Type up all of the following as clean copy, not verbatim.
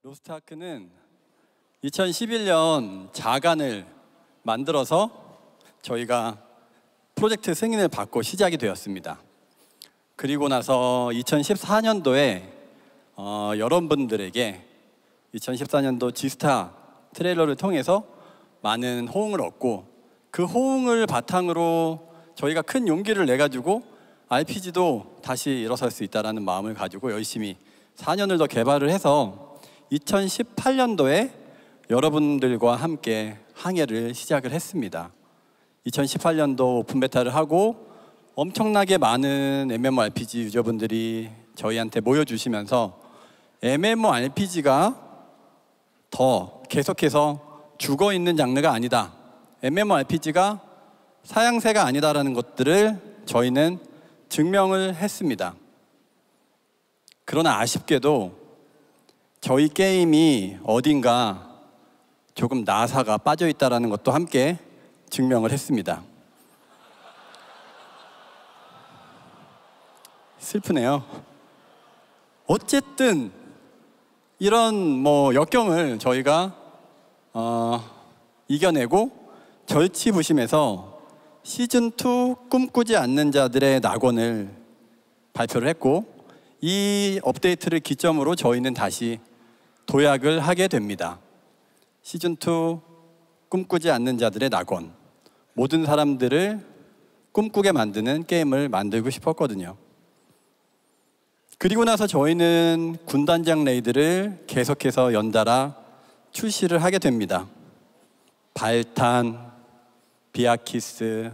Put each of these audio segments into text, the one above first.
로스트아크는 2011년 자간을 만들어서 저희가 프로젝트 승인을 받고 시작이 되었습니다. 그리고 나서 2014년도에 여러분들에게 2014년도 지스타 트레일러를 통해서 많은 호응을 얻고, 그 호응을 바탕으로 저희가 큰 용기를 내가지고 RPG도 다시 일어설 수 있다는 마음을 가지고 열심히 4년을 더 개발을 해서 2018년도에 여러분들과 함께 항해를 시작을 했습니다. 2018년도 오픈 베타를 하고 엄청나게 많은 MMORPG 유저분들이 저희한테 모여주시면서 MMORPG가 더 계속해서 죽어있는 장르가 아니다, MMORPG가 사양새가 아니다라는 것들을 저희는 증명을 했습니다. 그러나 아쉽게도 저희 게임이 어딘가 조금 나사가 빠져있다는 것도 함께 증명을 했습니다. 슬프네요. 어쨌든 이런 역경을 저희가 이겨내고 절치부심해서 시즌2 꿈꾸지 않는 자들의 낙원을 발표를 했고, 이 업데이트를 기점으로 저희는 다시 도약을 하게 됩니다. 시즌2 꿈꾸지 않는 자들의 낙원, 모든 사람들을 꿈꾸게 만드는 게임을 만들고 싶었거든요. 그리고 나서 저희는 군단장 레이드를 계속해서 연달아 출시를 하게 됩니다. 발탄, 비아키스,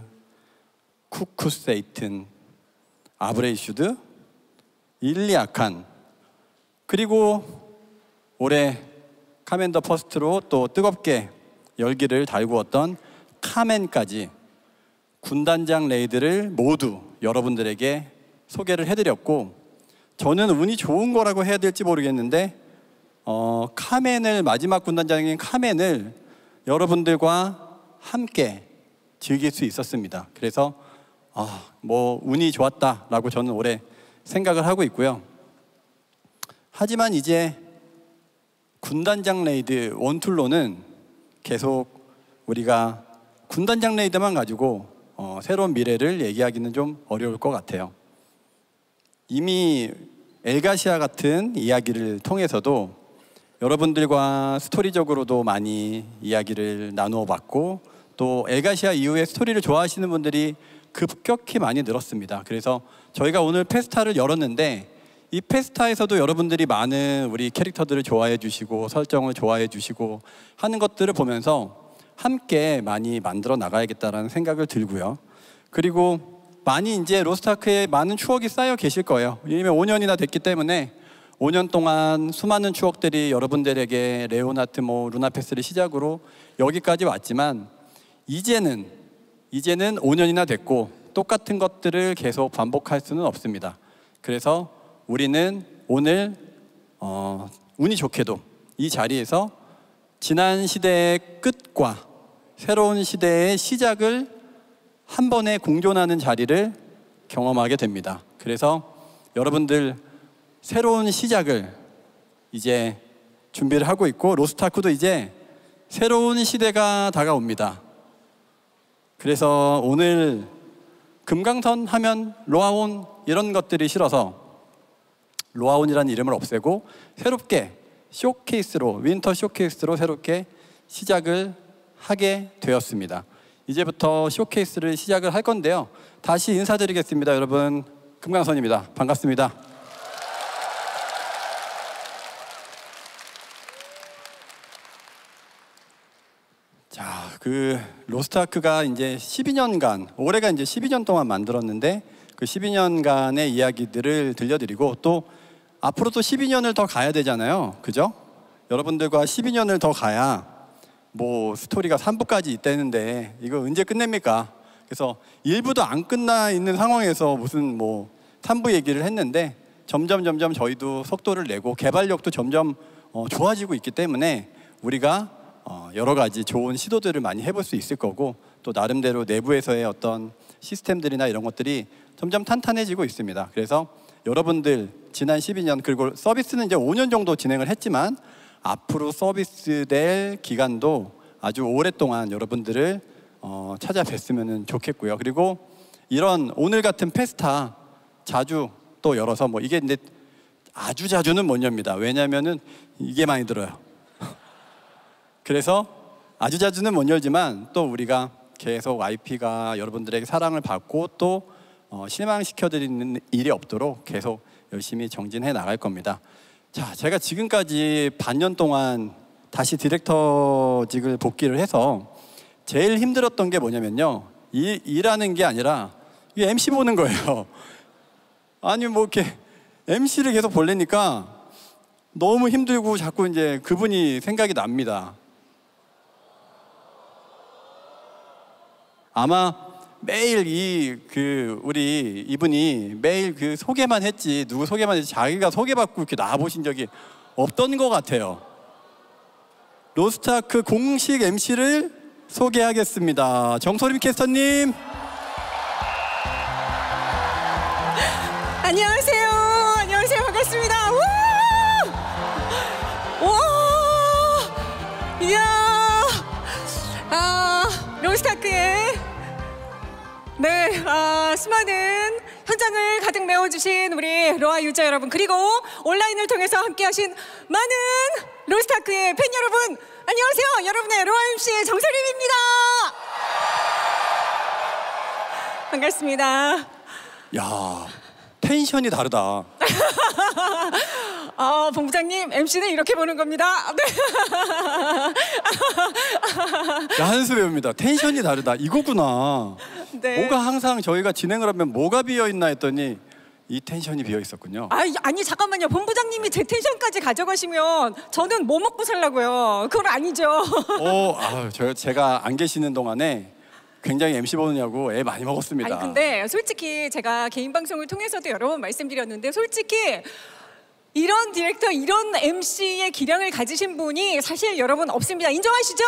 쿠쿠세이튼, 아브레이슈드, 일리아칸, 그리고 올해 카멘더 퍼스트로 또 뜨겁게 열기를 달구었던 카멘까지 군단장 레이드를 모두 여러분들에게 소개를 해드렸고, 저는 운이 좋은 거라고 해야 될지 모르겠는데 카멘을, 마지막 군단장인 카멘을 여러분들과 함께 즐길 수 있었습니다. 그래서 운이 좋았다라고 저는 올해 생각을 하고 있고요. 하지만 이제 군단장 레이드 원툴로는 계속 우리가 군단장 레이드만 가지고 새로운 미래를 얘기하기는 좀 어려울 것 같아요. 이미 엘가시아 같은 이야기를 통해서도 여러분들과 스토리적으로도 많이 이야기를 나누어 봤고, 또 엘가시아 이후에 스토리를 좋아하시는 분들이 급격히 많이 늘었습니다. 그래서 저희가 오늘 페스타를 열었는데, 이 페스타에서도 여러분들이 많은 우리 캐릭터들을 좋아해 주시고 설정을 좋아해 주시고 하는 것들을 보면서 함께 많이 만들어 나가야겠다라는 생각을 들고요. 그리고 많이 이제 로스트아크에 많은 추억이 쌓여 계실 거예요. 이미 5년이나 됐기 때문에 5년 동안 수많은 추억들이 여러분들에게 레오나트, 루나페스를 시작으로 여기까지 왔지만, 이제는 5년이나 됐고 똑같은 것들을 계속 반복할 수는 없습니다. 그래서 우리는 오늘 운이 좋게도 이 자리에서 지난 시대의 끝과 새로운 시대의 시작을 한 번에 공존하는 자리를 경험하게 됩니다. 그래서 여러분들 새로운 시작을 이제 준비를 하고 있고, 로스트아크도 이제 새로운 시대가 다가옵니다. 그래서 오늘 금강선 하면 로아온 이런 것들이 싫어서 로아온이라는 이름을 없애고 새롭게 쇼케이스로, 윈터 쇼케이스로 새롭게 시작을 하게 되었습니다. 이제부터 쇼케이스를 시작을 할 건데요. 다시 인사드리겠습니다. 여러분, 금강선입니다. 반갑습니다. 자, 로스트아크가 이제 12년간, 올해가 이제 12년 동안 만들었는데 그 12년간의 이야기들을 들려드리고, 또 앞으로 또 12년을 더 가야 되잖아요. 그죠? 여러분들과 12년을 더 가야 스토리가 3부까지 있다는데 이거 언제 끝냅니까? 그래서 1부도 안 끝나 있는 상황에서 무슨 3부 얘기를 했는데, 점점 저희도 속도를 내고 개발력도 점점 좋아지고 있기 때문에 우리가 여러 가지 좋은 시도들을 많이 해볼 수 있을 거고, 또 나름대로 내부에서의 어떤 시스템들이나 이런 것들이 점점 탄탄해지고 있습니다. 그래서 여러분들 지난 12년, 그리고 서비스는 이제 5년 정도 진행을 했지만 앞으로 서비스될 기간도 아주 오랫동안 여러분들을 찾아뵀으면 좋겠고요. 그리고 이런 오늘 같은 페스타 자주 또 열어서 뭐 이게 근데 아주 자주는 못 엽니다. 왜냐하면은 이게 많이 들어요. 그래서 아주 자주는 못 열지만 또 우리가 계속 YP가 여러분들에게 사랑을 받고 또 실망시켜드리는 일이 없도록 계속 열심히 정진해 나갈 겁니다. 자, 제가 지금까지 반년 동안 다시 디렉터직을 복귀를 해서 제일 힘들었던 게 뭐냐면요, 일하는 게 아니라 이게 MC 보는 거예요. 아니 뭐 이렇게 MC를 계속 보려니까 너무 힘들고 자꾸 이제 그분이 생각이 납니다. 아마 매일 우리 이분이 매일 그 소개만 했지, 누구 소개만 했지 자기가 소개받고 이렇게 나와보신 적이 없던 것 같아요. 로스트아크 공식 MC를 소개하겠습니다. 정소림 캐스터님. 안녕하세요. 안녕하세요. 반갑습니다. 와! 이야! 로스트아크의 수많은 현장을 가득 메워주신 우리 로아 유저 여러분, 그리고 온라인을 통해서 함께하신 많은 로스트아크의 팬 여러분, 안녕하세요. 여러분의 로아 MC 정소림입니다. 반갑습니다. 야, 텐션이 다르다. 본부장님, MC는 이렇게 보는 겁니다. 네. 한수 배우입니다. 텐션이 다르다. 이거구나. 네. 뭐가 항상 저희가 진행을 하면 뭐가 비어있나 했더니 이 텐션이 비어있었군요. 아니 잠깐만요. 본부장님이 제 텐션까지 가져가시면 저는 뭐 먹고 살라고요? 그건 아니죠. 제가 안 계시는 동안에 굉장히 MC 보느냐고 애 많이 먹었습니다. 아니 근데 솔직히 제가 개인 방송을 통해서도 여러 번 말씀드렸는데, 솔직히 이런 디렉터, 이런 MC의 기량을 가지신 분이 사실 여러분 없습니다. 인정하시죠?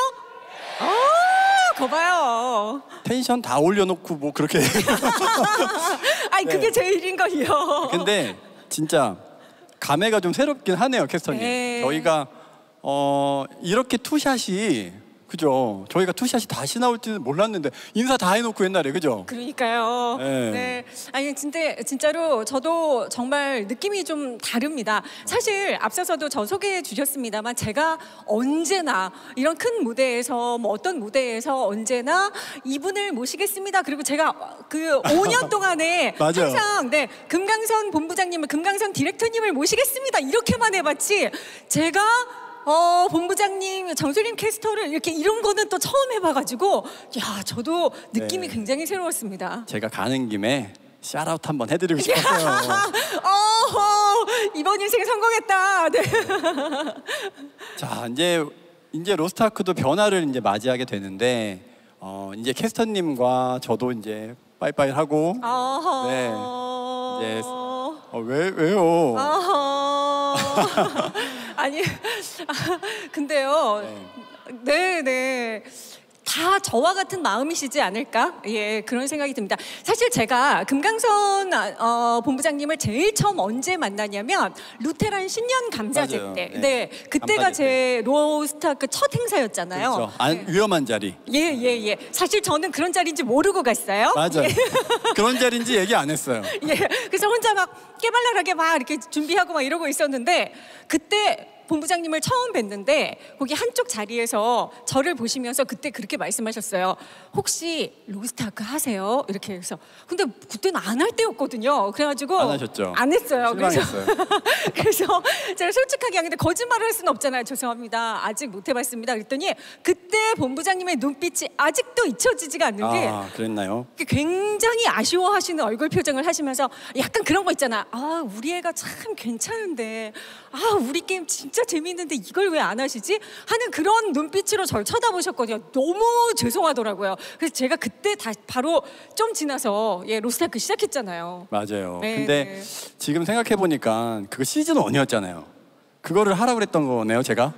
거 봐요. 텐션 다 올려놓고 뭐 그렇게. 아니 네. 그게 제일인걸요. 근데 진짜 감회가 좀 새롭긴 하네요, 캐스터님. 네. 저희가 이렇게 투샷이, 그죠? 저희가 투샷이 다시 나올지는 몰랐는데 인사 다 해놓고 옛날에, 그죠? 그러니까요. 네. 네. 아니 진짜로 저도 정말 느낌이 좀 다릅니다. 사실 앞서서도 저 소개해 주셨습니다만, 제가 언제나 이런 큰 무대에서 뭐 어떤 무대에서 언제나 이분을 모시겠습니다. 그리고 제가 그 5년 동안에 맞아요. 항상 금강선 본부장님을, 금강선 디렉터님을 모시겠습니다. 이렇게만 해봤지, 제가 본부장님, 정소림 캐스터를 이런 거는 또 처음 해봐가지고, 야, 저도 느낌이 네. 굉장히 새로웠습니다. 제가 가는 김에 샤라웃 한번 해드리고 싶었어요. 이번 인생 성공했다. 네. 자, 이제 로스트아크도 변화를 이제 맞이하게 되는데, 이제 캐스터님과 저도 이제 빠이빠이 하고. 네. 이제 왜요? 아니, 근데요. 네. 다 저와 같은 마음이시지 않을까? 예, 그런 생각이 듭니다. 사실 제가 금강선 본부장님을 제일 처음 언제 만나냐면 루테란 신년 감자제 맞아요. 때. 네. 네, 그때가 감자제 제 로스트아크 첫 행사였잖아요. 그렇죠. 네. 위험한 자리. 예. 사실 저는 그런 자리인지 모르고 갔어요. 맞아요. 예. 그런 자리인지 얘기 안 했어요. 예, 그래서 혼자 막 깨발랄하게 막 이렇게 준비하고 막 이러고 있었는데, 그때 본부장님을 처음 뵀는데 거기 한쪽 자리에서 저를 보시면서 그때 그렇게 말씀하셨어요. 혹시 로스트아크 하세요? 이렇게 해서. 근데 그때는 안 할 때였거든요. 그래가지고 안 하셨죠? 안 했어요. 실망했어요. 그래서 제가 솔직하게 하는데 거짓말을 할 수는 없잖아요. 죄송합니다. 아직 못 해봤습니다. 그랬더니 그때 본부장님의 눈빛이 아직도 잊혀지지가 않는 게, 그랬나요? 굉장히 아쉬워하시는 얼굴 표정을 하시면서 약간 그런 거 있잖아. 우리 애가 참 괜찮은데, 우리 게임 진짜 재밌는데 이걸 왜 안 하시지? 하는 그런 눈빛으로 저를 쳐다보셨거든요. 너무 죄송하더라고요. 그래서 제가 그때 바로 좀 지나서 로스트아크 시작했잖아요. 맞아요. 네, 근데 네. 지금 생각해 보니까 그거 시즌 1이었잖아요. 그거를 하라고 그랬던 거네요, 제가.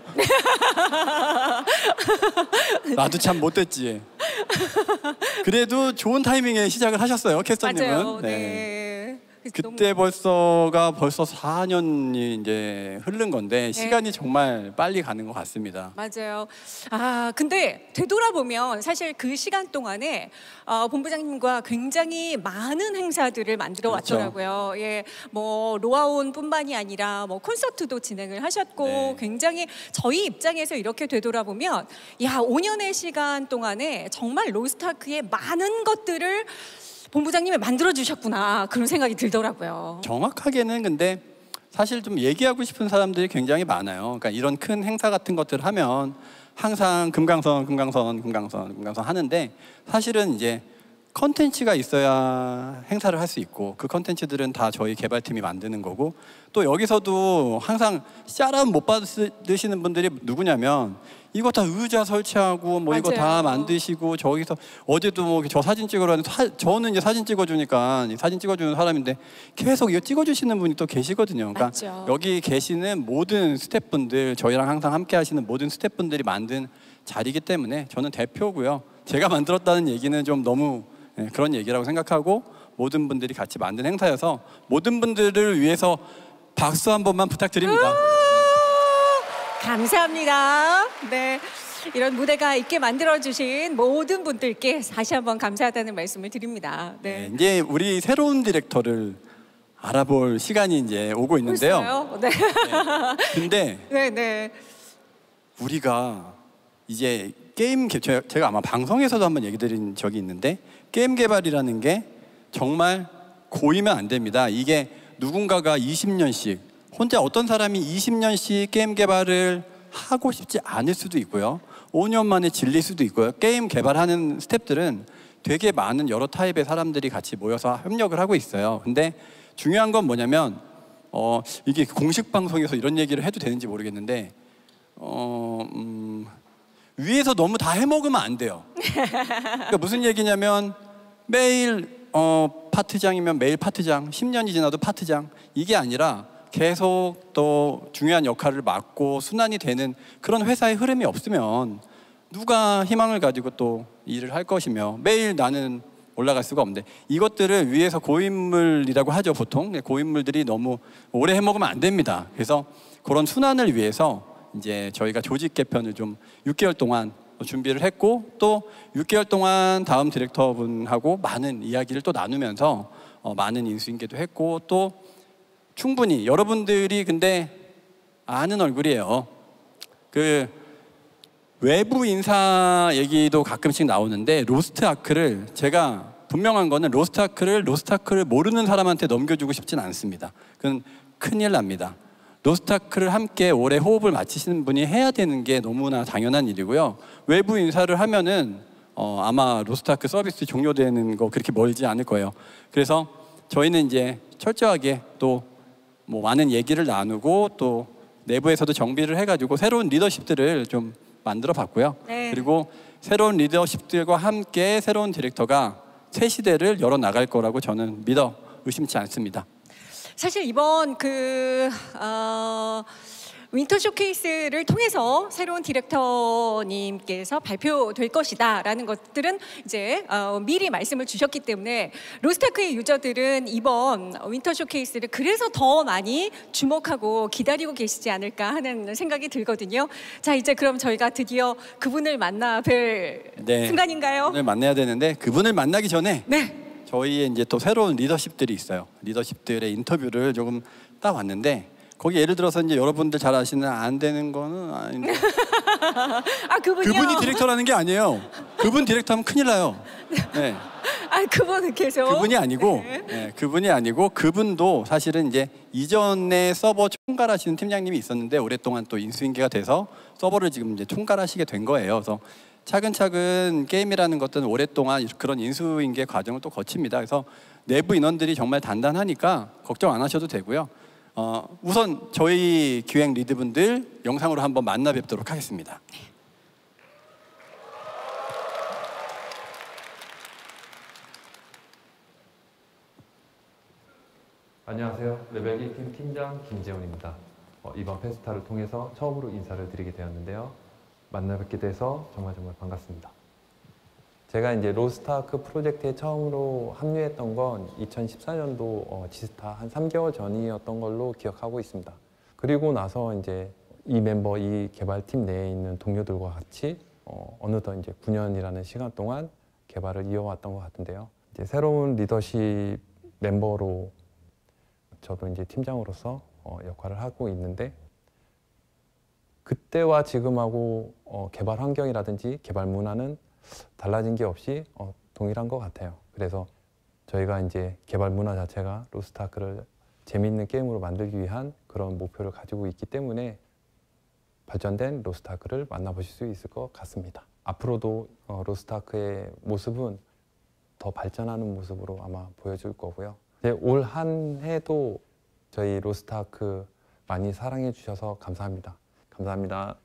나도 참 못됐지. 그래도 좋은 타이밍에 시작을 하셨어요, 캐스터님은. 맞아요. 네. 그때 벌써 4년이 이제 흐른 건데 시간이 정말 빨리 가는 것 같습니다. 맞아요. 근데 되돌아보면 사실 그 시간 동안에 본부장님과 굉장히 많은 행사들을 만들어 그렇죠. 왔더라고요. 예, 뭐 로아온뿐만이 아니라 뭐 콘서트도 진행을 하셨고 네. 굉장히 저희 입장에서 이렇게 되돌아보면 5년의 시간 동안에 정말 로스트아크의 많은 것들을 본부장님이 만들어 주셨구나 그런 생각이 들더라고요. 정확하게는 근데 사실 좀 얘기하고 싶은 사람들이 굉장히 많아요. 그러니까 이런 큰 행사 같은 것들을 하면 항상 금강선 하는데 사실은 이제 컨텐츠가 있어야 행사를 할 수 있고 그 컨텐츠들은 다 저희 개발팀이 만드는 거고 또 여기서도 항상 샷아웃 못 받으시는 분들이 누구냐면 이거 다 의자 설치하고 뭐 이거 다 맞아요. 만드시고 저기서 어제도 뭐 저 사진 찍으러 하는데 저는 이제 사진 찍어주니까 사진 찍어주는 사람인데 계속 이거 찍어주시는 분이 또 계시거든요. 그러니까 맞죠. 여기 계시는 모든 스태프분들 저희랑 항상 함께 하시는 모든 스태프분들이 만든 자리이기 때문에 저는 대표고요. 제가 만들었다는 얘기는 좀 너무 그런 얘기라고 생각하고 모든 분들이 같이 만든 행사여서 모든 분들을 위해서 박수 한 번만 부탁드립니다. 감사합니다. 네. 이런 무대가 있게 만들어주신 모든 분들께 다시 한번 감사하다는 말씀을 드립니다. 네. 이제 우리 새로운 디렉터를 알아볼 시간이 이제 오고 있는데요. 벌써요? 네. 근데 네. 우리가 이제 제가 아마 방송에서도 한번 얘기 드린 적이 있는데 게임 개발이라는 게 정말 고이면 안 됩니다. 이게 누군가가 20년씩 혼자 어떤 사람이 20년씩 게임 개발을 하고 싶지 않을 수도 있고요. 5년 만에 질릴 수도 있고요. 게임 개발하는 스태프들은 되게 많은 여러 타입의 사람들이 같이 모여서 협력을 하고 있어요. 근데 중요한 건 뭐냐면 이게 공식 방송에서 이런 얘기를 해도 되는지 모르겠는데 위에서 너무 다 해먹으면 안 돼요. 그러니까 무슨 얘기냐면 매일 파트장이면 매일 파트장, 10년이 지나도 파트장 이게 아니라 계속 또 중요한 역할을 맡고 순환이 되는 그런 회사의 흐름이 없으면 누가 희망을 가지고 또 일을 할 것이며 매일 나는 올라갈 수가 없는데 이것들을 위해서 고인물이라고 하죠 보통. 고인물들이 너무 오래 해먹으면 안 됩니다. 그래서 그런 순환을 위해서 이제 저희가 조직 개편을 좀 6개월 동안 준비를 했고 또 6개월 동안 다음 디렉터분하고 많은 이야기를 또 나누면서 많은 인수인계도 했고 또 충분히 여러분들이 근데 아는 얼굴이에요. 그 외부 인사 얘기도 가끔씩 나오는데 로스트아크를 제가 분명한 거는 로스트아크를 모르는 사람한테 넘겨주고 싶진 않습니다. 그건 큰일 납니다. 로스트아크를 함께 올해 호흡을 맞추시는 분이 해야 되는 게 너무나 당연한 일이고요. 외부 인사를 하면은 아마 로스트아크 서비스 종료되는 거 그렇게 멀지 않을 거예요. 그래서 저희는 이제 철저하게 또 뭐 많은 얘기를 나누고 또 내부에서도 정비를 해가지고 새로운 리더십들을 좀 만들어 봤고요. 네. 그리고 새로운 리더십들과 함께 새로운 디렉터가 새 시대를 열어 나갈 거라고 저는 믿어 의심치 않습니다. 사실 이번 윈터 쇼케이스를 통해서 새로운 디렉터님께서 발표될 것이다라는 것들은 이제 미리 말씀을 주셨기 때문에 로스트아크의 유저들은 이번 윈터 쇼케이스를 그래서 더 많이 주목하고 기다리고 계시지 않을까 하는 생각이 들거든요. 자, 이제 그럼 저희가 드디어 그분을 만나 뵐 순간인가요? 오늘 만나야 되는데 그분을 만나기 전에 저희의 이제 또 새로운 리더십들이 있어요. 리더십들의 인터뷰를 조금 따왔는데 거기 예를 들어서 이제 여러분들 잘 아시는 안 되는 거는 아닌데 그분이요? 그분이 디렉터라는 게 아니에요. 그분 디렉터하면 큰일 나요. 네. 그분은 계속 그분이 아니고 그분이 아니고 그분도 사실은 이제 이전에 서버 총괄하시는 팀장님이 있었는데 오랫동안 또 인수인계가 돼서 서버를 지금 이제 총괄하시게 된 거예요. 그래서 차근차근 게임이라는 것들은 오랫동안 그런 인수인계 과정을 또 거칩니다. 그래서 내부 인원들이 정말 단단하니까 걱정 안 하셔도 되고요. 우선 저희 기획 리드분들 영상으로 한번 만나 뵙도록 하겠습니다. 안녕하세요. 레벨기 팀 팀장 김재훈입니다. 이번 페스타를 통해서 처음으로 인사를 드리게 되었는데요. 만나 뵙게 돼서 정말 반갑습니다. 제가 이제 로스트아크 프로젝트에 처음으로 합류했던 건 2014년도 지스타 한 3개월 전이었던 걸로 기억하고 있습니다. 그리고 나서 이제 이 멤버, 이 개발팀 내에 있는 동료들과 같이 어느덧 이제 9년이라는 시간 동안 개발을 이어왔던 것 같은데요. 이제 새로운 리더십 멤버로 저도 이제 팀장으로서 역할을 하고 있는데, 그때와 지금하고 개발 환경이라든지 개발 문화는 달라진 게 없이 동일한 것 같아요. 그래서 저희가 이제 개발 문화 자체가 로스트아크를 재미있는 게임으로 만들기 위한 그런 목표를 가지고 있기 때문에 발전된 로스트아크를 만나보실 수 있을 것 같습니다. 앞으로도 로스트아크의 모습은 더 발전하는 모습으로 아마 보여줄 거고요. 올 한 해도 저희 로스트아크 많이 사랑해 주셔서 감사합니다. 감사합니다.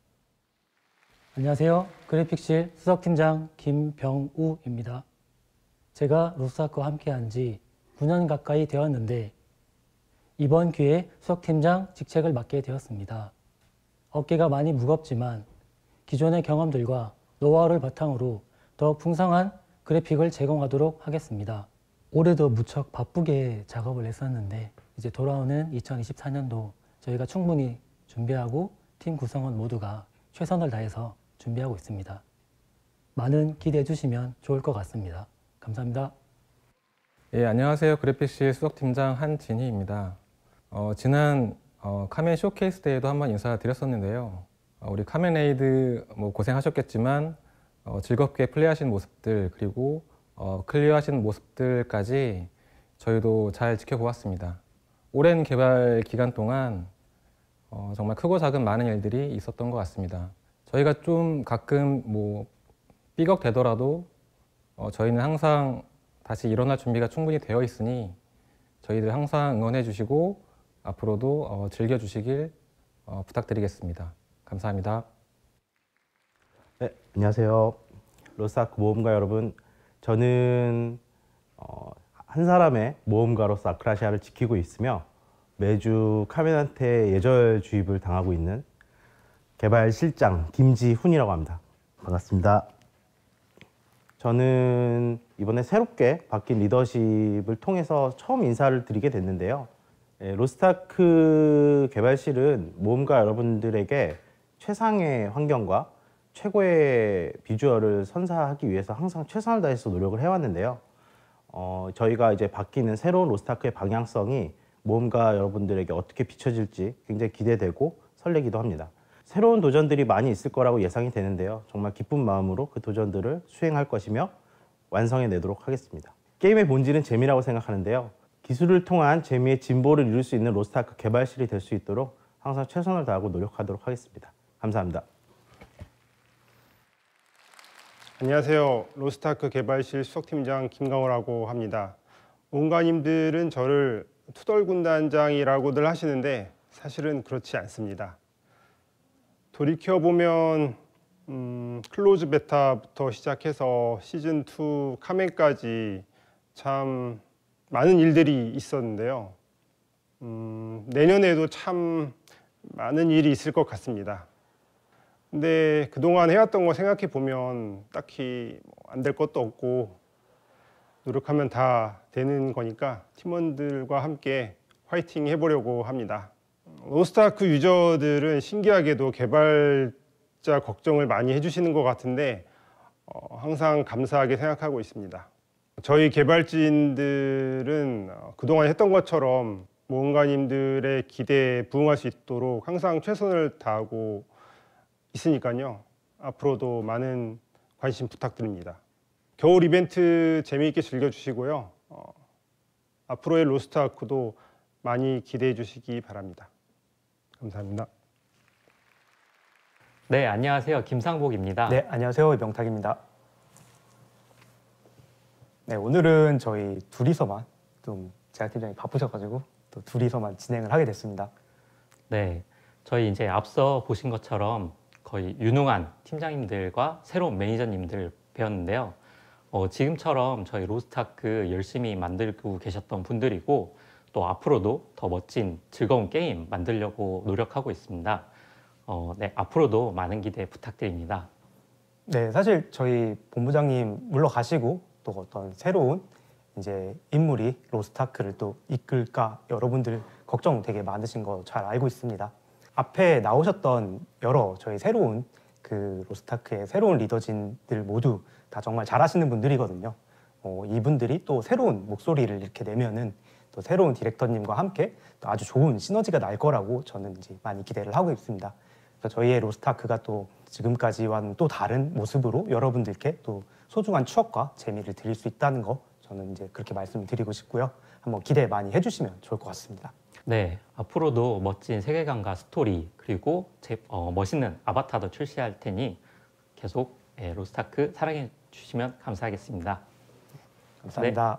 안녕하세요. 그래픽실 수석팀장 김병우입니다. 제가 로스트아크와 함께한 지 9년 가까이 되었는데 이번 기회에 수석팀장 직책을 맡게 되었습니다. 어깨가 많이 무겁지만 기존의 경험들과 노하우를 바탕으로 더 풍성한 그래픽을 제공하도록 하겠습니다. 올해도 무척 바쁘게 작업을 했었는데 이제 돌아오는 2024년도 저희가 충분히 준비하고 팀 구성원 모두가 최선을 다해서 준비하고 있습니다. 많은 기대해 주시면 좋을 것 같습니다. 감사합니다. 예, 안녕하세요. 그래픽실 수석팀장 한진희입니다. 지난 카멘 쇼케이스 때에도 한번 인사드렸었는데요. 우리 카멘에이드 고생하셨겠지만 즐겁게 플레이하신 모습들, 그리고 클리어하신 모습들까지 저희도 잘 지켜보았습니다. 오랜 개발 기간 동안 정말 크고 작은 많은 일들이 있었던 것 같습니다. 저희가 좀 가끔 삐걱대더라도 저희는 항상 다시 일어날 준비가 충분히 되어 있으니 저희들 항상 응원해 주시고 앞으로도 즐겨주시길 부탁드리겠습니다. 감사합니다. 네, 안녕하세요. 로스트아크 모험가 여러분. 저는 한 사람의 모험가로서 아크라시아를 지키고 있으며 매주 카멘한테 예절 주입을 당하고 있는 개발실장 김지훈이라고 합니다. 반갑습니다. 저는 이번에 새롭게 바뀐 리더십을 통해서 처음 인사를 드리게 됐는데요. 로스트아크 개발실은 모험가 여러분들에게 최상의 환경과 최고의 비주얼을 선사하기 위해서 항상 최선을 다해서 노력을 해왔는데요. 저희가 이제 바뀌는 새로운 로스트아크의 방향성이 모험가 여러분들에게 어떻게 비춰질지 굉장히 기대되고 설레기도 합니다. 새로운 도전들이 많이 있을 거라고 예상이 되는데요. 정말 기쁜 마음으로 그 도전들을 수행할 것이며 완성해내도록 하겠습니다. 게임의 본질은 재미라고 생각하는데요. 기술을 통한 재미의 진보를 이룰 수 있는 로스트아크 개발실이 될 수 있도록 항상 최선을 다하고 노력하도록 하겠습니다. 감사합니다. 안녕하세요. 로스트아크 개발실 수석팀장 김강호라고 합니다. 모험가님들은 저를 투덜군단장이라고들 하시는데 사실은 그렇지 않습니다. 돌이켜보면 클로즈 베타부터 시작해서 시즌2 카멘까지 참 많은 일들이 있었는데요. 내년에도 참 많은 일이 있을 것 같습니다. 근데 그동안 해왔던 거 생각해 보면 딱히 안 될 것도 없고 노력하면 다 되는 거니까 팀원들과 함께 화이팅 해보려고 합니다. 로스트아크 유저들은 신기하게도 개발자 걱정을 많이 해주시는 것 같은데 항상 감사하게 생각하고 있습니다. 저희 개발진들은 그동안 했던 것처럼 모험가님들의 기대에 부응할 수 있도록 항상 최선을 다하고 있으니까요. 앞으로도 많은 관심 부탁드립니다. 겨울 이벤트 재미있게 즐겨주시고요. 앞으로의 로스트아크도 많이 기대해 주시기 바랍니다. 감사합니다. 네, 안녕하세요. 김상복입니다. 네, 안녕하세요. 명탁입니다. 네, 오늘은 저희 둘이서만 좀 제작팀장이 바쁘셔가지고 또 둘이서만 진행을 하게 됐습니다. 네, 저희 이제 앞서 보신 것처럼 거의 유능한 팀장님들과 새로운 매니저님들 배웠는데요. 지금처럼 저희 로스트아크 열심히 만들고 계셨던 분들이고 또 앞으로도 더 멋진 즐거운 게임 만들려고 노력하고 있습니다. 네, 앞으로도 많은 기대 부탁드립니다. 네, 사실 저희 본부장님 물러가시고 또 어떤 새로운 이제 인물이 로스트아크를 또 이끌까 여러분들 걱정 되게 많으신 거 잘 알고 있습니다. 앞에 나오셨던 여러 저희 새로운 그 로스트아크의 새로운 리더진들 모두 다 정말 잘하시는 분들이거든요. 이분들이 또 새로운 목소리를 이렇게 내면은 또 새로운 디렉터님과 함께 또 아주 좋은 시너지가 날 거라고 저는 이제 많이 기대를 하고 있습니다. 그래서 저희의 로스트아크가 또 지금까지와는 또 다른 모습으로 여러분들께 또 소중한 추억과 재미를 드릴 수 있다는 거 저는 이제 그렇게 말씀을 드리고 싶고요. 한번 기대 많이 해주시면 좋을 것 같습니다. 네, 앞으로도 멋진 세계관과 스토리 그리고 멋있는 아바타도 출시할 테니 계속 로스트아크 사랑해 주시면 감사하겠습니다. 감사합니다.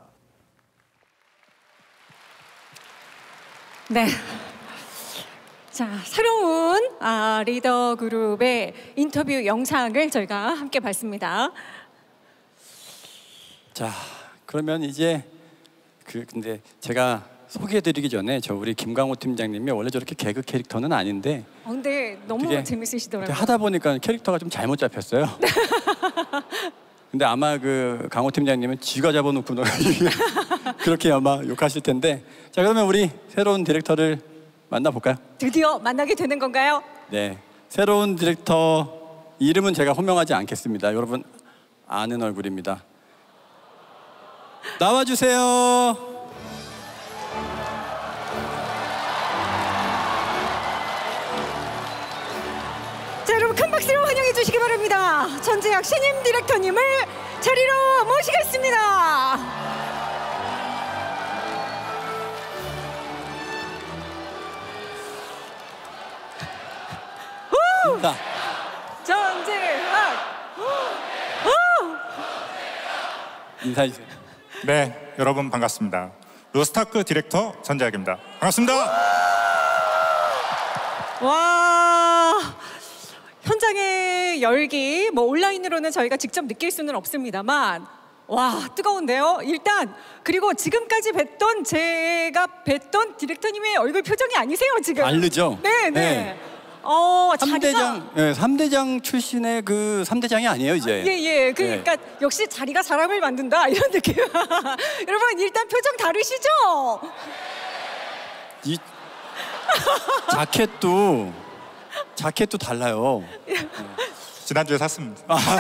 네. 자, 새로운 리더 그룹의 인터뷰 영상을 저희가 함께 봤습니다. 자, 그러면 이제 근데 제가 소개해드리기 전에 우리 김강호 팀장님이 원래 저렇게 개그 캐릭터는 아닌데 근데 너무 어떻게 재밌으시더라고요. 하다 보니까 캐릭터가 좀 잘못 잡혔어요. 근데 아마 그 강호 팀장님은 쥐가 잡아놓고 그렇게 아마 욕하실 텐데, 자, 그러면 우리 새로운 디렉터를 만나볼까요? 드디어 만나게 되는 건가요? 네, 새로운 디렉터 이름은 제가 호명하지 않겠습니다. 여러분 아는 얼굴입니다. 나와주세요. 자, 여러분 큰 박수로 환영해 주시기 바랍니다. 전재학 신임 디렉터님을 자리로 모시겠습니다. 자, 전재학 인사해 주세요. 네, 여러분 반갑습니다. 로스트아크 디렉터 전재학입니다. 반갑습니다. 와, 현장의 열기 온라인으로는 저희가 직접 느낄 수는 없습니다만 와, 뜨거운데요. 일단 그리고 지금까지 제가 뵀던 디렉터님의 얼굴 표정이 아니세요 지금. 다르죠? 네. 네. 자리가 3대장 출신의 그 3대장이 아니에요 이제. 예. 그러니까 역시 자리가 사람을 만든다 이런 느낌. 여러분 일단 표정 다르시죠? 이 자켓도 달라요. 지난주에 샀습니다.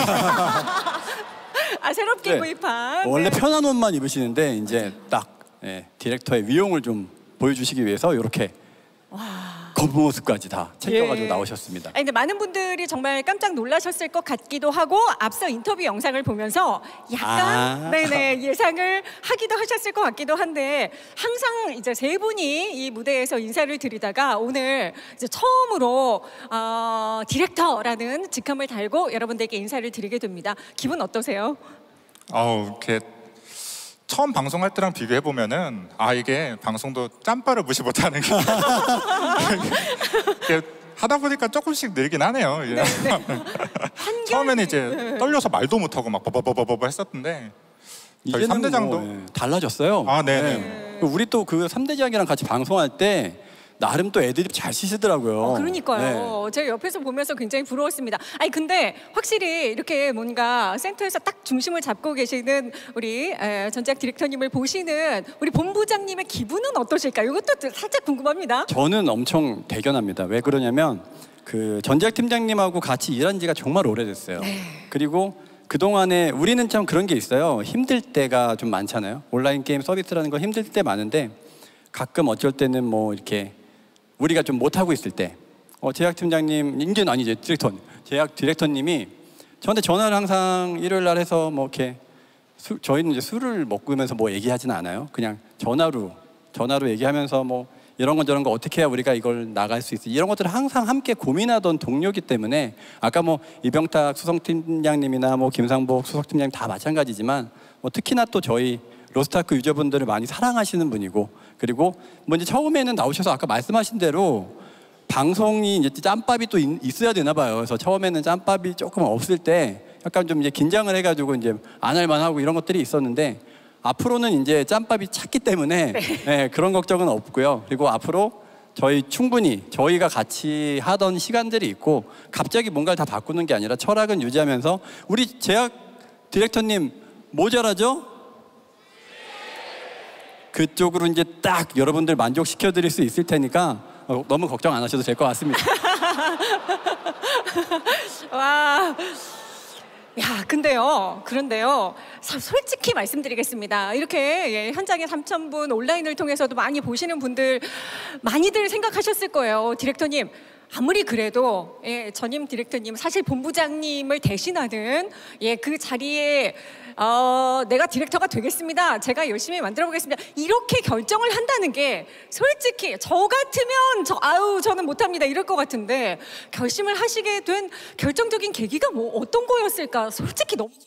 새롭게 네. 구입한. 원래 네. 편한 옷만 입으시는데 이제 딱 디렉터의 위용을 좀 보여주시기 위해서 이렇게 겉모습까지 다 챙겨가지고 나오셨습니다. 근데 많은 분들이 정말 깜짝 놀라셨을 것 같기도 하고 앞서 인터뷰 영상을 보면서 약간 예상을 하기도 하셨을 것 같기도 한데 항상 이제 세 분이 이 무대에서 인사를 드리다가 오늘 이제 처음으로 디렉터라는 직함을 달고 여러분들께 인사를 드리게 됩니다. 기분 어떠세요? 이렇게 처음 방송할 때랑 비교해 보면은 이게 방송도 짬바를 무시 못하는 게 하다 보니까 조금씩 늘긴 하네요. 처음에는 이제 떨려서 말도 못하고 막 버버버버버 했었는데 저희 3대장도 달라졌어요. 네네. 우리 또 그 3대장이랑 같이 방송할 때 나름 또 애드립 잘 치시더라고요. 그러니까요. 제가 옆에서 보면서 굉장히 부러웠습니다. 근데 확실히 이렇게 뭔가 센터에서 딱 중심을 잡고 계시는 우리 전재학 디렉터님을 보시는 우리 본부장님의 기분은 어떠실까요? 이것도 살짝 궁금합니다. 저는 엄청 대견합니다. 왜 그러냐면 그 전재학 팀장님하고 같이 일한 지가 정말 오래됐어요. 그리고 그동안에 우리는 참 그런 게 있어요. 힘들 때가 좀 많잖아요. 온라인 게임 서비스라는 건 힘들 때 많은데 가끔 어쩔 때는 뭐 이렇게 우리가 좀 못하고 있을 때 재학 팀장님, 인제는 아니죠, 재학 디렉터님이 저한테 전화를 항상 일요일 날 해서 뭐 이렇게 저희는 이제 술을 먹으면서 뭐 얘기하지는 않아요. 그냥 전화로 얘기하면서 뭐 이런 건 저런 거 어떻게 해야 우리가 이걸 나갈 수 있지, 이런 것들을 항상 함께 고민하던 동료이기 때문에 아까 뭐 이병탁 수석팀장님이나 뭐 김상복 수석팀장님 다 마찬가지지만 뭐 특히나 또 저희 로스트아크 유저분들을 많이 사랑하시는 분이고, 그리고 뭐 이제 처음에는 나오셔서 아까 말씀하신 대로 방송이 이제 짬밥이 또 있어야 되나 봐요. 그래서 처음에는 짬밥이 조금 없을 때 약간 좀 이제 긴장을 해가지고 이제 안 할 만하고 이런 것들이 있었는데 앞으로는 이제 짬밥이 찼기 때문에 그런 걱정은 없고요. 그리고 앞으로 저희 충분히 저희가 같이 하던 시간들이 있고 갑자기 뭔가를 다 바꾸는 게 아니라 철학은 유지하면서 우리 제약 디렉터님 모자라죠? 그쪽으로 이제 딱 여러분들 만족시켜 드릴 수 있을 테니까 너무 걱정 안 하셔도 될 것 같습니다. 와. 야, 그런데요. 솔직히 말씀드리겠습니다. 이렇게 현장에 3,000분 온라인을 통해서도 많이 보시는 분들 많이들 생각하셨을 거예요. 디렉터님, 아무리 그래도 전임 디렉터님 사실 본부장님을 대신하는 그 자리에 내가 디렉터가 되겠습니다. 제가 열심히 만들어 보겠습니다. 이렇게 결정을 한다는 게 솔직히 저 같으면 저는 못합니다. 이럴 것 같은데 결심을 하시게 된 결정적인 계기가 어떤 거였을까? 솔직히 너무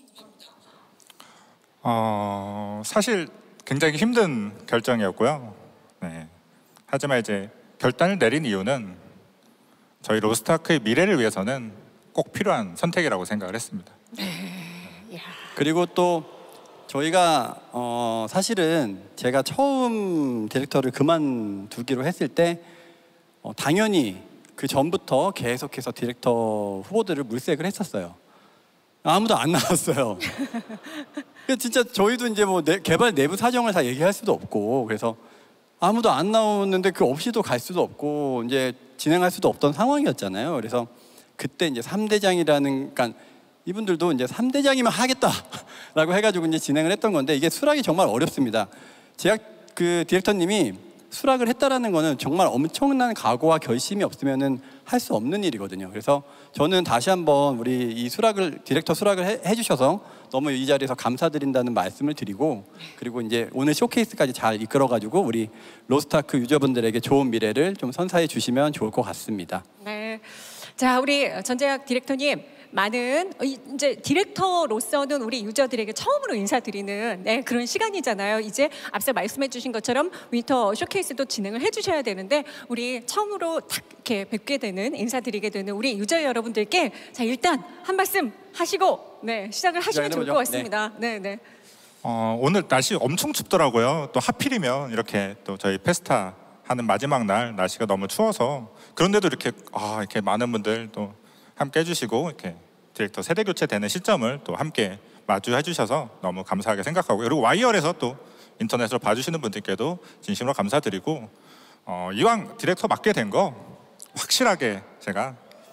사실 굉장히 힘든 결정이었고요. 네. 하지만 이제 결단을 내린 이유는 저희 로스트아크의 미래를 위해서는 꼭 필요한 선택이라고 생각을 했습니다. 그리고 또 저희가 사실은 제가 처음 디렉터를 그만두기로 했을 때 당연히 그 전부터 계속해서 디렉터 후보들을 물색을 했었어요. 아무도 안 나왔어요. 진짜 저희도 이제 뭐 개발 내부 사정을 다 얘기할 수도 없고 그래서 아무도 안 나오는데 그 없이도 갈 수도 없고 이제 진행할 수도 없던 상황이었잖아요. 그래서 그때 이제 3대장이라는 그러니까 이분들도 이제 3대장이면 하겠다라고 해가지고 이제 진행을 했던 건데 이게 수락이 정말 어렵습니다. 제약 그 디렉터님이 수락을 했다라는 거는 정말 엄청난 각오와 결심이 없으면은 할 수 없는 일이거든요. 그래서 저는 다시 한번 우리 이 디렉터 수락을 해주셔서 너무 이 자리에서 감사드린다는 말씀을 드리고 그리고 이제 오늘 쇼케이스까지 잘 이끌어가지고 우리 로스트아크 유저분들에게 좋은 미래를 좀 선사해 주시면 좋을 것 같습니다. 네. 자, 우리 전재학 디렉터님. 많은 이제 디렉터로서는 우리 유저들에게 처음으로 인사드리는 그런 시간이잖아요. 이제 앞서 말씀해 주신 것처럼 윈터 쇼케이스도 진행을 해주셔야 되는데 우리 처음으로 딱 이렇게 뵙게 되는 인사드리게 되는 우리 유저 여러분들께 자 일단 한 말씀 하시고 시작을 하시면 좋을 것 같습니다. 네. 오늘 날씨 엄청 춥더라고요. 또 하필이면 이렇게 또 저희 페스타 하는 마지막 날 날씨가 너무 추워서 그런데도 이렇게 많은 분들 또 함께 해주시고 이렇게 디렉터 세대 교체되는 시점을 또 함께 마주해 주셔서 너무 감사하게 생각하고 그리고 와이어에서 또 인터넷으로 봐주시는 분들께도 진심으로 감사드리고 이왕 디렉터 맡게 된 거 확실하게 제가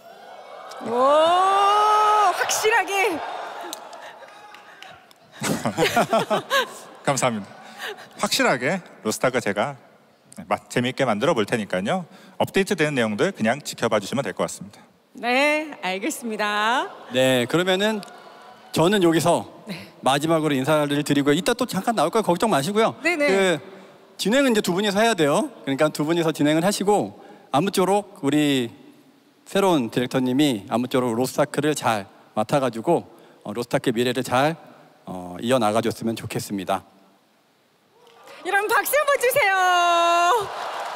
확실하게 감사합니다. 확실하게 로스트아크 제가 재미있게 만들어 볼 테니까요. 업데이트되는 내용들 그냥 지켜봐 주시면 될 것 같습니다. 네, 알겠습니다. 네, 그러면은 저는 여기서 마지막으로 인사를 드리고요. 이따 또 잠깐 나올 거예요. 걱정 마시고요. 네네. 그 진행은 이제 두 분이서 해야 돼요. 그러니까 두 분이서 진행을 하시고 아무쪼록 우리 새로운 디렉터님이 아무쪼록 로스트아크를 잘 맡아가지고 로스트아크의 미래를 잘 이어나가줬으면 좋겠습니다. 여러분 박수 한번 주세요.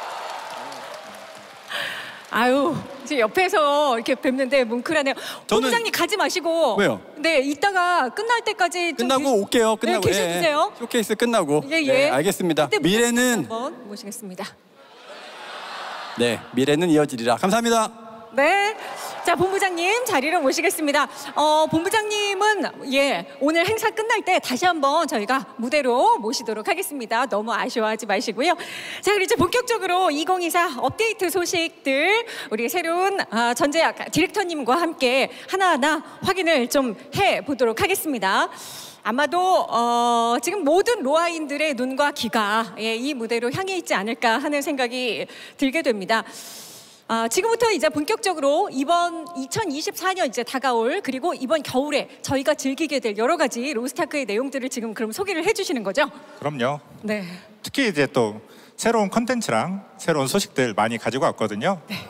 아유, 이제 옆에서 이렇게 뵙는데 뭉클하네요. 본부장님 가지 마시고. 왜요? 네, 이따가 끝날 때까지 끝나고 올게요. 끝나고 계셔주세요. 쇼케이스 끝나고. 예. 네, 알겠습니다. 미래는 한번 모시겠습니다. 네, 미래는 이어지리라. 감사합니다. 네. 자, 본부장님 자리로 모시겠습니다. 본부장님은 오늘 행사 끝날 때 다시 한번 저희가 무대로 모시도록 하겠습니다. 너무 아쉬워하지 마시고요. 자, 그리고 이제 본격적으로 2024 업데이트 소식들 우리 새로운 전재학 디렉터님과 함께 하나하나 확인을 좀 해보도록 하겠습니다. 아마도 지금 모든 로아인들의 눈과 귀가 이 무대로 향해 있지 않을까 하는 생각이 들게 됩니다. 지금부터 이제 본격적으로 이번 2024년 이제 다가올 그리고 이번 겨울에 저희가 즐기게 될 여러 가지 로스트아크의 내용들을 지금 그럼 소개를 해주시는 거죠? 그럼요. 네. 특히 이제 또 새로운 컨텐츠랑 새로운 소식들 많이 가지고 왔거든요. 네.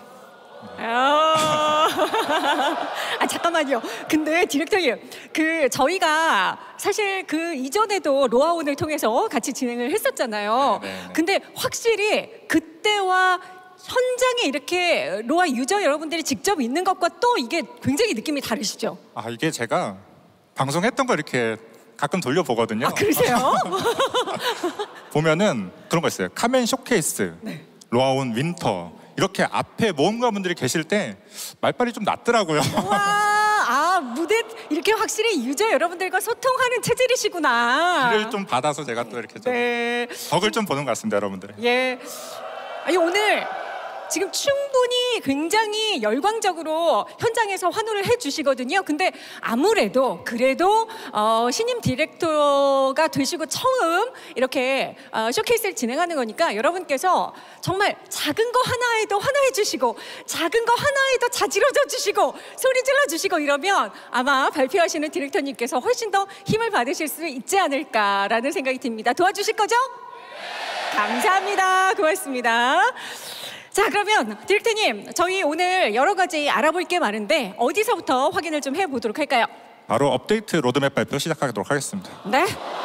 잠깐만요. 근데 디렉터님, 저희가 사실 그 이전에도 로아온을 통해서 같이 진행을 했었잖아요. 네. 근데 확실히 그때와 현장에 이렇게 로아 유저 여러분들이 직접 있는 것과 또 이게 굉장히 느낌이 다르시죠? 이게 제가 방송했던 거 이렇게 가끔 돌려보거든요. 그러세요? 보면은 그런 거 있어요. 카멘 쇼케이스, 로아온 윈터 이렇게 앞에 모험가분들이 계실 때 말빨이 좀 낫더라고요. 와, 무대 이렇게 확실히 유저 여러분들과 소통하는 체질이시구나. 기를 좀 받아서 제가 또 이렇게 좀 네. 덕을 좀 보는 것 같습니다, 여러분들. 예. 아니 오늘 지금 충분히 굉장히 열광적으로 현장에서 환호를 해주시거든요. 근데 아무래도 그래도 신임 디렉터가 되시고 처음 이렇게 쇼케이스를 진행하는 거니까 여러분께서 정말 작은 거 하나에도 환호해 주시고 작은 거 하나에도 자지러져 주시고 소리 질러 주시고 이러면 아마 발표하시는 디렉터님께서 훨씬 더 힘을 받으실 수 있지 않을까라는 생각이 듭니다. 도와주실 거죠? 감사합니다. 고맙습니다. 자, 그러면 디렉터님, 저희 오늘 여러 가지 알아볼 게 많은데 어디서부터 확인을 좀 해보도록 할까요? 바로 업데이트 로드맵 발표 시작하도록 하겠습니다. 네.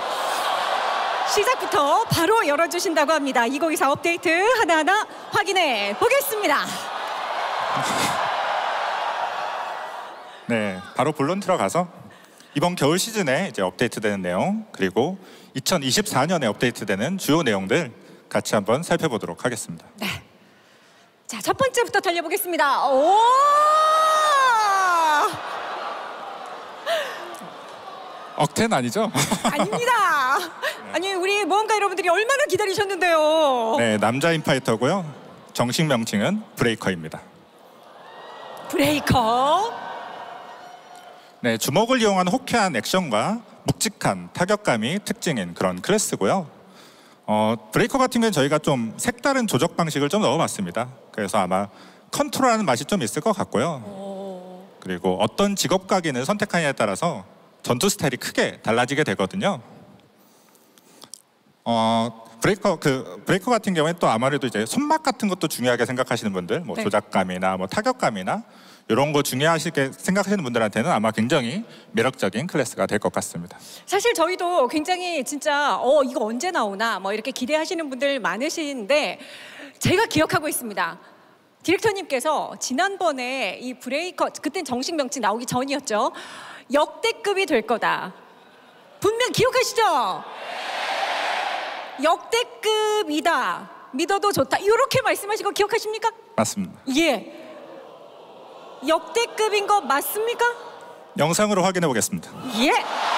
시작부터 바로 열어주신다고 합니다. 2024 업데이트 하나하나 확인해 보겠습니다. 네, 바로 본론 들어가서 이번 겨울 시즌에 이제 업데이트되는 내용, 그리고 2024년에 업데이트되는 주요 내용들 같이 한번 살펴보도록 하겠습니다. 네. 자, 첫 번째부터 달려보겠습니다. 오! 억텐 아니죠? 아닙니다. 아니, 우리 모험가 여러분들이 얼마나 기다리셨는데요. 네, 남자 인파이터고요. 정식 명칭은 브레이커입니다. 브레이커. 네, 주먹을 이용한 호쾌한 액션과 묵직한 타격감이 특징인 그런 클래스고요. 브레이커 같은 경우는 저희가 좀 색다른 조적 방식을 좀 넣어봤습니다. 그래서 아마 컨트롤하는 맛이 좀 있을 것 같고요. 그리고 어떤 직업 각인을 선택하느냐에 따라서 전투 스타일이 크게 달라지게 되거든요. 브레이커 같은 경우에 또 아무래도 이제 손맛 같은 것도 중요하게 생각하시는 분들, 뭐 네. 조작감이나 뭐 타격감이나 이런 거 중요하시게 생각하시는 분들한테는 아마 굉장히 매력적인 클래스가 될 것 같습니다. 사실 저희도 굉장히 진짜 이거 언제 나오나 뭐 이렇게 기대하시는 분들 많으신데 제가 기억하고 있습니다. 디렉터님께서 지난번에 이 브레이커, 그땐 정식 명칭 나오기 전이었죠. 역대급이 될 거다. 분명 기억하시죠? 역대급이다. 믿어도 좋다. 이렇게 말씀하신 거 기억하십니까? 맞습니다. 예. 역대급인 거 맞습니까? 영상으로 확인해 보겠습니다. 예.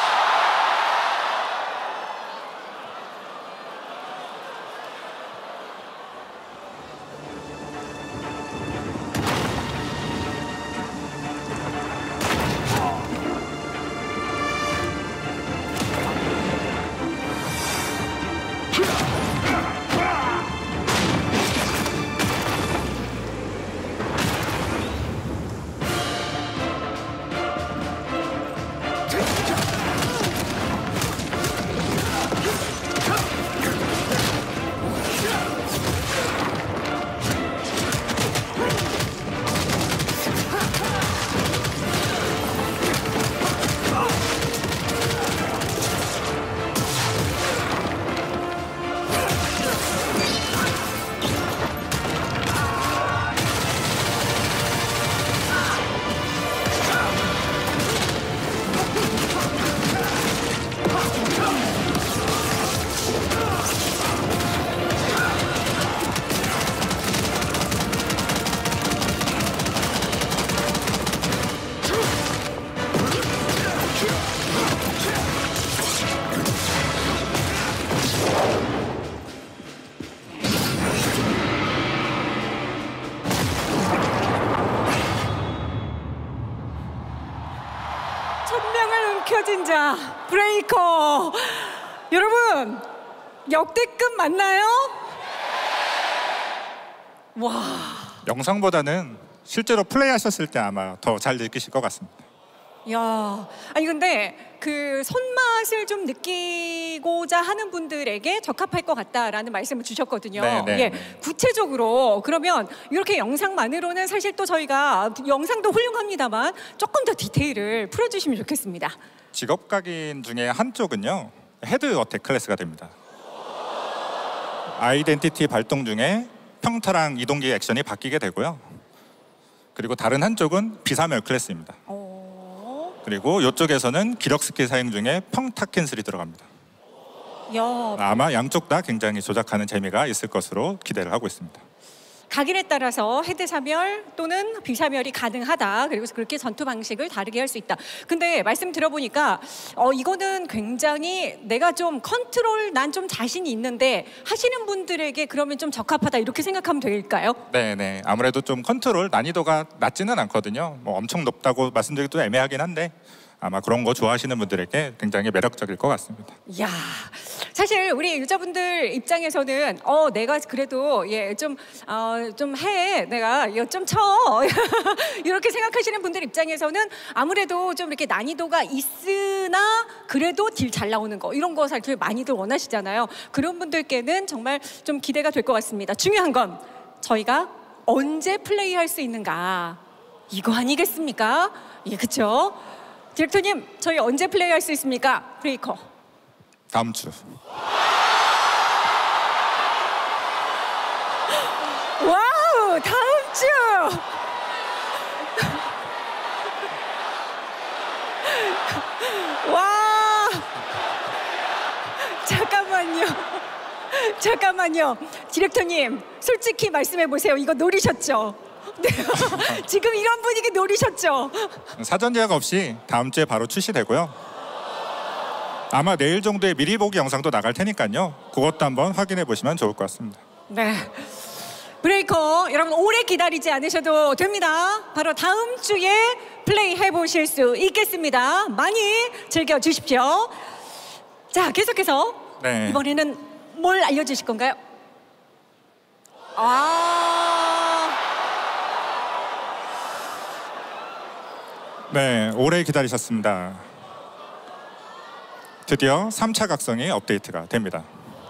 천명을 움켜쥔 자 브레이커. 여러분 역대급 맞나요? 와. 영상보다는 실제로 플레이하셨을 때 아마 더 잘 느끼실 것 같습니다. 야, 아니 근데 그 손맛을 좀 느끼고자 하는 분들에게 적합할 것 같다라는 말씀을 주셨거든요. 네. 예, 구체적으로 그러면 이렇게 영상만으로는 사실 또 저희가 영상도 훌륭합니다만 조금 더 디테일을 풀어주시면 좋겠습니다. 직업 각인 중에 한쪽은요, 헤드 어택 클래스가 됩니다. 아이덴티티 발동 중에 평타랑 이동기 액션이 바뀌게 되고요. 그리고 다른 한쪽은 비사멸 클래스입니다. 그리고 이쪽에서는 기력 스킬 사용 중에 평타 캔슬이 들어갑니다. 야, 아마 양쪽 다 굉장히 조작하는 재미가 있을 것으로 기대를 하고 있습니다. 각인에 따라서 헤드사멸 또는 비사멸이 가능하다. 그리고 그렇게 전투 방식을 다르게 할 수 있다. 근데 말씀 들어보니까 이거는 굉장히 내가 좀 컨트롤 난 좀 자신이 있는데 하시는 분들에게 그러면 좀 적합하다 이렇게 생각하면 될까요? 네네. 아무래도 좀 컨트롤 난이도가 낮지는 않거든요. 뭐 엄청 높다고 말씀드리기도 애매하긴 한데 아마 그런 거 좋아하시는 분들에게 굉장히 매력적일 것 같습니다. 야, 사실 우리 유저분들 입장에서는 내가 그래도 좀 해, 내가 이거 좀 쳐 이렇게 생각하시는 분들 입장에서는 아무래도 좀 이렇게 난이도가 있으나 그래도 딜 잘 나오는 거 이런 거 사실 많이들 원하시잖아요. 그런 분들께는 정말 좀 기대가 될 것 같습니다. 중요한 건 저희가 언제 플레이할 수 있는가 이거 아니겠습니까? 예, 그렇죠. 디렉터님, 저희 언제 플레이할 수 있습니까? 브레이커. 다음 주. 와우, 다음 주. 와. 잠깐만요. 디렉터님, 솔직히 말씀해 보세요. 이거 노리셨죠? 네. 지금 이런 분위기 노리셨죠? 사전 예약 없이 다음 주에 바로 출시되고요. 아마 내일 정도에 미리 보기 영상도 나갈 테니까요. 그것도 한번 확인해 보시면 좋을 것 같습니다. 네. 브레이커 여러분 오래 기다리지 않으셔도 됩니다. 바로 다음 주에 플레이 해보실 수 있겠습니다. 많이 즐겨주십시오. 자, 계속해서 네. 이번에는 뭘 알려주실 건가요? 네, 오래 기다리셨습니다. 드디어 3차 각성이 업데이트가 됩니다.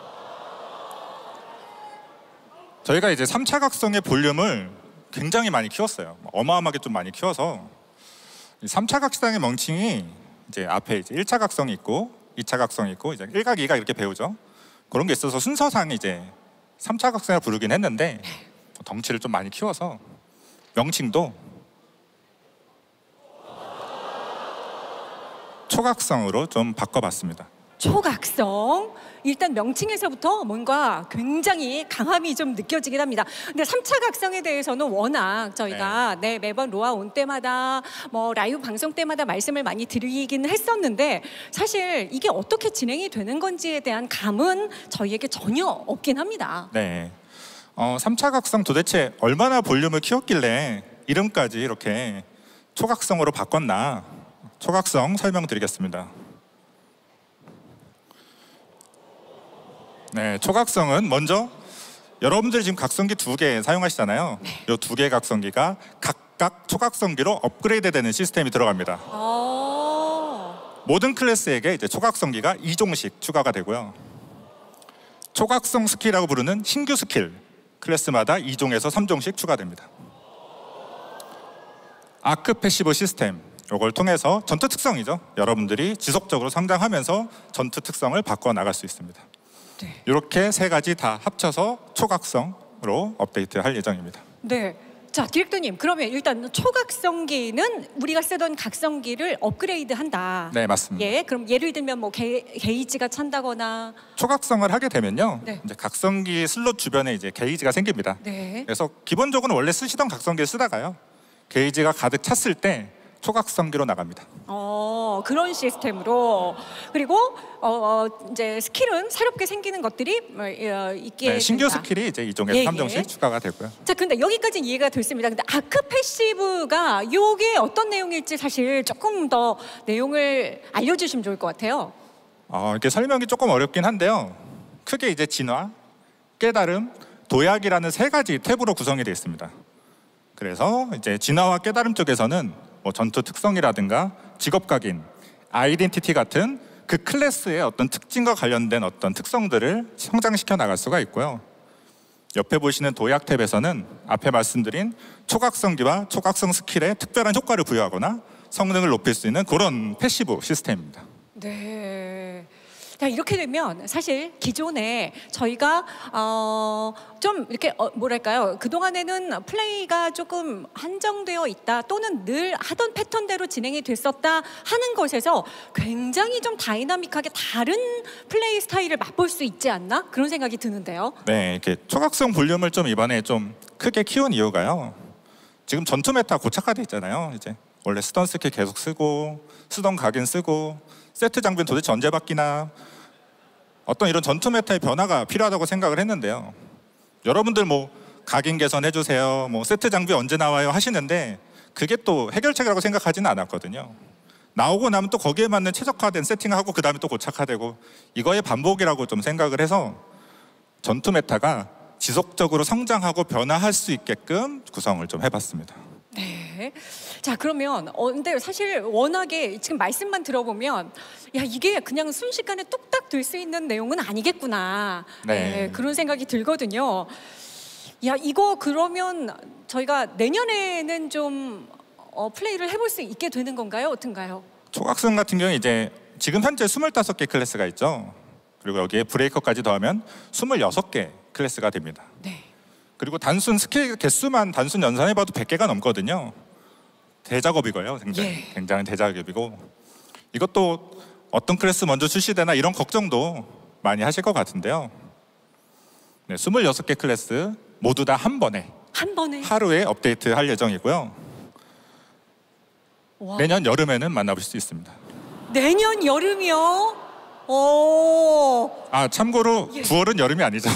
저희가 이제 3차 각성의 볼륨을 굉장히 많이 키웠어요. 어마어마하게 좀 많이 키워서 3차 각성의 멍칭이 이제 앞에 이제 1차 각성이 있고 2차 각성이 있고 이제 1각, 2각 이렇게 배우죠. 그런 게 있어서 순서상 이제 3차 각성을 부르긴 했는데 덩치를 좀 많이 키워서 명칭도 초각성으로 좀 바꿔봤습니다. 초각성. 일단 명칭에서부터 뭔가 굉장히 강함이 좀 느껴지긴 합니다. 근데 3차 각성에 대해서는 워낙 저희가 매번 로아 온 때마다 뭐 라이브 방송 때마다 말씀을 많이 드리긴 했었는데 사실 이게 어떻게 진행이 되는 건지에 대한 감은 저희에게 전혀 없긴 합니다. 네. 3차 각성 도대체 얼마나 볼륨을 키웠길래 이름까지 이렇게 초각성으로 바꿨나? 초각성 설명드리겠습니다. 네, 초각성은 먼저 여러분들이 지금 각성기 2개 사용하시잖아요. 이 2개 각성기가 각각 초각성기로 업그레이드되는 시스템이 들어갑니다. 모든 클래스에게 이제 초각성기가 2종씩 추가가 되고요. 초각성 스킬이라고 부르는 신규 스킬 클래스마다 2종에서 3종씩 추가됩니다. 아크 패시브 시스템 이걸 통해서 전투 특성이죠. 여러분들이 지속적으로 성장하면서 전투 특성을 바꿔 나갈 수 있습니다. 이렇게 3가지 다 합쳐서 초각성으로 업데이트할 예정입니다. 네. 자, 디렉터님, 그러면 일단 초각성기는 우리가 쓰던 각성기를 업그레이드한다. 네, 맞습니다. 예, 그럼 예를 들면 뭐 게이지가 찬다거나. 초각성을 하게 되면요, 네. 이제 각성기 슬롯 주변에 이제 게이지가 생깁니다. 네. 그래서 기본적으로 원래 쓰시던 각성기를 쓰다가요, 게이지가 가득 찼을 때 초각성기로 나갑니다. 그런 시스템으로. 그리고 이제 스킬은 새롭게 생기는 것들이 있게 네, 신규 된다. 스킬이 이제 2종에서 3종씩 추가가 되고요. 자, 근데 여기까지는 이해가 됐습니다. 근데 아크 패시브가 이게 어떤 내용일지 사실 조금 더 내용을 알려주시면 좋을 것 같아요. 이렇게 설명이 조금 어렵긴 한데요. 크게 이제 진화, 깨달음, 도약이라는 3가지 탭으로 구성이 되어 있습니다. 그래서 이제 진화와 깨달음 쪽에서는 뭐 전투 특성이라든가 직업 각인, 아이덴티티 같은 그 클래스의 어떤 특징과 관련된 어떤 특성들을 성장시켜 나갈 수가 있고요. 옆에 보시는 도약 탭에서는 앞에 말씀드린 초각성기와 초각성 스킬에 특별한 효과를 부여하거나 성능을 높일 수 있는 그런 패시브 시스템입니다. 네. 자, 이렇게 되면 사실 기존에 저희가 좀 이렇게 뭐랄까요, 그동안에는 플레이가 조금 한정되어 있다 또는 늘 하던 패턴대로 진행이 됐었다 하는 것에서 굉장히 좀 다이나믹하게 다른 플레이 스타일을 맛볼 수 있지 않나 그런 생각이 드는데요. 네, 이렇게 초각성 볼륨을 좀 이번에 좀 크게 키운 이유가요. 지금 전투 메타 고착화돼 있잖아요. 이제 원래 쓰던 스킬 계속 쓰고 쓰던 각인 쓰고 세트 장비는 도대체 언제 바뀌나, 어떤 이런 전투 메타의 변화가 필요하다고 생각을 했는데요. 여러분들 뭐 각인 개선해 주세요, 뭐 세트 장비 언제 나와요 하시는데 그게 또 해결책이라고 생각하지는 않았거든요. 나오고 나면 또 거기에 맞는 최적화된 세팅을 하고 그 다음에 또 고착화되고 이거의 반복이라고 좀 생각을 해서 전투 메타가 지속적으로 성장하고 변화할 수 있게끔 구성을 좀 해봤습니다. 네. 자, 그러면 근데 사실 워낙에 지금 말씀만 들어보면 야, 이게 그냥 순식간에 뚝딱 될 수 있는 내용은 아니겠구나. 네. 그런 생각이 들거든요. 야, 이거 그러면 저희가 내년에는 좀 플레이를 해볼 수 있게 되는 건가요? 어떤가요? 초각성 같은 경우는 이제 지금 현재 25개 클래스가 있죠. 그리고 여기에 브레이커까지 더하면 26개 클래스가 됩니다. 네. 그리고 단순 스킬 개수만 단순 연산해봐도 100개가 넘거든요. 대작업이고요. 굉장히 대작업이고, 이것도 어떤 클래스 먼저 출시되나 이런 걱정도 많이 하실 것 같은데요. 네, 26개 클래스 모두 다 한 번에 하루에 업데이트 할 예정이고요. 와. 내년 여름에는 만나볼 수 있습니다. 내년 여름이요? 오. 아, 참고로 9월은 여름이 아니죠.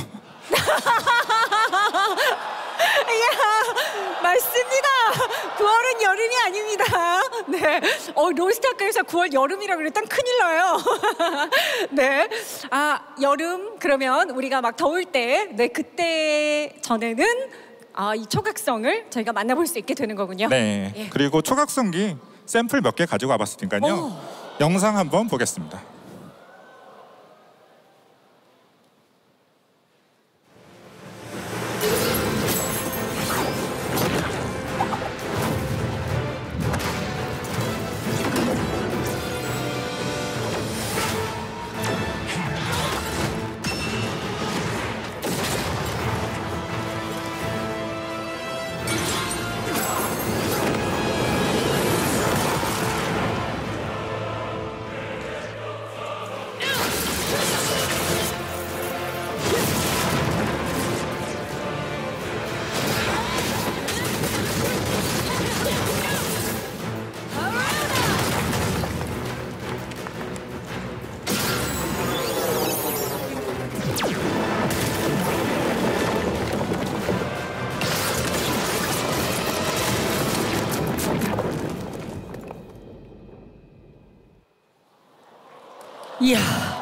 이야, 맞습니다. 9월은 여름이 아닙니다. 네. 로스트아크에서 9월 여름이라고 그랬더니 큰일 나요. 네. 아, 여름 그러면 우리가 막 더울 때, 네, 그때 전에는 이 초각성을 저희가 만나볼 수 있게 되는 거군요. 네. 예. 그리고 초각성기 샘플 몇 개 가지고 와봤으니까요. 영상 한번 보겠습니다. 이야.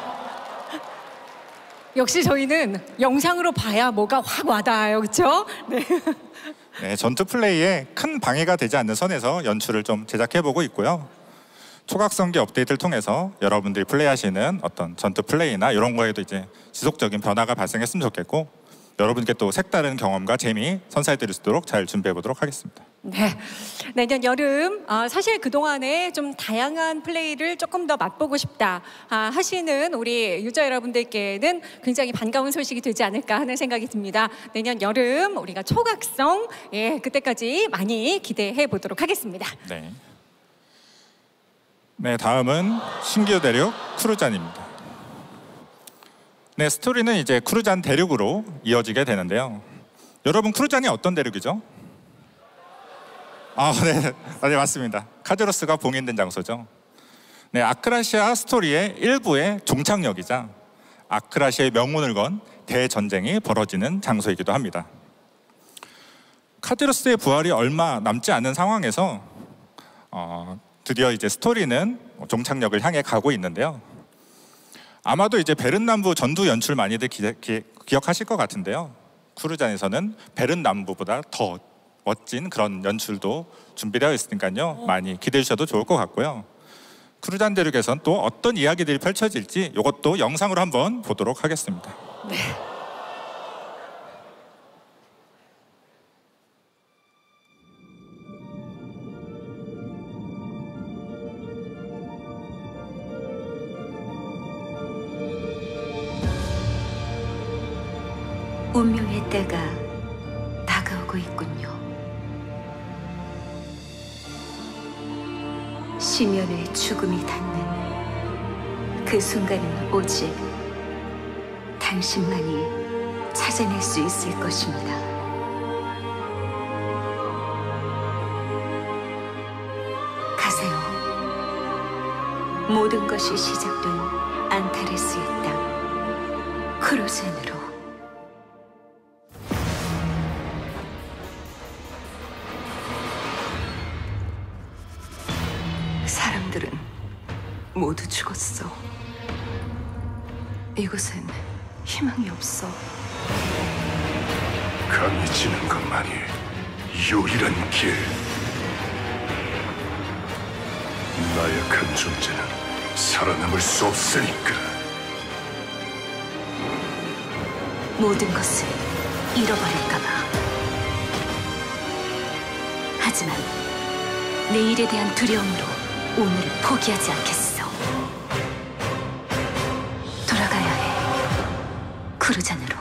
역시 저희는 영상으로 봐야 뭐가 확 와닿아요. 그렇죠? 네. 네, 전투 플레이에 큰 방해가 되지 않는 선에서 연출을 좀 제작해보고 있고요. 초각성기 업데이트를 통해서 여러분들이 플레이하시는 어떤 전투 플레이나 이런 거에도 이제 지속적인 변화가 발생했으면 좋겠고, 여러분께 또 색다른 경험과 재미 선사해드릴 수 있도록 잘 준비해보도록 하겠습니다. 네, 내년 여름 사실 그동안에 좀 다양한 플레이를 조금 더 맛보고 싶다 하시는 우리 유저 여러분들께는 굉장히 반가운 소식이 되지 않을까 하는 생각이 듭니다. 내년 여름 우리가 초각성, 그때까지 많이 기대해 보도록 하겠습니다. 네. 네, 다음은 신규 대륙 쿠르잔입니다. 네, 스토리는 이제 쿠르잔 대륙으로 이어지게 되는데요. 여러분, 쿠르잔이 어떤 대륙이죠? 네, 맞습니다. 카제로스가 봉인된 장소죠. 네, 아크라시아 스토리의 일부의 종착역이자 아크라시아의 명운을 건 대전쟁이 벌어지는 장소이기도 합니다. 카제로스의 부활이 얼마 남지 않은 상황에서 드디어 이제 스토리는 종착역을 향해 가고 있는데요. 아마도 이제 베른 남부 전투 연출 많이들 기억하실 것 같은데요. 쿠르잔에서는 베른 남부보다 더 멋진 그런 연출도 준비되어 있으니까요. 많이 기대해 주셔도 좋을 것 같고요. 쿠르잔 대륙에선 또 어떤 이야기들이 펼쳐질지 이것도 영상으로 한번 보도록 하겠습니다. 네. 운명의 때가 다가오고 있군요. 심연의 죽음이 닿는 그 순간은 오직 당신만이 찾아낼 수 있을 것입니다. 가세요. 모든 것이 시작된 안타레스의 땅, 크루젠으로. 사람들은 모두 죽었어. 이곳엔 희망이 없어. 강해지는 것만이 유일한 길. 나약한 존재는 살아남을 수 없으니까. 모든 것을 잃어버릴까봐. 하지만 내일에 대한 두려움으로 오늘을 포기하지 않겠어. 돌아가야 해. 크루잔으로.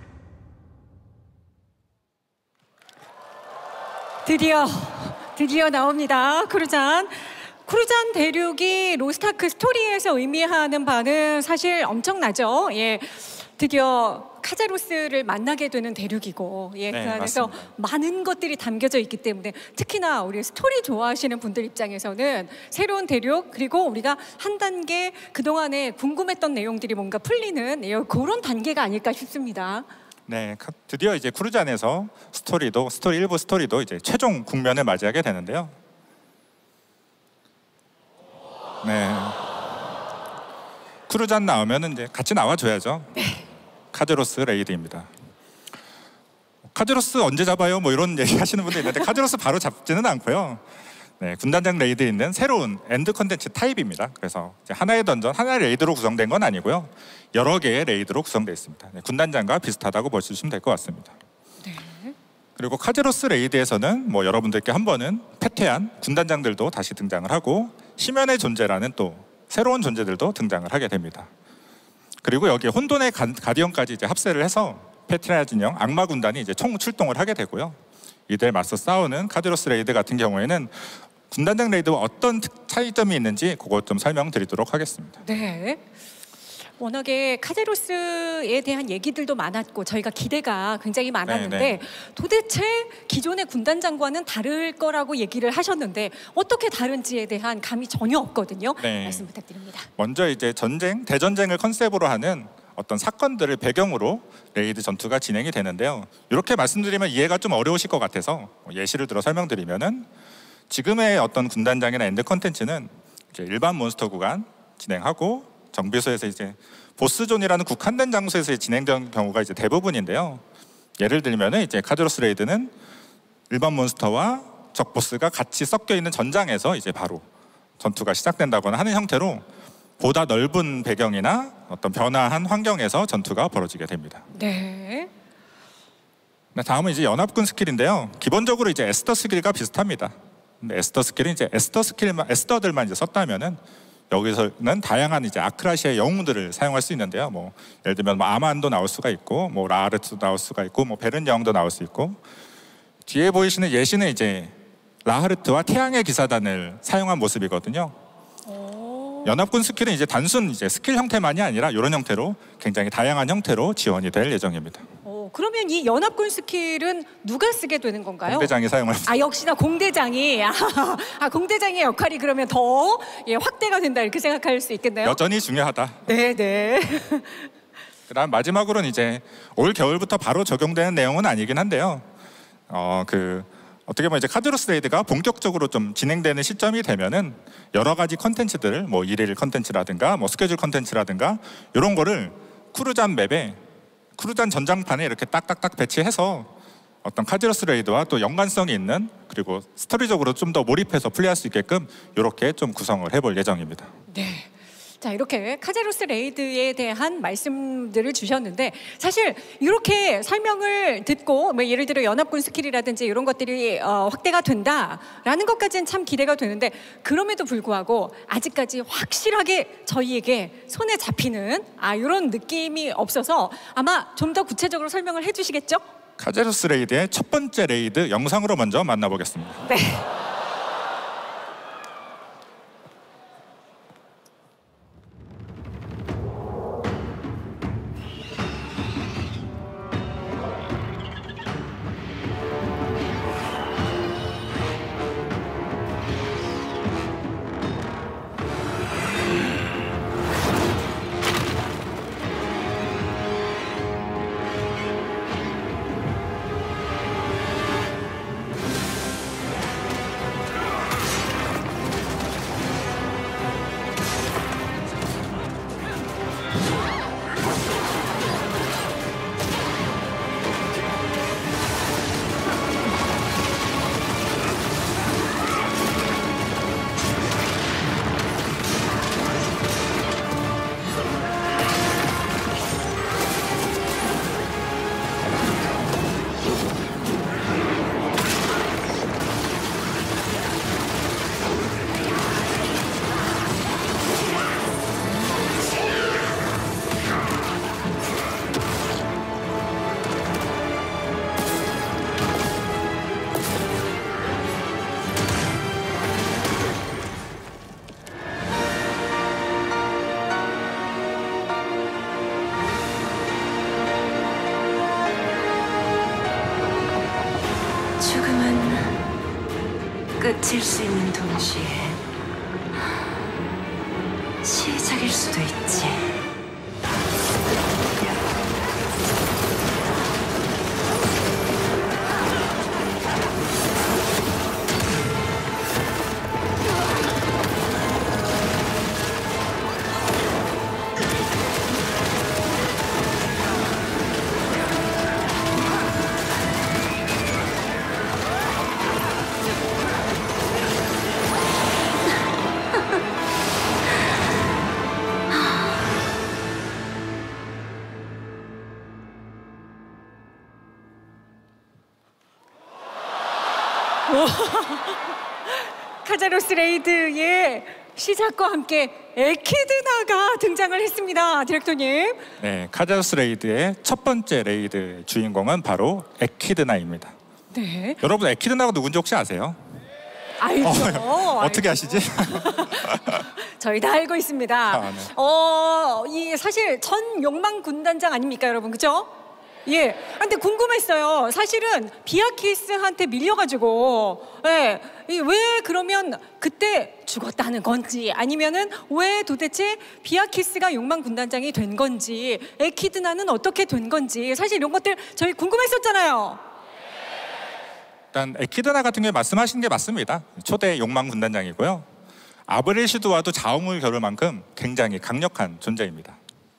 드디어 나옵니다. 크루잔 대륙이 로스트아크 스토리에서 의미하는 바는 사실 엄청나죠. 예, 드디어 카자로스를 만나게 되는 대륙이고, 예, 네, 그 안에서 맞습니다. 많은 것들이 담겨져 있기 때문에 특히나 우리 스토리 좋아하시는 분들 입장에서는 새로운 대륙, 그리고 우리가 한 단계 그동안에 궁금했던 내용들이 뭔가 풀리는, 예, 그런 단계가 아닐까 싶습니다. 네, 드디어 이제 크루잔에서 스토리 일부 스토리도 이제 최종 국면을 맞이하게 되는데요. 네, 크루잔 나오면은 이제 같이 나와줘야죠. 카제로스 레이드입니다. 카제로스 언제 잡아요? 뭐 이런 얘기 하시는 분도 있는데 카제로스 바로 잡지는 않고요. 네, 군단장 레이드에 있는 새로운 엔드 컨텐츠 타입입니다. 그래서 이제 하나의 던전, 하나의 레이드로 구성된 건 아니고요. 여러 개의 레이드로 구성되어 있습니다. 네, 군단장과 비슷하다고 보시면 될 것 같습니다. 네. 그리고 카제로스 레이드에서는 뭐 여러분들께 한 번은 패퇴한 군단장들도 다시 등장을 하고 심연의 존재라는 또 새로운 존재들도 등장을 하게 됩니다. 그리고 여기에 혼돈의 가디언까지 이제 합세를 해서 페트라야 진영 악마 군단이 이제 총 출동을 하게 되고요. 이들 맞서 싸우는 카제로스 레이드 같은 경우에는 군단장 레이드와 어떤 차이점이 있는지 그거 좀 설명드리도록 하겠습니다. 네. 워낙에 카제로스에 대한 얘기들도 많았고 저희가 기대가 굉장히 많았는데 네. 도대체 기존의 군단장과는 다를 거라고 얘기를 하셨는데 어떻게 다른지에 대한 감이 전혀 없거든요. 네. 말씀 부탁드립니다. 먼저 이제 대전쟁을 컨셉으로 하는 어떤 사건들을 배경으로 레이드 전투가 진행이 되는데요. 이렇게 말씀드리면 이해가 좀 어려우실 것 같아서 예시를 들어 설명드리면은 지금의 어떤 군단장이나 엔드 컨텐츠는 이제 일반 몬스터 구간 진행하고 정비소에서 이제 보스존이라는 국한된 장소에서 진행된 경우가 이제 대부분인데요. 예를 들면은 이제 카제로스 레이드는 일반 몬스터와 적 보스가 같이 섞여 있는 전장에서 이제 바로 전투가 시작된다거나 하는 형태로 보다 넓은 배경이나 어떤 변화한 환경에서 전투가 벌어지게 됩니다. 네. 다음은 이제 연합군 스킬인데요. 기본적으로 이제 에스더 스킬과 비슷합니다. 근데 에스더 스킬은 이제 에스더들만 이제 썼다면은 여기서는 다양한 이제 아크라시아의 영웅들을 사용할 수 있는데요. 뭐 예를 들면 뭐 아만도 나올 수가 있고, 뭐 라하르트도 나올 수가 있고, 뭐 베른 영웅도 나올 수 있고. 뒤에 보이시는 예시는 이제 라하르트와 태양의 기사단을 사용한 모습이거든요. 연합군 스킬은 이제 단순 이제 스킬 형태만이 아니라 이런 형태로 굉장히 다양한 형태로 지원이 될 예정입니다. 그러면 이 연합군 스킬은 누가 쓰게 되는 건가요? 공대장이 사용할 수. 역시나 공대장이 공대장의 역할이 그러면 더 확대가 된다 이렇게 생각할 수 있겠네요. 여전히 중요하다. 네. 그다음 마지막으로는 이제 올 겨울부터 바로 적용되는 내용은 아니긴 한데요. 어떻게 보면 이제 카제로스 레이드가 본격적으로 좀 진행되는 시점이 되면은 여러 가지 컨텐츠들을 뭐 일일 컨텐츠라든가 뭐 스케줄 컨텐츠라든가 이런 거를 크루잔 맵에 크루잔 전장판에 이렇게 딱딱딱 배치해서 어떤 카제로스 레이드와 또 연관성이 있는 그리고 스토리적으로 좀 더 몰입해서 플레이할 수 있게끔 이렇게 좀 구성을 해볼 예정입니다. 네. 자, 이렇게 카제로스 레이드에 대한 말씀들을 주셨는데 사실 이렇게 설명을 듣고 뭐 예를 들어 연합군 스킬이라든지 이런 것들이 확대가 된다라는 것까지는 참 기대가 되는데 그럼에도 불구하고 아직까지 확실하게 저희에게 손에 잡히는 이런 느낌이 없어서 아마 좀 더 구체적으로 설명을 해주시겠죠? 카제로스 레이드의 첫 번째 레이드 영상으로 먼저 만나보겠습니다. 네. 끝일 수 있는 동시에 시작일 수도 있지. 카제로스 레이드의 시작과 함께 에키드나가 등장을 했습니다. 디렉터님. 네, 카제로스 레이드의 첫 번째 레이드 주인공은 바로 에키드나입니다. 네. 여러분 에키드나가 누군지 혹시 아세요? 알죠. 어떻게 아시지? 저희 다 알고 있습니다. 네. 이 사실 전 욕망 군단장 아닙니까, 여러분? 그죠? 예. 근데 궁금했어요. 사실은 비아키스한테 밀려가지고, 예. 왜 그러면 그때 죽었다는 건지, 아니면은 왜 도대체 비아키스가 욕망 군단장이 된 건지, 에키드나는 어떻게 된 건지, 사실 이런 것들 저희 궁금했었잖아요. 일단 에키드나 같은 경우에 말씀하신 게 맞습니다. 초대 욕망 군단장이고요. 아브렐시드와도 자웅을 겨룰 만큼 굉장히 강력한 존재입니다.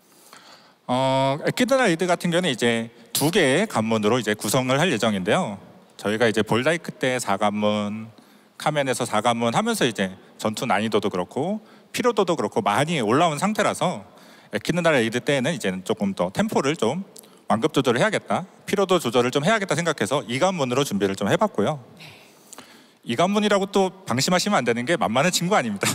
에키드나 레이드 같은 경우는 이제 2개의 관문으로 이제 구성을 할 예정인데요. 저희가 이제 볼다이크 때 4관문, 카멘에서 4관문 하면서 이제 전투 난이도도 그렇고 피로도도 그렇고 많이 올라온 상태라서 에키드나 레이드 때에는 이제는 조금 더 템포를 좀 완급 조절을 해야겠다, 피로도 조절을 좀 해야겠다 생각해서 2관문으로 준비를 좀 해봤고요. 2관문이라고 또 방심하시면 안 되는 게 만만한 친구 아닙니다.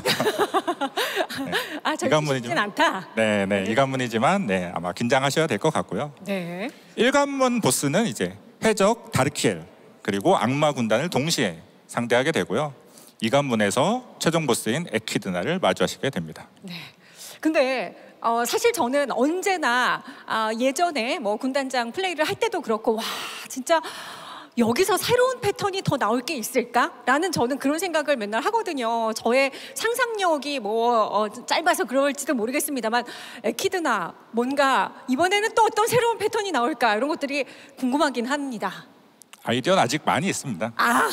네. 저희 쉽진 않다. 네, 2관문이지만 네, 아마 긴장하셔야 될 것 같고요. 네. 1관문 보스는 이제 해적 다르키엘 그리고 악마 군단을 동시에 상대하게 되고요. 2관문에서 최종 보스인 에키드나를 마주하시게 됩니다. 네. 근데 사실 저는 언제나 예전에 뭐 군단장 플레이를 할 때도 그렇고 와 진짜 여기서 새로운 패턴이 더 나올 게 있을까라는 저는 그런 생각을 맨날 하거든요. 저의 상상력이 뭐 짧아서 그럴지도 모르겠습니다만 에키드나 뭔가 이번에는 또 어떤 새로운 패턴이 나올까 이런 것들이 궁금하긴 합니다. 아이디어는 아직 많이 있습니다.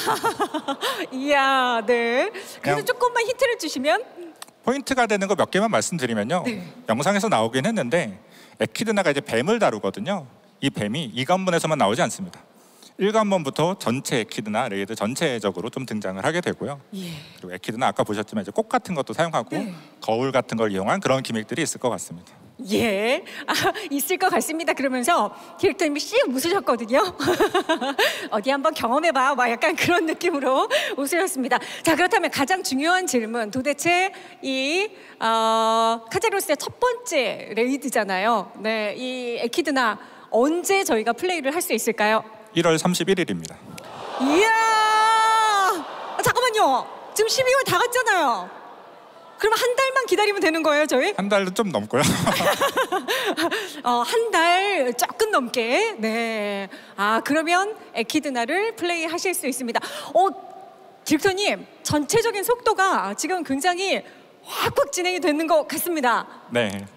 이야, 네. 그래서 조금만 힌트를 주시면 포인트가 되는 거 몇 개만 말씀드리면요. 네. 영상에서 나오긴 했는데 에키드나가 이제 뱀을 다루거든요. 이 뱀이 2관문에서만 나오지 않습니다. 1관문부터 전체 에키드나 레이드 전체적으로 좀 등장을 하게 되고요. 예. 그리고 에키드는 아까 보셨지만 이제 꽃 같은 것도 사용하고 네. 거울 같은 걸 이용한 그런 기믹들이 있을 것 같습니다. 예, 있을 것 같습니다. 그러면서 디렉터님이 씩 웃으셨거든요. 어디 한번 경험해봐, 막 약간 그런 느낌으로 웃으셨습니다. 자, 그렇다면 가장 중요한 질문, 도대체 이 카제로스의 첫 번째 레이드잖아요. 네, 이 에키드나 언제 저희가 플레이를 할 수 있을까요? 1월 31일입니다. 이야, 잠깐만요. 지금 12월 다 갔잖아요. 그럼 한 달만 기다리면 되는 거예요, 저희? 한 달도 좀 넘고요. 한 달 조금 넘게. 네. 그러면 에키드나를 플레이 하실 수 있습니다. 디렉터님, 전체적인 속도가 지금 굉장히 확확 진행이 되는 것 같습니다. 네.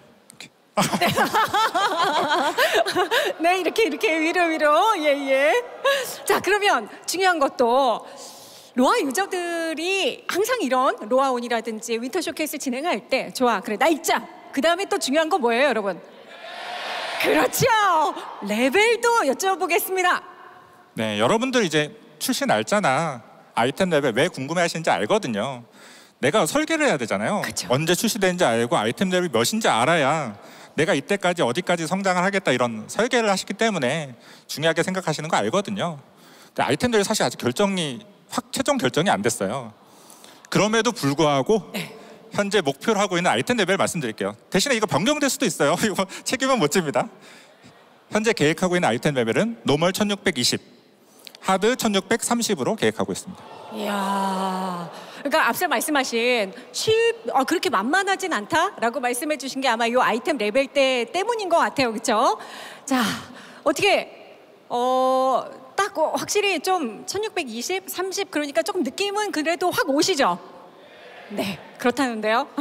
네, 이렇게 위로. 예. 자, 그러면 중요한 것도 로아 유저들이 항상 이런 로아온이라든지 윈터 쇼케이스 진행할 때 좋아, 그래, 날짜. 그 다음에 또 중요한 거 뭐예요, 여러분? 그렇죠. 레벨도 여쭤보겠습니다. 네, 여러분들 이제 출시 날짜나 아이템 레벨 왜 궁금해하시는지 알거든요. 내가 설계를 해야 되잖아요. 그쵸. 언제 출시되는지 알고 아이템 레벨 몇인지 알아야 내가 이때까지 어디까지 성장을 하겠다 이런 설계를 하시기 때문에 중요하게 생각하시는 거 알거든요. 근데 아이템들이 사실 아직 최종 결정이 안 됐어요. 그럼에도 불구하고 현재 목표로 하고 있는 아이템 레벨 말씀드릴게요. 대신에 이거 변경될 수도 있어요. 이거 책임은 못 집니다. 현재 계획하고 있는 아이템 레벨은 노멀 1620, 하드 1630으로 계획하고 있습니다. 이야, 그러니까 앞서 말씀하신 그렇게 만만하진 않다라고 말씀해 주신 게 아마 이 아이템 레벨 때문인 것 같아요. 그렇죠? 자, 어떻게 딱 확실히 좀 1620, 30 그러니까 조금 느낌은 그래도 확 오시죠? 네, 그렇다는데요.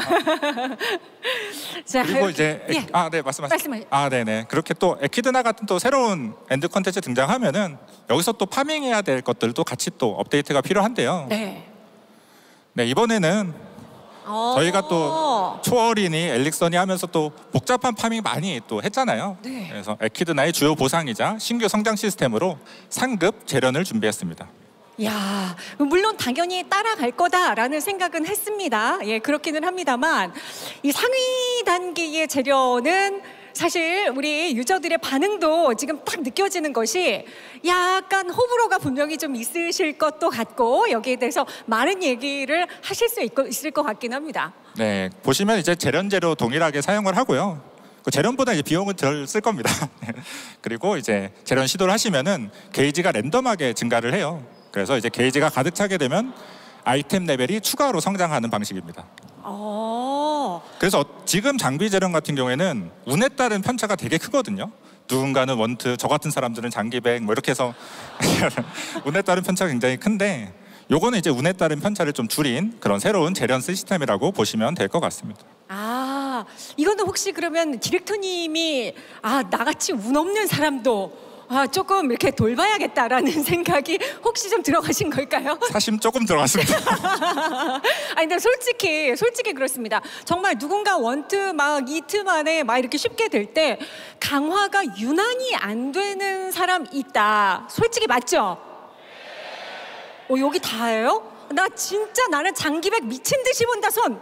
자, 그리고 이제 예. 네, 말씀하세요. 네네. 그렇게 또 에키드나 같은 또 새로운 엔드 컨텐츠 등장하면은 여기서 또 파밍해야 될 것들도 같이 또 업데이트가 필요한데요. 네. 네, 이번에는 저희가 또 초월이니 엘릭선이 하면서 또 복잡한 파밍 많이 또 했잖아요. 네. 그래서 에키드나의 주요 보상이자 신규 성장 시스템으로 상급 재련을 준비했습니다. 야, 물론 당연히 따라갈 거다라는 생각은 했습니다. 예, 그렇기는 합니다만 이 상위 단계의 재련은 사실 우리 유저들의 반응도 지금 딱 느껴지는 것이 약간 호불호가 분명히 좀 있으실 것도 같고 여기에 대해서 많은 얘기를 하실 수 있을 것 같긴 합니다. 네, 보시면 이제 재련 재료 동일하게 사용을 하고요. 그 재련보다 이제 비용은 덜 쓸 겁니다. 그리고 이제 재련 시도를 하시면은 게이지가 랜덤하게 증가를 해요. 그래서 이제 게이지가 가득 차게 되면 아이템 레벨이 추가로 성장하는 방식입니다. 그래서 지금 장비 재련 같은 경우에는 운에 따른 편차가 되게 크거든요. 누군가는 원트, 저 같은 사람들은 장기백 뭐 이렇게 해서 운에 따른 편차가 굉장히 큰데 요거는 이제 운에 따른 편차를 좀 줄인 그런 새로운 재련 시스템이라고 보시면 될 것 같습니다. 이거는 혹시 그러면 디렉터님이 나같이 운 없는 사람도 조금 이렇게 돌봐야겠다라는 생각이 혹시 좀 들어가신 걸까요? 사심 조금 들어갔습니다. 근데 솔직히 그렇습니다. 정말 누군가 원트 막 이트 만에 막 이렇게 쉽게 될 때 강화가 유난히 안 되는 사람 있다. 솔직히 맞죠? 여기 다예요? 나는 장기백 미친 듯이 본다 손.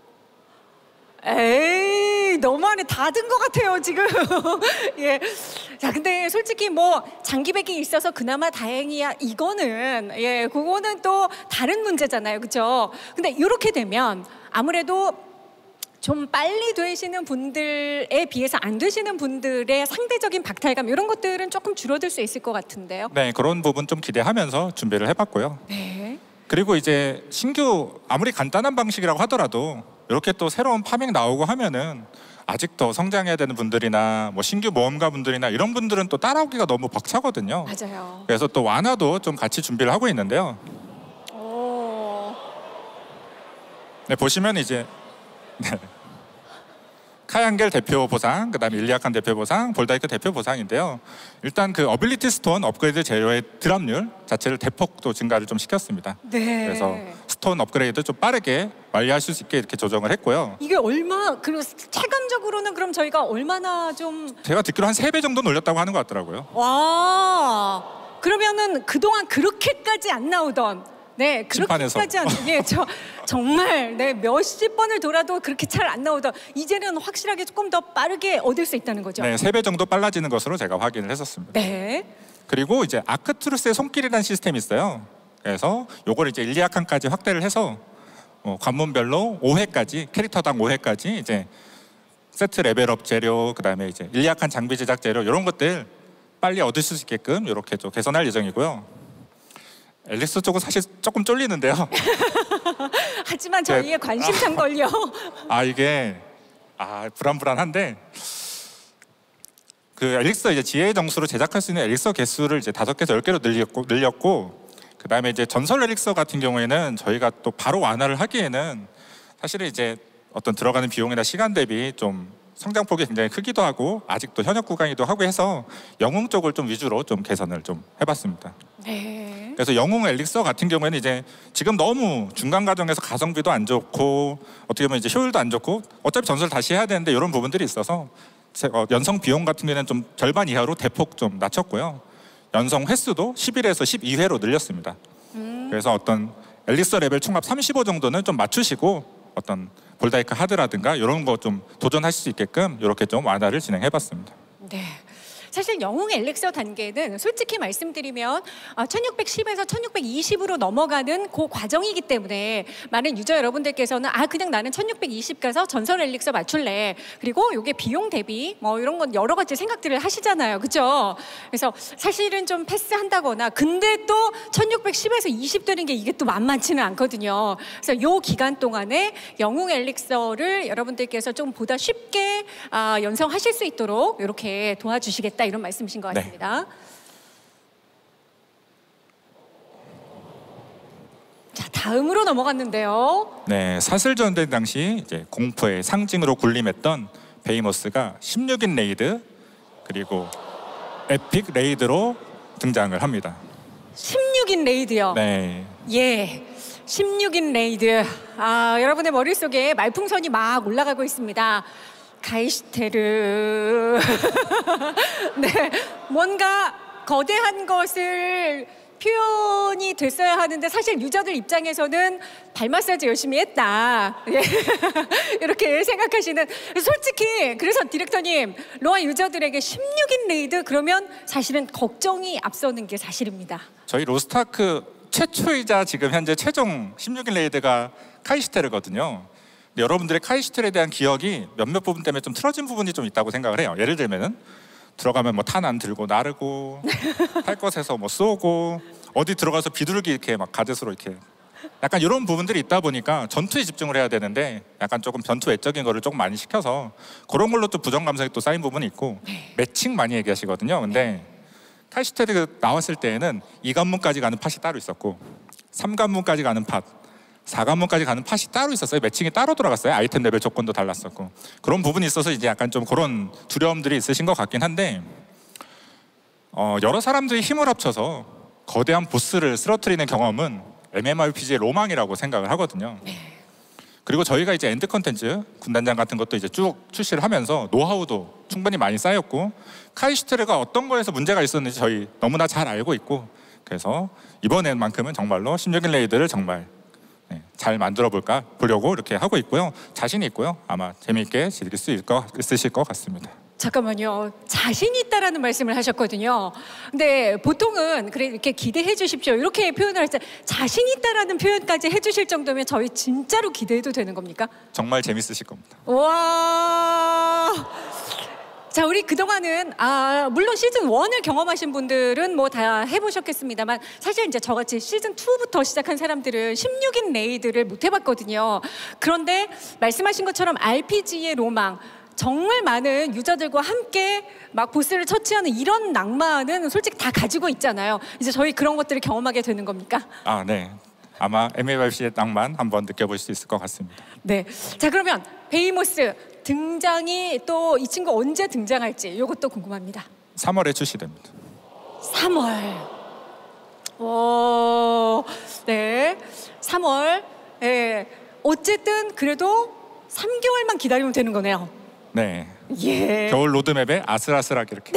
에이, 너무하네. 다 든 것 같아요 지금. 예. 자, 근데 솔직히 뭐 장기백이 있어서 그나마 다행이야. 이거는 그거는 또 다른 문제잖아요, 그렇죠? 근데 이렇게 되면 아무래도 좀 빨리 되시는 분들에 비해서 안 되시는 분들의 상대적인 박탈감 이런 것들은 조금 줄어들 수 있을 것 같은데요. 네, 그런 부분 좀 기대하면서 준비를 해봤고요. 네. 그리고 이제 신규 아무리 간단한 방식이라고 하더라도 이렇게 또 새로운 파밍 나오고 하면은 아직 더 성장해야 되는 분들이나 뭐 신규 모험가 분들이나 이런 분들은 또 따라오기가 너무 벅차거든요. 맞아요. 그래서 또 완화도 좀 같이 준비를 하고 있는데요. 네, 보시면 이제 카얀겔 대표 보상, 그다음에 일리아칸 대표 보상, 볼다이크 대표 보상인데요. 일단 그 어빌리티 스톤 업그레이드 재료의 드랍률 자체를 대폭 또 증가를 좀 시켰습니다. 네. 그래서 스톤 업그레이드 좀 빠르게 완료하실 수 있게 이렇게 조정을 했고요. 이게 그리고 체감적으로는 그럼 저희가 얼마나 좀 제가 듣기로 한 3배 정도 올렸다고 하는 것 같더라고요. 와, 그러면은 그동안 그렇게까지 안 나오던 네, 심판에서. 그렇게까지 안 예, 저 정말 네, 몇십 번을 돌아도 그렇게 잘 안 나오던 이제는 확실하게 조금 더 빠르게 얻을 수 있다는 거죠. 네, 3배 정도 빨라지는 것으로 제가 확인을 했었습니다. 네. 그리고 이제 아크투루스의 손길이라는 시스템이 있어요. 그래서 요걸 이제 1, 2악칸까지 확대를 해서 관문별로 5회까지 캐릭터당 5회까지 이제 세트 레벨업 재료, 그다음에 이제 1, 2악칸 장비 제작 재료 이런 것들 빨리 얻을 수 있게끔 이렇게 좀 개선할 예정이고요. 앨리스 쪽은 사실 조금 쫄리는데요. 하지만 저희의 관심사인 걸요. 이게 불안한데 그 엘릭서 이제 지혜의 정수로 제작할 수 있는 엘릭서 개수를 이제 5개에서 10개로 늘렸고 그다음에 이제 전설 엘릭서 같은 경우에는 저희가 또 바로 완화를 하기에는 사실은 이제 어떤 들어가는 비용이나 시간 대비 좀 성장폭이 굉장히 크기도 하고 아직도 현역 구간이기도 하고 해서 영웅 쪽을 좀 위주로 좀 개선을 좀 해봤습니다. 네. 그래서 영웅 엘릭서 같은 경우에는 이제 지금 너무 중간 과정에서 가성비도 안 좋고 어떻게 보면 이제 효율도 안 좋고 어차피 전설 다시 해야 되는데 이런 부분들이 있어서 연성 비용 같은 경우에는 좀 절반 이하로 대폭 좀 낮췄고요. 연성 횟수도 11에서 12회로 늘렸습니다. 그래서 어떤 엘릭서 레벨 총합 35 정도는 좀 맞추시고 어떤 볼다이크 하드라든가 이런 거 좀 도전하실 수 있게끔 이렇게 좀 완화를 진행해봤습니다. 네. 사실 영웅 엘릭서 단계는 솔직히 말씀드리면 1610에서 1620으로 넘어가는 그 과정이기 때문에 많은 유저 여러분들께서는 그냥 나는 1620 가서 전설 엘릭서 맞출래. 그리고 이게 비용 대비 뭐 이런 건 여러 가지 생각들을 하시잖아요. 그렇죠? 그래서 사실은 좀 패스한다거나 근데 또 1610에서 20 되는 게 이게 또 만만치는 않거든요. 그래서 이 기간 동안에 영웅 엘릭서를 여러분들께서 좀 보다 쉽게 연성하실 수 있도록 이렇게 도와주시겠다. 이런 말씀이신 것 같습니다. 네. 자, 다음으로 넘어갔는데요. 네, 사슬전쟁 당시 이제 공포의 상징으로 군림했던 베이모스가 16인 레이드 그리고 에픽 레이드로 등장을 합니다. 16인 레이드요? 네. 예. 16인 레이드. 여러분의 머릿속에 말풍선이 막 올라가고 있습니다. 가이스테르. 네, 뭔가 거대한 것을 표현이 됐어야 하는데 사실 유저들 입장에서는 발 마사지 열심히 했다. 예. 이렇게 생각하시는. 솔직히 그래서 디렉터님 로아 유저들에게 16인 레이드 그러면 사실은 걱정이 앞서는 게 사실입니다. 저희 로스트아크 최초이자 지금 현재 최종 16인 레이드가 카이스테르거든요. 여러분들의 카이스텔에 대한 기억이 몇몇 부분 때문에 좀 틀어진 부분이 좀 있다고 생각을 해요. 예를 들면은 들어가면 뭐 탄 안 들고 나르고 할 것에서 뭐 쏘고 어디 들어가서 비둘기 이렇게 막 가젯으로 이렇게 약간 이런 부분들이 있다 보니까 전투에 집중을 해야 되는데 약간 조금 전투 외적인 거를 조금 많이 시켜서 그런 걸로 또 부정 감성이 또 쌓인 부분이 있고 매칭 많이 얘기하시거든요. 근데 카이스텔이 나왔을 때에는 2관문까지 가는 팟이 따로 있었고 3관문까지 가는 팟 4관문까지 가는 팟이 따로 있었어요. 매칭이 따로 돌아갔어요. 아이템 레벨 조건도 달랐었고 그런 부분이 있어서 이제 약간 좀 그런 두려움들이 있으신 것 같긴 한데 여러 사람들이 힘을 합쳐서 거대한 보스를 쓰러뜨리는 경험은 MMORPG의 로망이라고 생각을 하거든요. 그리고 저희가 이제 엔드 컨텐츠 군단장 같은 것도 이제 쭉 출시를 하면서 노하우도 충분히 많이 쌓였고 카이스테르가 어떤 거에서 문제가 있었는지 저희 너무나 잘 알고 있고 그래서 이번엔만큼은 정말로 16인 레이드를 정말 잘 만들어 보려고 이렇게 하고 있고요. 자신이 있고요. 아마 재미있게 즐길 수 있으실 것 같습니다. 잠깐만요. 자신 있다라는 말씀을 하셨거든요. 근데 보통은 그래 이렇게 기대해 주십시오. 이렇게 표현을 할 때 자신 있다라는 표현까지 해주실 정도면 저희 진짜로 기대해도 되는 겁니까? 정말 재밌으실 겁니다. 와. 자, 우리 그동안은 물론 시즌 1을 경험하신 분들은 뭐 다 해보셨겠습니다만 사실 이제 저같이 시즌 2부터 시작한 사람들은 16인 레이드를 못 해봤거든요. 그런데 말씀하신 것처럼 RPG의 로망 정말 많은 유저들과 함께 막 보스를 처치하는 이런 낭만은 솔직히 다 가지고 있잖아요. 이제 저희 그런 것들을 경험하게 되는 겁니까? 네. 아마 MMORPG의 낭만 한번 느껴볼 수 있을 것 같습니다. 네. 자, 그러면 베이모스 등장이 또 이 친구 언제 등장할지 이것도 궁금합니다. 3월에 출시됩니다. 3월. 오, 네. 3월. 네. 어쨌든 그래도 3개월만 기다리면 되는 거네요. 네. 예. 겨울 로드맵에 아슬아슬하게 이렇게.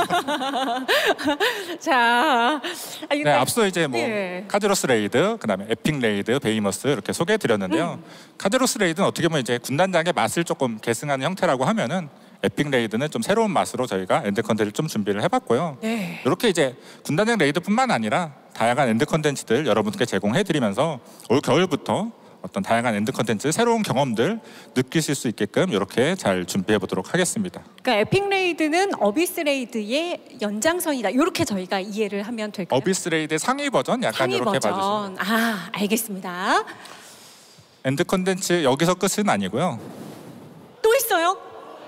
자, 네, 앞서 이제 뭐 예. 카제로스 레이드, 그다음에 에픽 레이드, 베이머스 이렇게 소개해드렸는데요. 카제로스 레이드는 어떻게 보면 이제 군단장의 맛을 조금 계승하는 형태라고 하면은 에픽 레이드는 좀 새로운 맛으로 저희가 엔드 컨텐츠를 좀 준비를 해봤고요. 네. 이렇게 이제 군단장 레이드뿐만 아니라 다양한 엔드 컨텐츠들 여러분께 제공해드리면서 올 겨울부터 어떤 다양한 엔드 컨텐츠, 새로운 경험들 느끼실 수 있게끔 이렇게 잘 준비해 보도록 하겠습니다. 그러니까 에픽 레이드는 어비스 레이드의 연장선이다. 이렇게 저희가 이해를 하면 될까요? 어비스 레이드의 상위 버전 약간 상위 이렇게 버전. 봐주시면. 아, 알겠습니다. 엔드 컨텐츠 여기서 끝은 아니고요. 또 있어요?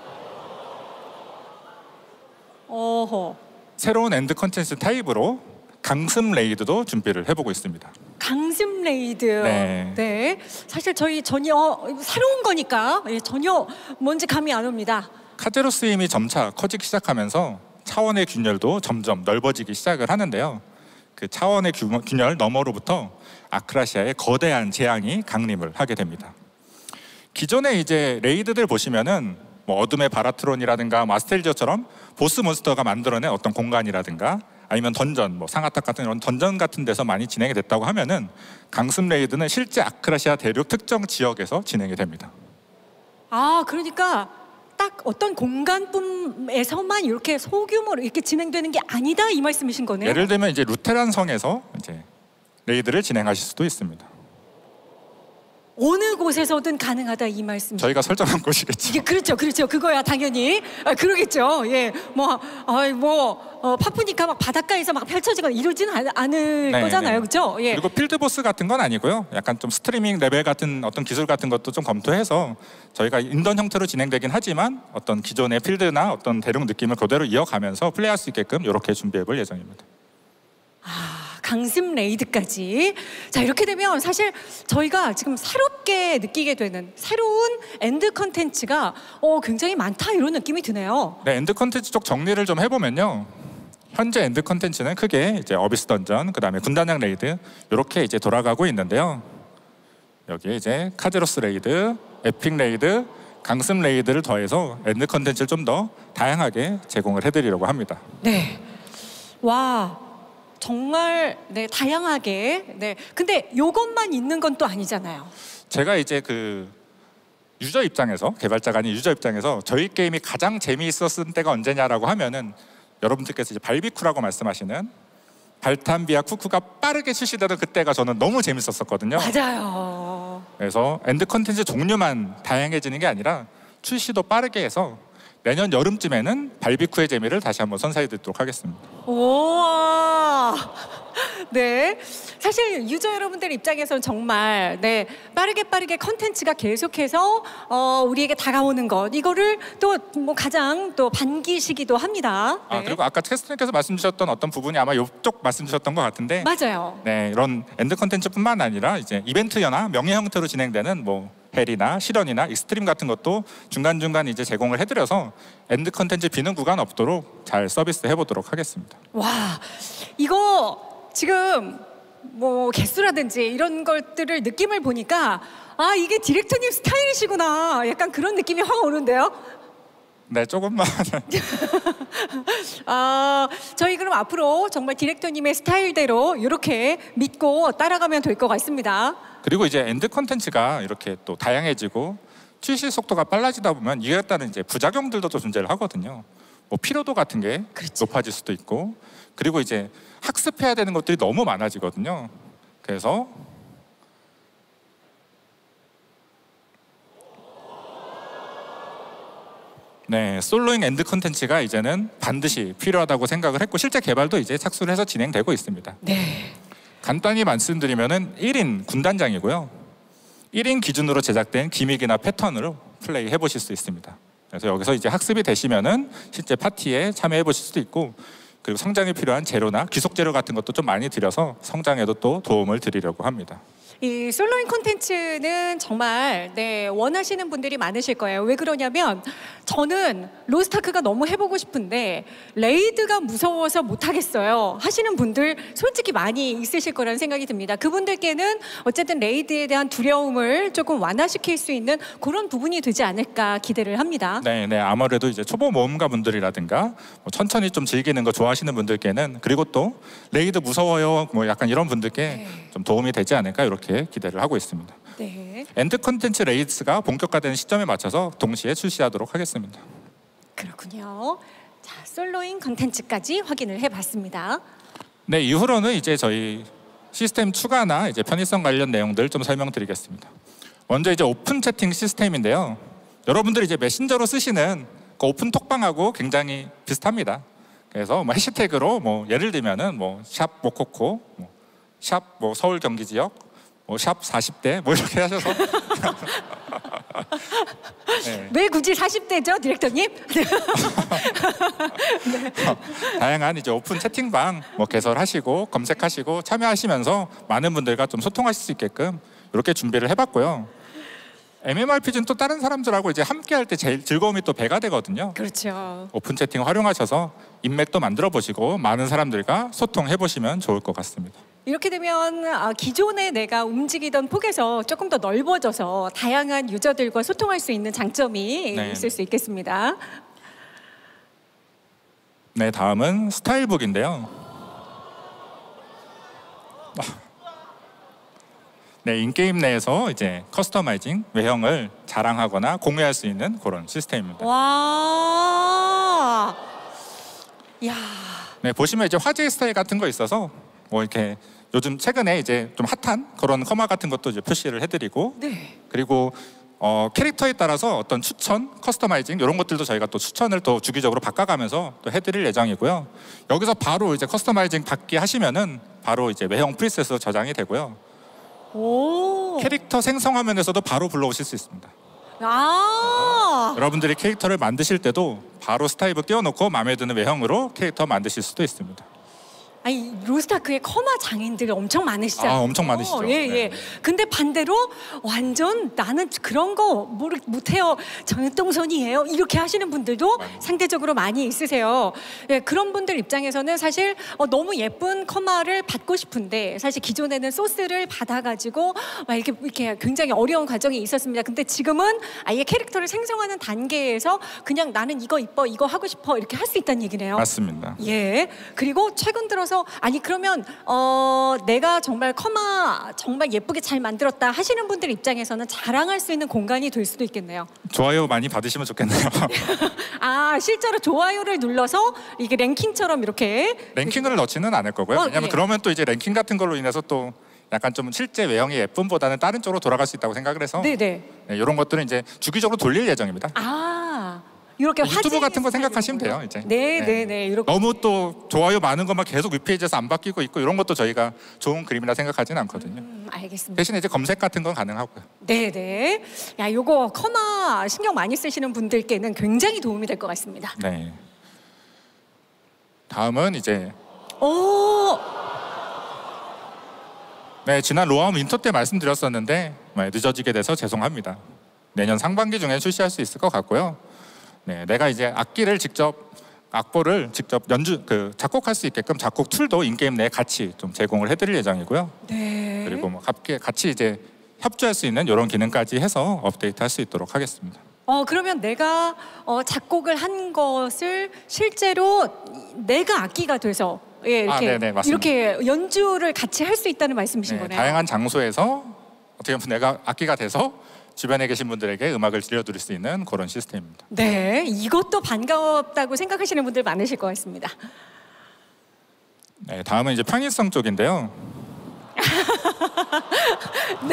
어허. 새로운 엔드 컨텐츠 타입으로 강습 레이드도 준비를 해보고 있습니다. 강습 레이드. 네. 네. 사실 저희 전혀 새로운 거니까 전혀 뭔지 감이 안 옵니다. 카제로스 힘이 점차 커지기 시작하면서 차원의 균열도 점점 넓어지기 시작을 하는데요. 그 차원의 균열 너머로부터 아크라시아의 거대한 재앙이 강림을 하게 됩니다. 기존의 이제 레이드들 보시면은 뭐 어둠의 바라트론이라든가 마스텔지어처럼 보스 몬스터가 만들어낸 어떤 공간이라든가 아니면 던전, 뭐 상하탑 같은 이런 던전 같은 데서 많이 진행이 됐다고 하면은 강습 레이드는 실제 아크라시아 대륙 특정 지역에서 진행이 됩니다. 아, 그러니까 딱 어떤 공간뿐에서만 이렇게 소규모로 이렇게 진행되는 게 아니다 이 말씀이신 거네요. 예를 들면 이제 루테란 성에서 이제 레이드를 진행하실 수도 있습니다. 어느 곳에서든 가능하다 이 말씀. 저희가 설정한 곳이겠죠. 이게 그렇죠, 그거야 당연히. 그러겠죠. 예, 파푸니카 막 바닷가에서 막 펼쳐지거나 이러지는 않을 네, 거잖아요, 네. 그렇죠? 예. 그리고 필드 보스 같은 건 아니고요. 약간 좀 스트리밍 레벨 같은 어떤 기술 같은 것도 좀 검토해서 저희가 인던 형태로 진행되긴 하지만 어떤 기존의 필드나 어떤 대륙 느낌을 그대로 이어가면서 플레이할 수 있게끔 이렇게 준비해볼 예정입니다. 강습 레이드까지. 자, 이렇게 되면 사실 저희가 지금 새롭게 느끼게 되는 새로운 엔드 컨텐츠가 굉장히 많다 이런 느낌이 드네요. 네, 엔드 컨텐츠 쪽 정리를 좀 해보면요. 현재 엔드 컨텐츠는 크게 이제 어비스 던전, 그다음에 군단장 레이드 이렇게 이제 돌아가고 있는데요. 여기에 이제 카제로스 레이드, 에픽 레이드, 강습 레이드를 더해서 엔드 컨텐츠를 좀 더 다양하게 제공을 해드리려고 합니다. 네. 와. 정말 네, 다양하게. 네. 근데 요것만 있는 건 또 아니잖아요. 제가 이제 그 유저 입장에서, 개발자가 아닌 유저 입장에서 저희 게임이 가장 재미있었을 때가 언제냐라고 하면은 여러분들께서 이제 발비쿠라고 말씀하시는 발탄비아 쿠쿠가 빠르게 출시되던 그때가 저는 너무 재밌었었거든요. 맞아요. 그래서 엔드 컨텐츠 종류만 다양해지는 게 아니라 출시도 빠르게 해서 내년 여름쯤에는 발비쿠의 재미를 다시 한번 선사해드리도록 하겠습니다. 우와. 네. 사실 유저 여러분들 입장에서는 정말 빠르게 컨텐츠가 계속해서 우리에게 다가오는 것 이거를 또 뭐 가장 또 반기시기도 합니다. 네. 그리고 아까 캐스터님께서 말씀 주셨던 어떤 부분이 아마 이쪽 말씀 주셨던 것 같은데 맞아요. 네, 이런 엔드 컨텐츠뿐만 아니라 이제 이벤트여나 명예 형태로 진행되는 뭐 헬이나 실현이나 익스트림 같은 것도 중간중간 이제 제공을 해드려서 엔드 컨텐츠 비는 구간 없도록 잘 서비스 해보도록 하겠습니다. 와, 이거 지금 뭐 개수라든지 이런 것들을 느낌을 보니까 이게 디렉터님 스타일이시구나 약간 그런 느낌이 확 오는데요. 네, 조금만. 저희 그럼 앞으로 정말 디렉터님의 스타일대로 이렇게 믿고 따라가면 될 것 같습니다. 그리고 이제 엔드 컨텐츠가 이렇게 또 다양해지고 출시 속도가 빨라지다 보면 이에 따른 이제 부작용들도 또 존재를 하거든요. 뭐 피로도 같은 게 높아질 수도 있고, 그리고 이제 학습해야 되는 것들이 너무 많아지거든요. 그래서 네, 솔로잉 엔드 컨텐츠가 이제는 반드시 필요하다고 생각을 했고 실제 개발도 이제 착수를 해서 진행되고 있습니다. 네. 간단히 말씀드리면은 1인 군단장이고요. 1인 기준으로 제작된 기믹이나 패턴으로 플레이 해보실 수 있습니다. 그래서 여기서 이제 학습이 되시면은 실제 파티에 참여해 보실 수도 있고, 그리고 성장에 필요한 재료나 귀속 재료 같은 것도 좀 많이 들여서 성장에도 또 도움을 드리려고 합니다. 이 솔로인 콘텐츠는 정말 원하시는 분들이 많으실 거예요. 왜 그러냐면 저는 로스트아크가 너무 해보고 싶은데 레이드가 무서워서 못하겠어요 하시는 분들 솔직히 많이 있으실 거라는 생각이 듭니다. 그분들께는 어쨌든 레이드에 대한 두려움을 조금 완화시킬 수 있는 그런 부분이 되지 않을까 기대를 합니다. 네, 아무래도 이제 초보 모험가 분들이라든가 뭐 천천히 좀 즐기는 거 좋아하시는 분들께는, 그리고 또 레이드 무서워요 뭐 약간 이런 분들께 좀 도움이 되지 않을까 이렇게 기대를 하고 있습니다. 네. 엔드 콘텐츠 레이스가 본격화되는 시점에 맞춰서 동시에 출시하도록 하겠습니다. 그렇군요. 자, 솔로인 콘텐츠까지 확인을 해봤습니다. 네, 이후로는 이제 저희 시스템 추가나 이제 편의성 관련 내용들 좀 설명드리겠습니다. 먼저 이제 오픈 채팅 시스템인데요. 여러분들이 이제 메신저로 쓰시는 그 오픈 톡방하고 굉장히 비슷합니다. 그래서 뭐 해시태그로 뭐 예를 들면은 뭐 샵 모코코, 샵 뭐 서울 경기 지역, 뭐 샵 40대 뭐 이렇게 하셔서 네. 왜 굳이 40대죠, 디렉터님? 다양한 이제 오픈 채팅방 뭐 개설하시고 검색하시고 참여하시면서 많은 분들과 좀 소통하실 수 있게끔 이렇게 준비를 해봤고요. MMORPG는 또 다른 사람들하고 이제 함께 할 때 제일 즐거움이 또 배가 되거든요. 그렇죠. 오픈 채팅 활용하셔서 인맥도 만들어 보시고 많은 사람들과 소통해 보시면 좋을 것 같습니다. 이렇게 되면 기존에 내가 움직이던 폭에서 조금 더 넓어져서 다양한 유저들과 소통할 수 있는 장점이 있을 수 있겠습니다. 네, 다음은 스타일북인데요. 네, 인게임 내에서 이제 커스터마이징 외형을 자랑하거나 공유할 수 있는 그런 시스템입니다. 와, 야. 네, 보시면 이제 화제의 스타일 같은 거 있어서 뭐 이렇게 요즘 최근에 이제 좀 핫한 그런 커마 같은 것도 이제 표시를 해드리고, 네. 그리고 캐릭터에 따라서 어떤 추천, 커스터마이징 이런 것들도 저희가 또 추천을 또 주기적으로 바꿔가면서 또 해드릴 예정이고요. 여기서 바로 이제 커스터마이징 받기 하시면은 바로 이제 외형 프리셋으로 저장이 되고요. 오. 캐릭터 생성 화면에서도 바로 불러오실 수 있습니다. 아. 여러분들이 캐릭터를 만드실 때도 바로 스타일북 띄워놓고 마음에 드는 외형으로 캐릭터 만드실 수도 있습니다. 아니, 로스트아크에 커마 장인들이 엄청 많으시잖아요. 아, 엄청 많으시죠. 예. 네. 근데 반대로 완전 나는 그런 거 못해요. 저는 똥손이에요. 이렇게 하시는 분들도 상대적으로 많이 있으세요. 예, 그런 분들 입장에서는 사실 너무 예쁜 커마를 받고 싶은데 사실 기존에는 소스를 받아가지고 막 이렇게 굉장히 어려운 과정이 있었습니다. 근데 지금은 아예 캐릭터를 생성하는 단계에서 그냥 나는 이거 이뻐, 이거 하고 싶어 이렇게 할 수 있다는 얘기네요. 맞습니다. 예. 그리고 최근 들어서 아니 그러면 내가 정말 커마 정말 예쁘게 잘 만들었다 하시는 분들 입장에서는 자랑할 수 있는 공간이 될 수도 있겠네요. 좋아요 많이 받으시면 좋겠네요. 아, 실제로 좋아요를 눌러서 이게 랭킹처럼 이렇게 랭킹을 넣지는 않을 거고요. 왜냐하면 예. 그러면 또 이제 랭킹 같은 걸로 인해서 또 약간 좀 실제 외형이 예쁨보다는 다른 쪽으로 돌아갈 수 있다고 생각을 해서 네네. 네, 이런 것들은 이제 주기적으로 돌릴 예정입니다. 아, 이렇게 유튜브 같은 거 생각하시면 돼요. 이제 네네네. 이렇게. 너무 또 좋아요 많은 것만 계속 윗페이지에서 안 바뀌고 있고 이런 것도 저희가 좋은 그림이라 생각하지는 않거든요. 알겠습니다. 대신에 이제 검색 같은 건 가능하고요. 네네. 야, 요거 커마 신경 많이 쓰시는 분들께는 굉장히 도움이 될 것 같습니다. 네. 다음은 이제 오. 네, 지난 로아움 윈터 때 말씀드렸었는데 늦어지게 돼서 죄송합니다. 내년 상반기 중에 출시할 수 있을 것 같고요. 네, 내가 이제 악보를 직접 작곡할 수 있게끔 작곡 툴도 인게임 내에 같이 좀 제공을 해드릴 예정이고요. 네. 그리고 뭐 같이 이제 협조할 수 있는 이런 기능까지 해서 업데이트할 수 있도록 하겠습니다. 그러면 내가 작곡을 한 것을 실제로 내가 악기가 돼서 이렇게, 네네, 맞습니다. 이렇게 연주를 같이 할 수 있다는 말씀이신 네, 거네요. 다양한 장소에서 어떻게 보면 내가 악기가 돼서 주변에 계신 분들에게 음악을 들려드릴 수 있는 그런 시스템입니다. 네, 이것도 반갑다고 생각하시는 분들 많으실 것 같습니다. 네, 다음은 이제 편의성 쪽인데요. 네.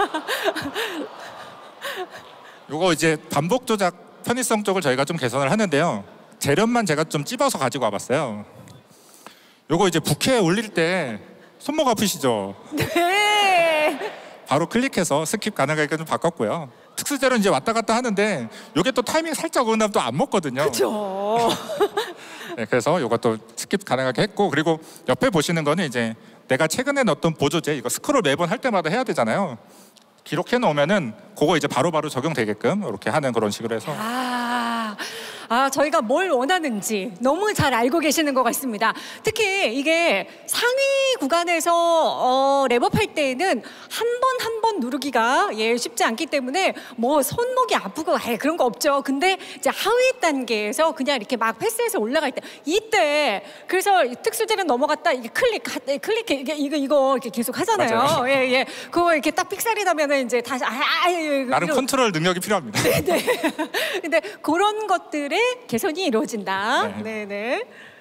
요거 이제 반복 조작 편의성 쪽을 저희가 좀 개선을 하는데요. 재련만 제가 좀 찝어서 가지고 와봤어요. 요거 이제 부캐 올릴 때 손목 아프시죠? 네. 바로 클릭해서 스킵 가능하게 좀 바꿨고요. 특수재료는 이제 왔다 갔다 하는데 요게 또 타이밍 살짝 오면 또 안 먹거든요. 그렇죠. 네, 그래서 요것도 스킵 가능하게 했고, 그리고 옆에 보시는 거는 이제 내가 최근에 넣었던 보조제 이거 스크롤 매번 할 때마다 해야 되잖아요. 기록해 놓으면은 그거 이제 바로바로 적용되게끔 이렇게 하는 그런 식으로 해서 저희가 뭘 원하는지 너무 잘 알고 계시는 것 같습니다. 특히 이게 상위 구간에서 랩업할 때에는 한 번 누르기가 쉽지 않기 때문에 뭐 손목이 아프고 그런 거 없죠. 근데 이제 하위 단계에서 그냥 이렇게 막 패스해서 올라갈 때 이때 그래서 특수제는 넘어갔다 이게 클릭 이거 이렇게 계속 하잖아요. 맞아요. 예. 그거 이렇게 딱 삑살이 나면은 이제 다시 나름 컨트롤 능력이 필요합니다. 네. 근데 그런 것들의 개선이 이루어진다. 네.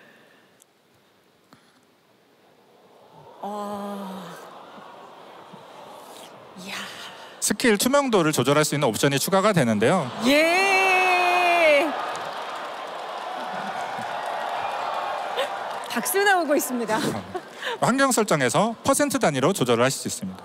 이야. 스킬 투명도를 조절할 수 있는 옵션이 추가가 되는데요. 예. 박수 나오고 있습니다. 환경 설정에서 퍼센트 단위로 조절을 하실 수 있습니다.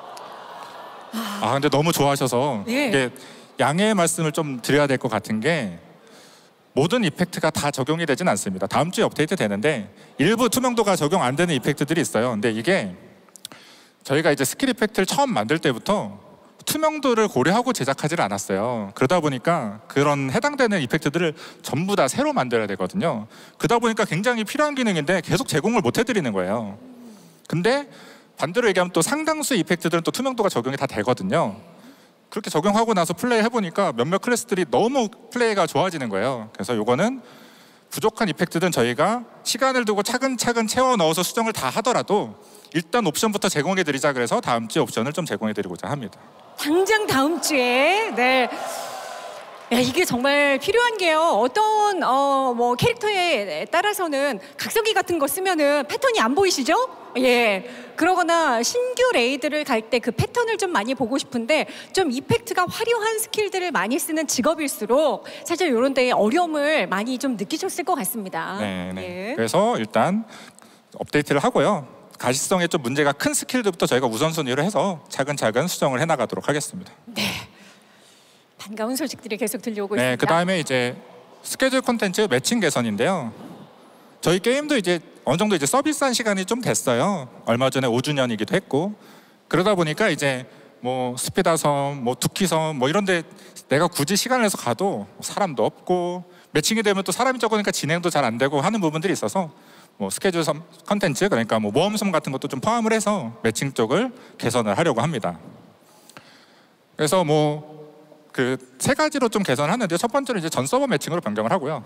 근데 너무 좋아하셔서 이게 양해의 말씀을 좀 드려야 될 것 같은 게 모든 이펙트가 다 적용이 되진 않습니다. 다음 주에 업데이트 되는데 일부 투명도가 적용 안 되는 이펙트들이 있어요. 근데 이게 저희가 이제 스킬 이펙트를 처음 만들 때부터 투명도를 고려하고 제작하지를 않았어요. 그러다 보니까 그런 해당되는 이펙트들을 전부 다 새로 만들어야 되거든요. 그러다 보니까 굉장히 필요한 기능인데 계속 제공을 못 해드리는 거예요. 근데 반대로 얘기하면 또 상당수 이펙트들은 또 투명도가 적용이 다 되거든요. 그렇게 적용하고 나서 플레이 해보니까 몇몇 클래스들이 너무 플레이가 좋아지는 거예요. 그래서 요거는 부족한 이펙트들은 저희가 시간을 두고 차근차근 채워 넣어서 수정을 다 하더라도 일단 옵션부터 제공해드리자 그래서 다음 주에 옵션을 좀 제공해드리고자 합니다. 당장 다음 주에 이게 정말 필요한 게요. 어떤 뭐 캐릭터에 따라서는 각성기 같은 거 쓰면은 패턴이 안 보이시죠? 그러거나 신규 레이드를 갈 때 그 패턴을 좀 많이 보고 싶은데 좀 이펙트가 화려한 스킬들을 많이 쓰는 직업일수록 사실 이런 데에 어려움을 많이 좀 느끼셨을 것 같습니다. 네. 그래서 일단 업데이트를 하고요. 가시성에 좀 문제가 큰 스킬들부터 저희가 우선순위로 해서 차근차근 수정을 해나가도록 하겠습니다. 네. 반가운 소식들이 계속 들려오고 있습니다. 그 다음에 이제 스케줄 콘텐츠 매칭 개선인데요. 저희 게임도 이제 어느 정도 이제 서비스한 시간이 좀 됐어요. 얼마 전에 5주년이기도 했고 그러다 보니까 이제 뭐 스피다섬, 뭐 두키섬 뭐 이런데 내가 굳이 시간을 내서 가도 사람도 없고 매칭이 되면 또 사람이 적으니까 진행도 잘 안 되고 하는 부분들이 있어서 뭐 스케줄 컨텐츠 그러니까 뭐 모험섬 같은 것도 좀 포함을 해서 매칭 쪽을 개선을 하려고 합니다. 그래서 뭐 그 세 가지로 좀 개선하는데 첫 번째로 이제 전 서버 매칭으로 변경을 하고요.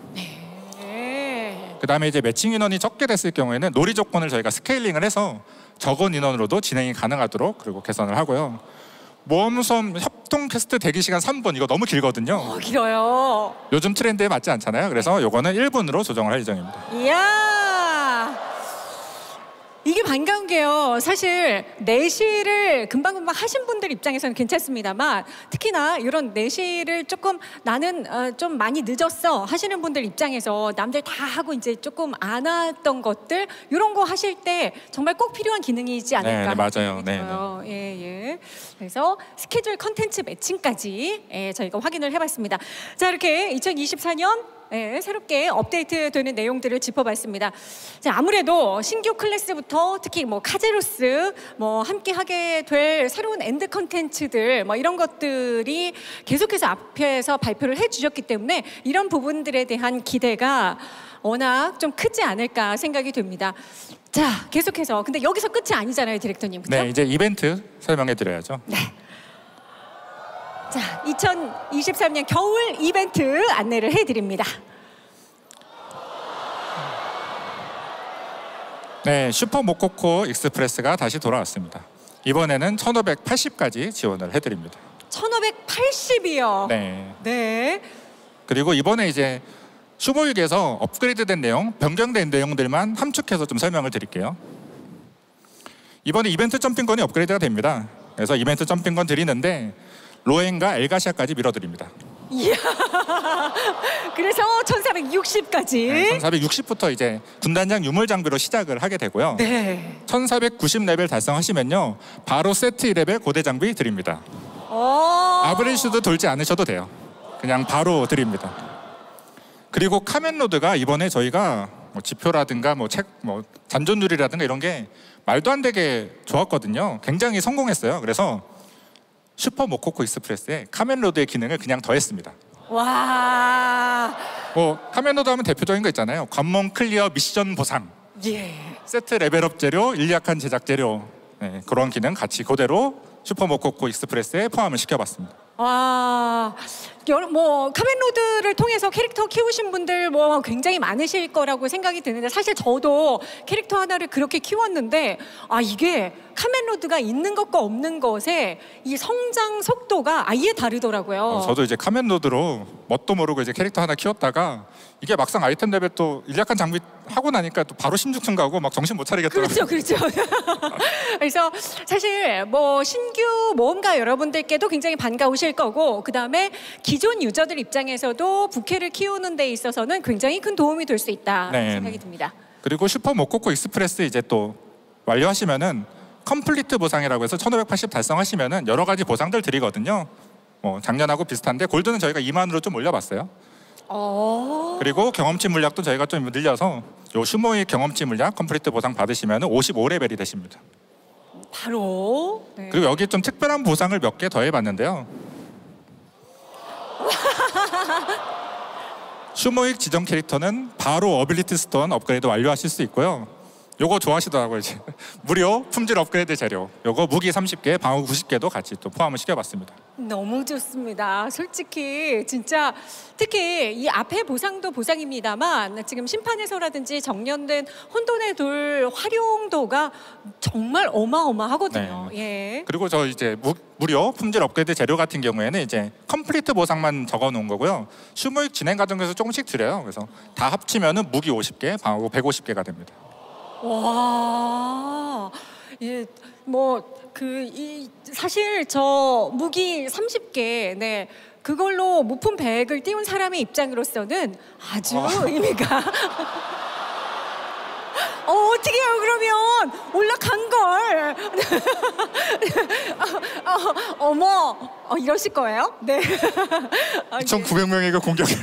그 다음에 이제 매칭 인원이 적게 됐을 경우에는 놀이 조건을 저희가 스케일링을 해서 적은 인원으로도 진행이 가능하도록 그리고 개선을 하고요. 모험섬 협동 퀘스트 대기 시간 3분 이거 너무 길거든요. 길어요. 요즘 트렌드에 맞지 않잖아요. 그래서 요거는 1분으로 조정을 할 예정입니다. 이야. 이게 반가운 게요. 사실 내시를 금방금방 하신 분들 입장에서는 괜찮습니다만 특히나 이런 내시를 조금 나는 좀 많이 늦었어 하시는 분들 입장에서 남들 다 하고 이제 조금 안 왔던 것들 이런 거 하실 때 정말 꼭 필요한 기능이지 않을까. 네, 맞아요. 네. 그래서 스케줄 컨텐츠 매칭까지 저희가 확인을 해봤습니다. 자, 이렇게 2024년 새롭게 업데이트되는 내용들을 짚어봤습니다. 자, 아무래도 신규 클래스부터 특히 뭐 카제로스 뭐 함께 하게 될 새로운 엔드 컨텐츠들 뭐 이런 것들이 계속해서 앞에서 발표를 해주셨기 때문에 이런 부분들에 대한 기대가 워낙 좀 크지 않을까 생각이 됩니다. 자, 계속해서 근데 여기서 끝이 아니잖아요, 디렉터님. 그렇죠? 네, 이제 이벤트 설명해 드려야죠. 네. 자, 2023년 겨울 이벤트 안내를 해드립니다. 네, 슈퍼 모코코 익스프레스가 다시 돌아왔습니다. 이번에는 1580까지 지원을 해드립니다. 1580이요? 네. 그리고 이번에 이제 슈보육에서 업그레이드된 내용, 변경된 내용들만 함축해서 좀 설명을 드릴게요. 이번에 이벤트 점핑건이 업그레이드가 됩니다. 그래서 이벤트 점핑건 드리는데 로엔과 엘가시아까지 밀어드립니다. 이야, 그래서 1460까지. 네, 1460부터 이제 군단장 유물 장비로 시작을 하게 되고요. 네. 1490레벨 달성하시면요 바로 세트 1레벨 고대 장비 드립니다. 아브레슈도 돌지 않으셔도 돼요. 그냥 바로 드립니다. 그리고 카멘로드가 이번에 저희가 뭐 지표라든가 뭐 책, 뭐 잔존율이라든가 이런 게 말도 안 되게 좋았거든요. 굉장히 성공했어요. 그래서 슈퍼 모코코 익스프레스에 카멘로드의 기능을 그냥 더했습니다. 와. 뭐 카멘로드 하면 대표적인 거 있잖아요. 관문 클리어 미션 보상, 예. 세트 레벨업 재료, 일약한 제작 재료, 네, 그런 기능 같이 그대로 슈퍼 모코코 익스프레스에 포함을 시켜봤습니다. 와, 뭐 카멘로드를 통해서 캐릭터 키우신 분들 뭐 굉장히 많으실 거라고 생각이 드는데 사실 저도 캐릭터 하나를 그렇게 키웠는데 이게 카멘로드가 있는 것과 없는 것의 이 성장 속도가 아예 다르더라고요. 저도 이제 카멘로드로 뭣도 모르고 이제 캐릭터 하나 키웠다가 이게 막상 아이템 레벨 또 일약한 장비 하고 나니까 또 바로 16층 가고 막 정신 못 차리겠더라고요. 그렇죠. 그래서 사실 뭐 신규 모험가 여러분들께도 굉장히 반가우실 거고 그다음에 기존 유저들 입장에서도 부캐를 키우는 데 있어서는 굉장히 큰 도움이 될 수 있다 생각이 듭니다. 그리고 슈퍼 모코코 익스프레스 이제 또 완료하시면은 컴플리트 보상이라고 해서 1580 달성하시면은 여러 가지 보상들 드리거든요. 뭐 작년하고 비슷한데 골드는 저희가 2만으로 좀 올려봤어요. 그리고 경험치 물약도 저희가 좀 늘려서 요 슈모의 경험치 물약 컴플리트 보상 받으시면 55레벨이 되십니다. 바로. 네. 그리고 여기 좀 특별한 보상을 몇 개 더해봤는데요. 슈모익 지정 캐릭터는 바로 어빌리티 스톤 업그레이드 완료하실 수 있고요. 요거 좋아하시더라고요. 이제 무료 품질 업그레이드 재료, 요거 무기 30개, 방어 90개도 같이 또 포함을 시켜봤습니다. 너무 좋습니다. 솔직히 진짜 특히 이 앞에 보상도 보상입니다만 지금 심판에서라든지 정년된 혼돈의 돌 활용도가 정말 어마어마하거든요. 예. 그리고 저 이제 무료 품질 업그레이드 재료 같은 경우에는 이제 컴플리트 보상만 적어놓은 거고요. 슈모익 진행 과정에서 조금씩 드려요. 그래서 다 합치면은 무기 50개, 방어 150개가 됩니다. 와, 예, 뭐 사실 저 무기 30개, 네, 그걸로 무품 100을 띄운 사람의 입장으로서는 아주 의미가. 어떻게 해요 그러면 올라간 걸. 어머, 이러실 거예요? 네. 2,900명에게 공격해.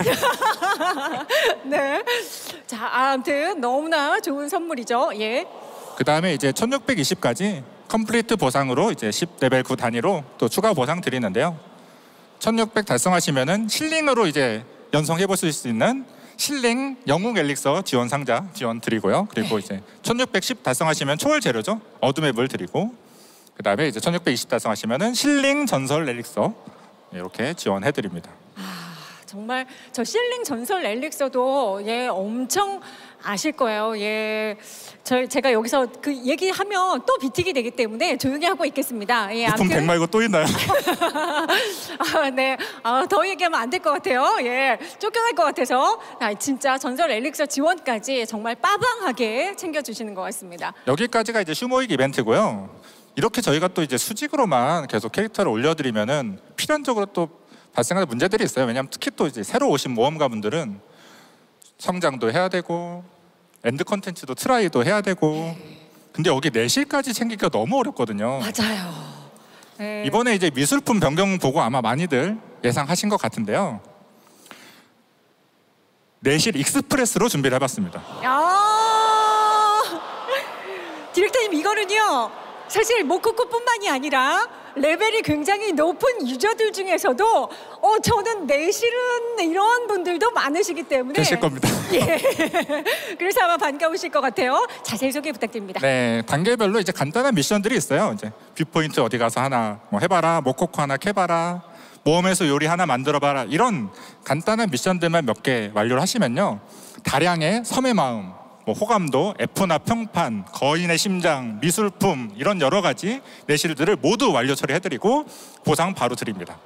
네. 자, 아무튼 너무나 좋은 선물이죠. 예. 그 다음에 이제 1620까지 컴플리트 보상으로 이제 10레벨 9 단위로 또 추가 보상 드리는데요. 1600 달성하시면은 실링으로 이제 연성해 보실 수 있는 실링 영웅 엘릭서 지원 상자 지원 드리고요. 그리고 이제 1610 달성하시면 초월 재료죠. 어둠의 물 드리고 그 다음에 이제 1620 달성하시면은 실링 전설 엘릭서 이렇게 지원해 드립니다. 정말 저 실링 전설 엘릭서도 엄청 아실 거예요. 제가 여기서 그 얘기하면 또 비틱이 되기 때문에 조용히 하고 있겠습니다. 부품 100 말고 또 있나요? 네. 더 얘기하면 안 될 것 같아요. 쫓겨날 것 같아서 진짜 전설 엘릭서 지원까지 정말 빠방하게 챙겨주시는 것 같습니다. 여기까지가 이제 슈모익 이벤트고요. 이렇게 저희가 또 이제 수직으로만 계속 캐릭터를 올려드리면은 필연적으로 또 발생하는 문제들이 있어요. 왜냐하면 특히 또 이제 새로 오신 모험가분들은 성장도 해야 되고 엔드 컨텐츠도 트라이도 해야 되고 근데 여기 내실까지 챙기기가 너무 어렵거든요. 맞아요. 이번에 이제 미술품 변경 보고 아마 많이들 예상하신 것 같은데요. 내실 익스프레스로 준비를 해봤습니다. 디렉터님 이거는요. 사실 모코코뿐만이 아니라 레벨이 굉장히 높은 유저들 중에서도 저는 내실은 이런 분들도 많으시기 때문에 계실 겁니다. 그래서 아마 반가우실 것 같아요. 자세히 소개 부탁드립니다. 네, 단계별로 이제 간단한 미션들이 있어요. 이제 뷰포인트 어디 가서 하나 뭐 해봐라, 모코코 하나 캐봐라, 모험에서 요리 하나 만들어봐라 이런 간단한 미션들만 몇 개 완료를 하시면요. 다량의 섬의 마음, 뭐 호감도, F나 평판, 거인의 심장, 미술품 이런 여러 가지 내실들을 모두 완료 처리해드리고 보상 바로 드립니다.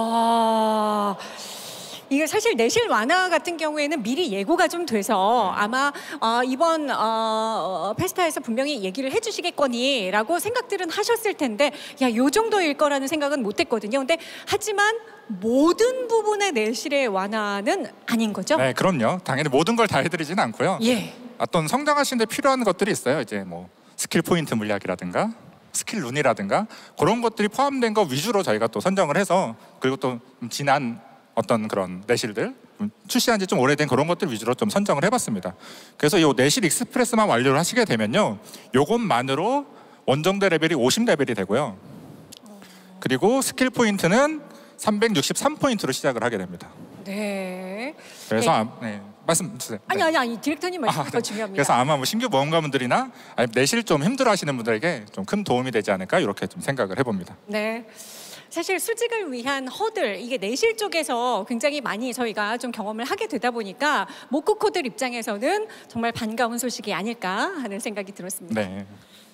이게 사실 내실 완화 같은 경우에는 미리 예고가 좀 돼서 아마 이번 페스타에서 분명히 얘기를 해주시겠거니라고 생각들은 하셨을 텐데 요 정도일 거라는 생각은 못했거든요. 근데 하지만 모든 부분의 내실의 완화는 아닌 거죠? 네, 그럼요. 당연히 모든 걸 다 해드리지는 않고요. 어떤 성장하시는 데 필요한 것들이 있어요. 이제 뭐 스킬 포인트 물약이라든가 스킬 룬이라든가 그런 것들이 포함된 거 위주로 저희가 또 선정을 해서 그리고 또 진한 어떤 그런 내실들 출시한 지 좀 오래된 그런 것들 위주로 좀 선정을 해봤습니다. 그래서 이 내실 익스프레스만 완료를 하시게 되면요, 요것만으로 원정대 레벨이 50레벨이 되고요. 그리고 스킬 포인트는 363포인트로 시작을 하게 됩니다. 네. 그래서 말씀 주세요. 아니 디렉터님 말씀이 더 중요합니다. 그래서 아마 뭐 신규 모험가분들이나 내실 좀 힘들어하시는 분들에게 좀 큰 도움이 되지 않을까 이렇게 좀 생각을 해봅니다. 네. 사실 수직을 위한 허들, 이게 내실 쪽에서 굉장히 많이 저희가 좀 경험을 하게 되다 보니까 모코코들 입장에서는 정말 반가운 소식이 아닐까 하는 생각이 들었습니다. 네.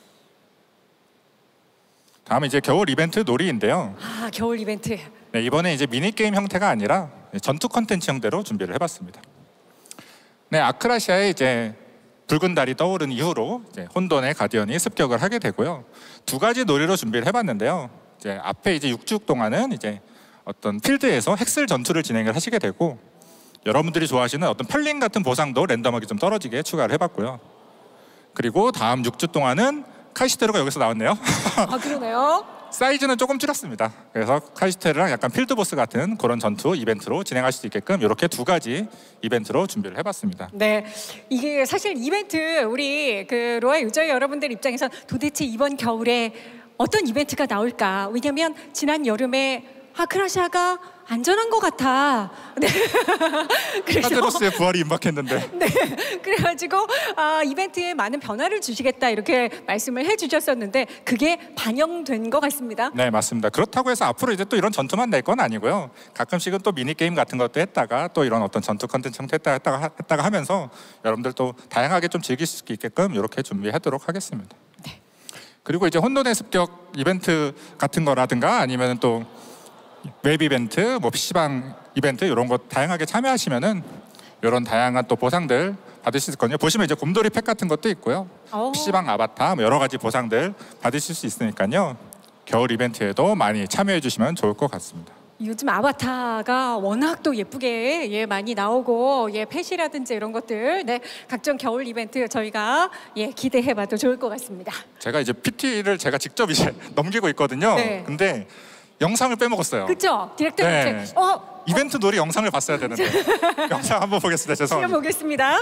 다음은 이제 겨울 이벤트 놀이인데요. 아, 겨울 이벤트. 네, 이번에 이제 미니 게임 형태가 아니라 전투 컨텐츠 형태로 준비를 해봤습니다. 네, 아크라시아에 이제 붉은 달이 떠오른 이후로 이제 혼돈의 가디언이 습격을 하게 되고요. 두 가지 놀이로 준비를 해봤는데요. 이제 앞에 이제 6주 동안은 이제 어떤 필드에서 핵슬 전투를 진행을 하시게 되고, 여러분들이 좋아하시는 어떤 펼링 같은 보상도 랜덤하게 좀 떨어지게 추가를 해봤고요. 그리고 다음 6주 동안은 카이시테르가 여기서 나왔네요. 아, 그러네요. 사이즈는 조금 줄였습니다. 그래서 카이시테르랑 약간 필드보스 같은 그런 전투 이벤트로 진행할 수 있게끔 이렇게 두 가지 이벤트로 준비를 해봤습니다. 네, 이게 사실 이벤트 우리 그 로아 유저 여러분들 입장에서 도대체 이번 겨울에 어떤 이벤트가 나올까? 왜냐면 지난 여름에 아크라시아가 안전한 것 같아. 네. 그래서 카제로스의 부활이 임박했는데. 네, 그래가지고 이벤트에 많은 변화를 주시겠다 이렇게 말씀을 해주셨었는데 그게 반영된 것 같습니다. 네, 맞습니다. 그렇다고 해서 앞으로 이제 또 이런 전투만 낼 건 아니고요. 가끔씩은 또 미니 게임 같은 것도 했다가 또 이런 어떤 전투 컨텐츠 형태 했다가 하면서 여러분들 또 다양하게 좀 즐길 수 있게끔 이렇게 준비하도록 하겠습니다. 네. 그리고 이제 혼돈의 습격 이벤트 같은 거라든가 아니면 또 웹 이벤트, 뭐 PC방 이벤트 이런 거 다양하게 참여하시면은 이런 다양한 또 보상들 받을 수 있거든요. 보시면 이제 곰돌이 팩 같은 것도 있고요. PC방 아바타 뭐 여러 가지 보상들 받으실 수 있으니까요. 겨울 이벤트에도 많이 참여해 주시면 좋을 것 같습니다. 요즘 아바타가 워낙 또 예쁘게 많이 나오고 펫이라든지 이런 것들 각종 겨울 이벤트 저희가 기대해봐도 좋을 것 같습니다. 제가 이제 PT를 제가 직접 이제 넘기고 있거든요. 네. 근데 영상을 빼먹었어요. 그렇죠? 디렉터님 네. 이벤트 놀이 영상을 봤어야 되는데 영상 한번 보겠습니다. 죄송합니다. 보겠습니다.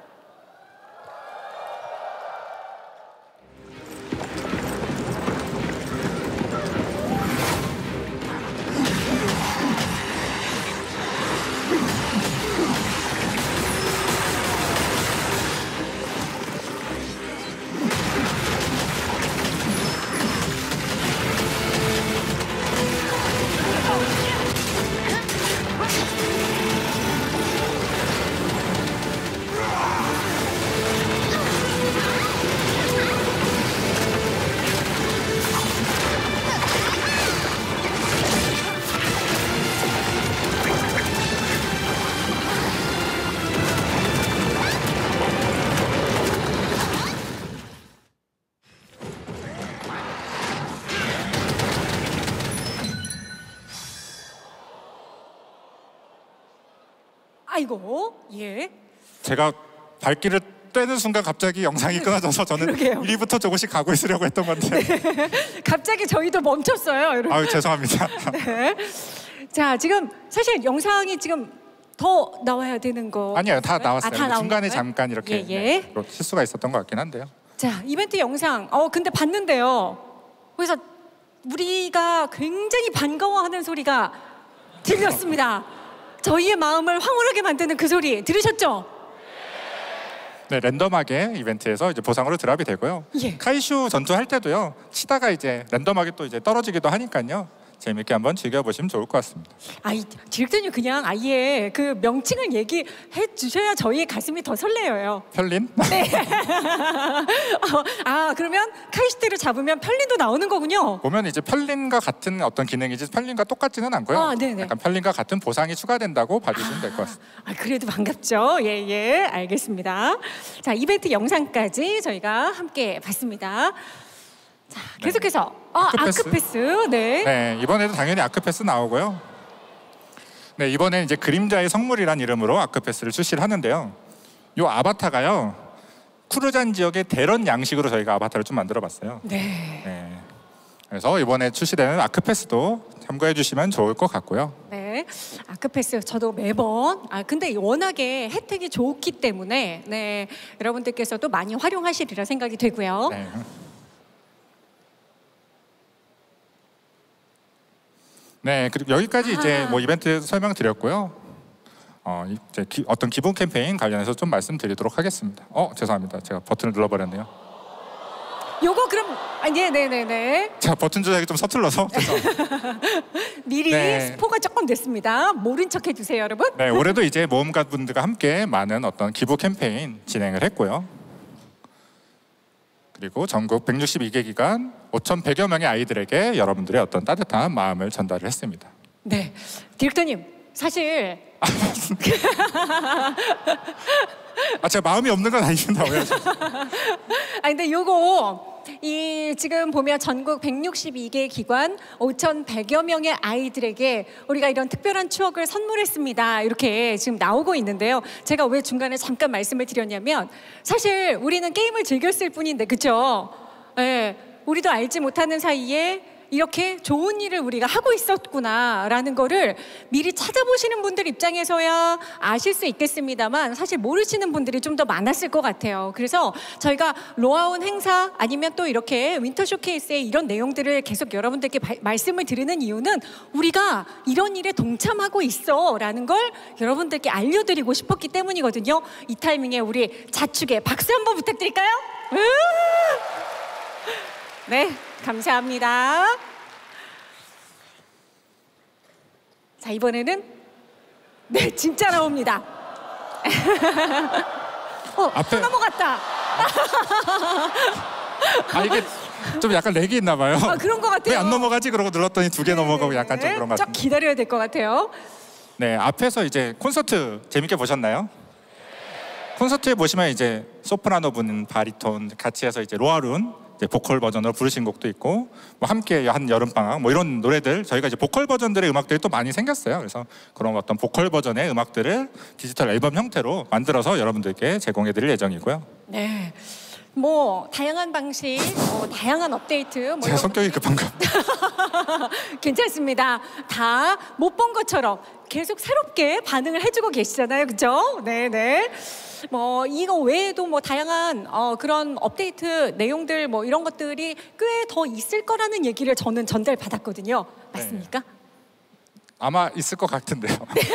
아이고, 제가 발길을 떼는 순간 갑자기 영상이 끊어져서 저는 그러게요. 1위부터 조금씩 가고 있으려고 했던 건데. 갑자기 저희도 멈췄어요, 여러분. 아유, 죄송합니다. 네. 자, 지금 사실 영상이 지금 더 나와야 되는 거 아니요, 다 나왔어요. 다 나온 중간에 건가요? 잠깐 이렇게 실수가 있었던 것 같긴 한데요. 자, 이벤트 영상 근데 봤는데요. 그래서 우리가 굉장히 반가워하는 소리가 들렸습니다. 저희의 마음을 황홀하게 만드는 그 소리 들으셨죠? 네, 랜덤하게 이벤트에서 이제 보상으로 드랍이 되고요. 카이슈 전투할 때도요. 치다가 이제 랜덤하게 또 이제 떨어지기도 하니까요. 재밌게 한번 즐겨보시면 좋을 것 같습니다. 디렉터님 그냥 아예 그 명칭을 얘기해 주셔야 저희의 가슴이 더 설레어요. 편린? 네. 그러면 카이시테를 잡으면 편린도 나오는 거군요. 보면 이제 편린과 같은 어떤 기능이지 편린과 똑같지는 않고요. 네네. 약간 편린과 같은 보상이 추가된다고 봐주시면 될 것 같습니다. 그래도 반갑죠. 알겠습니다. 자, 이벤트 영상까지 저희가 함께 봤습니다. 자, 계속해서 아크패스. 네, 이번에도 당연히 아크패스 나오고요. 네, 이번에 이제 그림자의 성물이란 이름으로 아크패스를 출시를 하는데요. 이 아바타가요, 쿠르잔 지역의 대런 양식으로 저희가 아바타를 좀 만들어봤어요. 네. 그래서 이번에 출시되는 아크패스도 참고해 주시면 좋을 것 같고요. 네, 아크패스 저도 매번 근데 워낙에 혜택이 좋기 때문에 네, 여러분들께서도 많이 활용하시리라 생각이 되고요. 네. 네, 그리고 여기까지 이제 뭐 이벤트 설명드렸고요. 이제 어떤 기본 캠페인 관련해서 좀 말씀드리도록 하겠습니다. 죄송합니다. 제가 버튼을 눌러버렸네요. 요거 그럼 네네네네. 자, 버튼 조작이 좀 서툴러서 죄송합니다. 미리 네. 스포가 조금 됐습니다. 모른 척 해주세요, 여러분. 네, 올해도 이제 모험가 분들과 함께 많은 어떤 기부 캠페인 진행을 했고요. 그리고 전국 162개 기관 5,100여 명의 아이들에게 여러분들의 어떤 따뜻한 마음을 전달을 했습니다. 네, 디렉터님 사실 제가 마음이 없는 건 아닙니다. 근데 요거 지금 보면 전국 162개 기관 5,100여 명의 아이들에게 우리가 이런 특별한 추억을 선물했습니다. 이렇게 지금 나오고 있는데요. 제가 왜 중간에 잠깐 말씀을 드렸냐면 사실 우리는 게임을 즐겼을 뿐인데 그죠? 네, 우리도 알지 못하는 사이에 이렇게 좋은 일을 우리가 하고 있었구나라는 거를 미리 찾아보시는 분들 입장에서야 아실 수 있겠습니다만 사실 모르시는 분들이 좀 더 많았을 것 같아요. 그래서 저희가 로아온 행사 아니면 또 이렇게 윈터 쇼케이스에 이런 내용들을 계속 여러분들께 말씀을 드리는 이유는 우리가 이런 일에 동참하고 있어 라는 걸 여러분들께 알려드리고 싶었기 때문이거든요. 이 타이밍에 우리 자축에 박수 한번 부탁드릴까요? 네, 감사합니다. 자, 이번에는 네, 진짜 나옵니다. 앞에 넘어갔다. 이게 좀 약간 렉이 있나 봐요. 그런 것 같아요. 왜 안 넘어가지? 그러고 눌렀더니 2개 넘어가고 약간 좀 그런 것 좀 같은데. 기다려야 될 것 같아요. 네, 앞에서 이제 콘서트 재밌게 보셨나요? 콘서트에 보시면 이제 소프라노 분, 바리톤 같이 해서 이제 로아룬 이제 보컬 버전으로 부르신 곡도 있고 뭐 함께 한 여름방학 뭐 이런 노래들 저희가 이제 보컬 버전들의 음악들이 또 많이 생겼어요. 그래서 그런 어떤 보컬 버전의 음악들을 디지털 앨범 형태로 만들어서 여러분들께 제공해 드릴 예정이고요. 네. 뭐 다양한 방식, 다양한 업데이트 제가 성격이 급한가? 괜찮습니다. 다 못 본 것처럼 계속 새롭게 반응을 해주고 계시잖아요, 그렇죠? 네네. 뭐 이거 외에도 뭐 다양한 그런 업데이트 내용들 뭐 이런 것들이 꽤 더 있을 거라는 얘기를 저는 전달 받았거든요. 맞습니까? 네. 아마 있을 것 같은데요.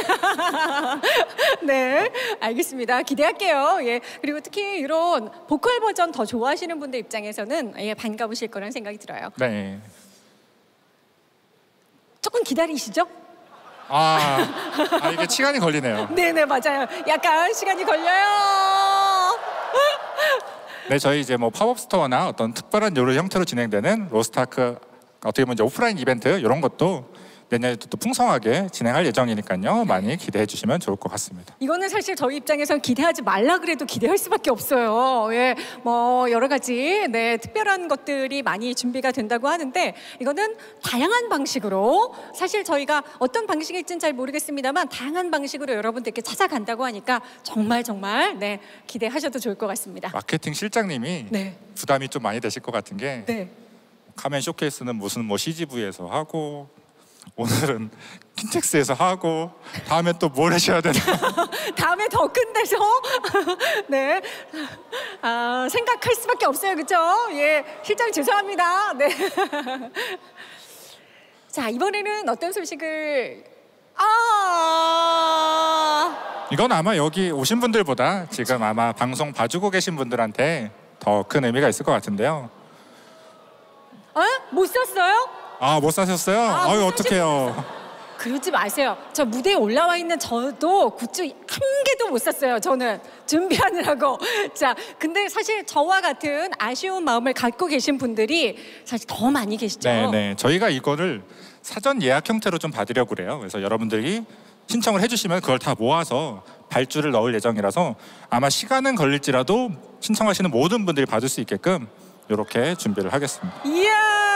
네, 알겠습니다. 기대할게요. 예, 그리고 특히 이런 보컬 버전 더 좋아하시는 분들 입장에서는 반가우실 거라는 생각이 들어요. 네. 조금 기다리시죠? 이게 시간이 걸리네요. 네네, 맞아요. 약간 시간이 걸려요. 네, 저희 이제 뭐 팝업 스토어나 어떤 특별한 요런 형태로 진행되는 로스트아크 어떻게 보면 이제 오프라인 이벤트 이런 것도 내년에도 또 풍성하게 진행할 예정이니까요. 많이 기대해 주시면 좋을 것 같습니다. 이거는 사실 저희 입장에서는 기대하지 말라 그래도 기대할 수밖에 없어요. 예, 뭐 여러 가지 특별한 것들이 많이 준비가 된다고 하는데 이거는 다양한 방식으로 사실 저희가 어떤 방식일지는 잘 모르겠습니다만 다양한 방식으로 여러분들께 찾아간다고 하니까 정말 기대하셔도 좋을 것 같습니다. 마케팅 실장님이 부담이 좀 많이 되실 것 같은 게 카멘 쇼케이스는 무슨 뭐 CGV에서 하고 오늘은 킨텍스에서 하고 다음에 또 뭘 하셔야 되나? 다음에 더 큰 데서 네 생각할 수밖에 없어요, 그렇죠? 예, 실장 죄송합니다. 네. 자, 이번에는 어떤 소식을 이건 아마 여기 오신 분들보다 지금 아마 방송 봐주고 계신 분들한테 더 큰 의미가 있을 것 같은데요. 못 샀어요? 못 사셨어요? 아유, 어떡해요. 그러지 마세요. 저 무대에 올라와 있는 저도 굿즈 한 개도 못 샀어요. 저는 준비하느라고. 자, 근데 사실 저와 같은 아쉬운 마음을 갖고 계신 분들이 사실 더 많이 계시죠. 네. 저희가 이거를 사전 예약 형태로 좀 받으려고 그래요. 그래서 여러분들이 신청을 해주시면 그걸 다 모아서 발주를 넣을 예정이라서 아마 시간은 걸릴지라도 신청하시는 모든 분들이 받을 수 있게끔 이렇게 준비를 하겠습니다. 이야!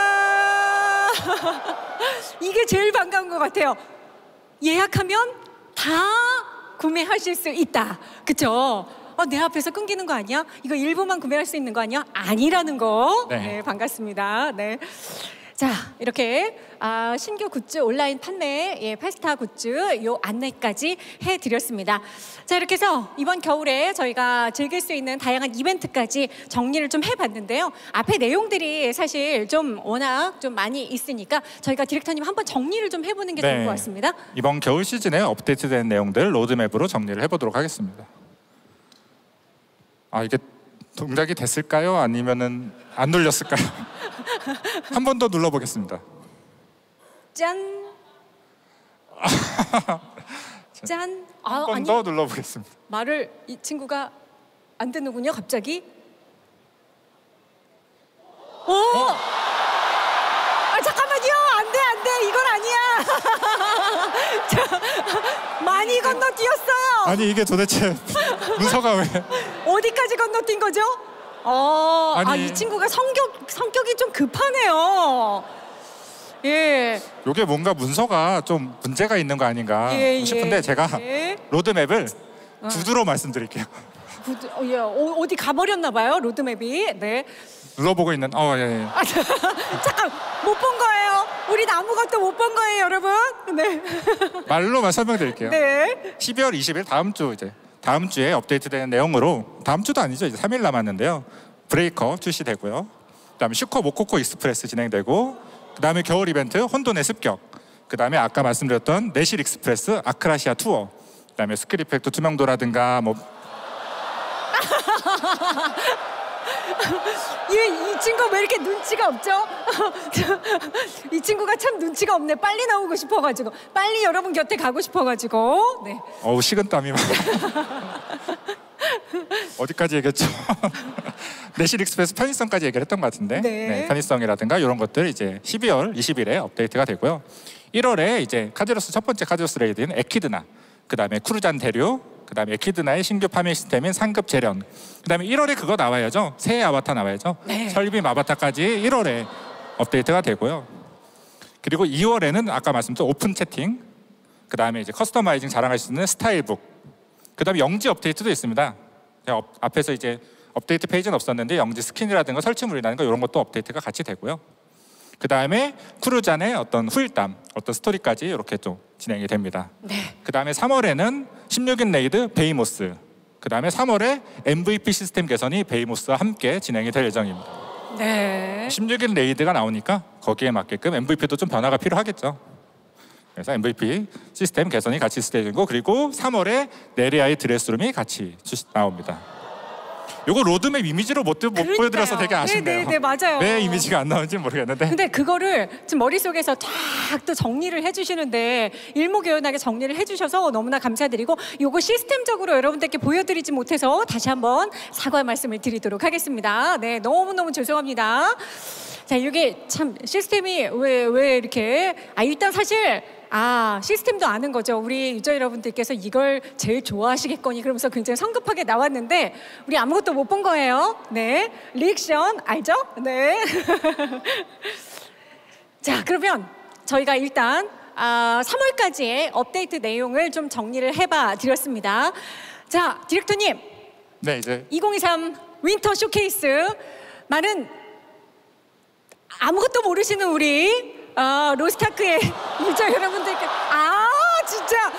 이게 제일 반가운 것 같아요. 예약하면 다 구매하실 수 있다. 그쵸? 내 앞에서 끊기는 거 아니야? 이거 일부만 구매할 수 있는 거 아니야? 아니라는 거. 네, 반갑습니다. 네. 자, 이렇게 신규 굿즈 온라인 판매, 예, 페스타 굿즈 요 안내까지 해드렸습니다. 자, 이렇게 해서 이번 겨울에 저희가 즐길 수 있는 다양한 이벤트까지 정리를 좀 해봤는데요. 앞에 내용들이 사실 좀 워낙 좀 많이 있으니까 저희가 디렉터님 한번 정리를 좀 해보는 게 좋을 것 같습니다. 이번 겨울 시즌에 업데이트된 내용들 로드맵으로 정리를 해보도록 하겠습니다. 이게 동작이 됐을까요? 아니면은 안 눌렸을까요? 한 번 더 눌러보겠습니다. 짠. 짠. 한 번 더 눌러보겠습니다. 말을 이 친구가 안 듣는군요. 갑자기. 잠깐만요. 안 돼. 이건 아니야. 많이 건너뛰었어요. 아니 이게 도대체 문서가 왜? 어디까지 건너뛴 거죠? 이 친구가 성격이 좀 급하네요. 예. 이게 뭔가 문서가 좀 문제가 있는 거 아닌가 싶은데 제가 로드맵을 구두로 말씀드릴게요. 어디 가버렸나 봐요, 로드맵이. 네. 눌러보고 있는. 예. 잠깐, 못 본 거예요. 우린 아무것도 못 본 거예요, 여러분. 네. 말로만 설명드릴게요. 네. 12월 20일 다음 주에 업데이트되는 내용으로 다음 주도 아니죠. 이제 3일 남았는데요. 브레이커 출시되고요. 그다음에 슈커 모코코 익스프레스 진행되고 그다음에 겨울 이벤트 혼돈의 습격. 그다음에 아까 말씀드렸던 내실 익스프레스 아크라시아 투어. 그다음에 스킬 이펙트 투명도라든가 뭐 이 친구 왜 이렇게 눈치가 없죠? 이 친구가 참 눈치가 없네. 빨리 나오고 싶어가지고, 빨리 여러분 곁에 가고 싶어가지고. 네. 식은땀이 막. 어디까지 얘기했죠? 내실 익스프레스 편의성까지 얘기를 했던 것 같은데 네. 편의성이라든가 이런 것들 이제 12월 20일에 업데이트가 되고요. 1월에 이제 카제로스 첫 번째 카제로스 레이드인 에키드나, 그 다음에 쿠르잔 대류, 그 다음에 에키드나의 신규 파밍 시스템인 상급 재련, 그 다음에 1월에 그거 나와야죠. 새해 아바타 나와야죠. 설빔 아바타까지 1월에 업데이트가 되고요. 그리고 2월에는 아까 말씀드린 오픈 채팅, 그 다음에 이제 커스터마이징 자랑할 수 있는 스타일북, 그 다음에 영지 업데이트도 있습니다. 제가 앞에서 이제 업데이트 페이지는 없었는데 영지 스킨이라든가 설치물이라든가 이런 것도 업데이트가 같이 되고요. 그 다음에 쿠르잔의 어떤 후일담, 어떤 스토리까지 이렇게 좀 진행이 됩니다. 그 다음에 3월에는 16인 레이드 베이모스, 그 다음에 3월에 MVP 시스템 개선이 베이모스와 함께 진행이 될 예정입니다. 16인 레이드가 나오니까 거기에 맞게끔 MVP도 좀 변화가 필요하겠죠. 그래서 MVP 시스템 개선이 같이 스테이지고, 그리고 3월에 네리아의 드레스룸이 같이 나옵니다. 이거 로드맵 이미지로 못 보여드려서 되게 아쉽네요. 네, 맞아요. 왜 이미지가 안 나오는지 모르겠는데. 근데 그거를 지금 머릿속에서 쫙 또 정리를 해주시는데 일목요연하게 정리를 해주셔서 너무나 감사드리고, 요거 시스템적으로 여러분들께 보여드리지 못해서 다시 한번 사과의 말씀을 드리도록 하겠습니다. 네, 너무너무 죄송합니다. 자, 이게 참 시스템이 왜 이렇게 일단 사실 시스템도 아는 거죠. 우리 유저 여러분들께서 이걸 제일 좋아하시겠거니 그러면서 굉장히 성급하게 나왔는데 우리 아무것도 못 본 거예요. 네, 리액션 알죠? 네. 자, 그러면 저희가 일단 3월까지의 업데이트 내용을 좀 정리를 해봐 드렸습니다. 자, 디렉터님. 네, 이제 2023 윈터 쇼케이스, 많은 아무것도 모르시는 우리 로스타크의 유저 여러분들께 진짜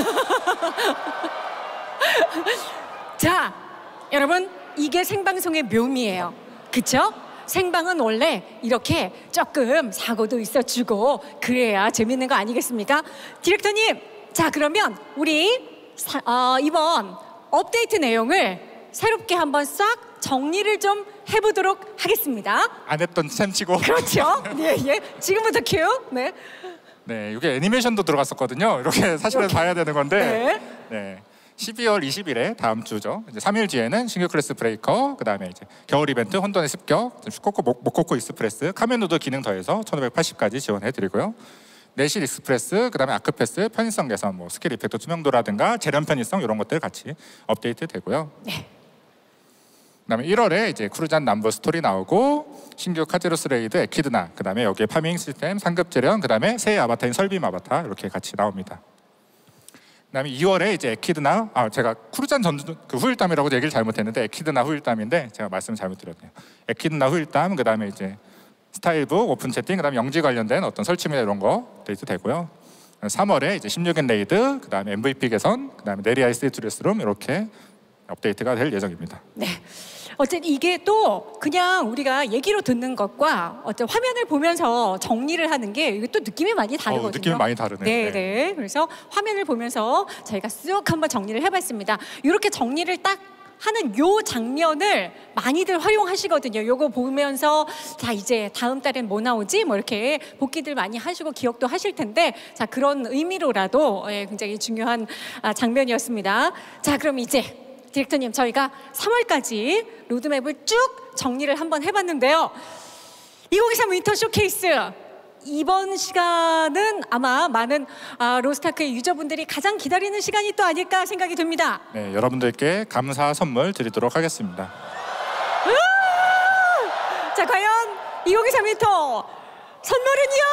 자, 여러분, 이게 생방송의 묘미예요. 그쵸? 생방은 원래 이렇게 조금 사고도 있어주고 그래야 재밌는 거 아니겠습니까? 디렉터님, 자, 그러면 우리 이번 업데이트 내용을 새롭게 한번 싹 정리를 좀 해보도록 하겠습니다. 안 했던 셈치고. 그렇죠. 예. 지금부터 큐. 네. 네, 이게 애니메이션도 들어갔었거든요. 이렇게 사실은 봐야 되는 건데. 네. 12월 20일에 다음 주죠. 이제 3일 뒤에는 신규 클래스 브레이커, 그다음에 이제 겨울 이벤트 혼돈의 습격, 슈코코 모코코 익스프레스, 카멘누드 기능 더해서 1580까지 지원해 드리고요. 내실 익스프레스, 그다음에 아크패스, 편의성 개선, 뭐 스킬 이펙트 투명도라든가 재련 편의성 이런 것들 같이 업데이트 되고요. 네. 그다음에 1월에 이제 쿠르잔 남버 스토리 나오고, 신규 카제로스 레이드 에키드나, 그다음에 여기에 파밍 시스템 상급 재련, 그다음에 새 아바타인 설빔 아바타 이렇게 같이 나옵니다. 그다음에 2월에 이제 에키드나, 제가 쿠르잔 그 후일담이라고 얘기를 잘못했는데 에키드나 후일담인데 제가 말씀을 잘못 드렸네요. 에키드나 후일담, 그다음에 이제 스타일북, 오픈 채팅, 그다음에 영지 관련된 어떤 설치나 이런 거 업데이트 되고요. 3월에 이제 16인 레이드, 그다음에 MVP 개선, 그다음에 네리아이 스테이트레스룸 이렇게 업데이트가 될 예정입니다. 네. 어쨌든 이게 또 그냥 우리가 얘기로 듣는 것과 어떤 화면을 보면서 정리를 하는 게 이게 또 느낌이 많이 다르거든요. 느낌이 많이 다르네요. 네, 네. 그래서 화면을 보면서 저희가 쓱 한번 정리를 해봤습니다. 이렇게 정리를 딱 하는 요 장면을 많이들 활용하시거든요. 요거 보면서 자 이제 다음 달엔 뭐 나오지? 뭐 이렇게 복기들 많이 하시고 기억도 하실 텐데 자 그런 의미로라도 굉장히 중요한 장면이었습니다. 자 그럼 이제 디렉터님 저희가 3월까지 로드맵을 쭉 정리를 한번 해봤는데요. 2023 윈터 쇼케이스 이번 시간은 아마 많은 로스타크의 유저분들이 가장 기다리는 시간이 또 아닐까 생각이 듭니다. 네, 여러분들께 감사 선물 드리도록 하겠습니다. 자, 과연 2023 윈터 선물은요?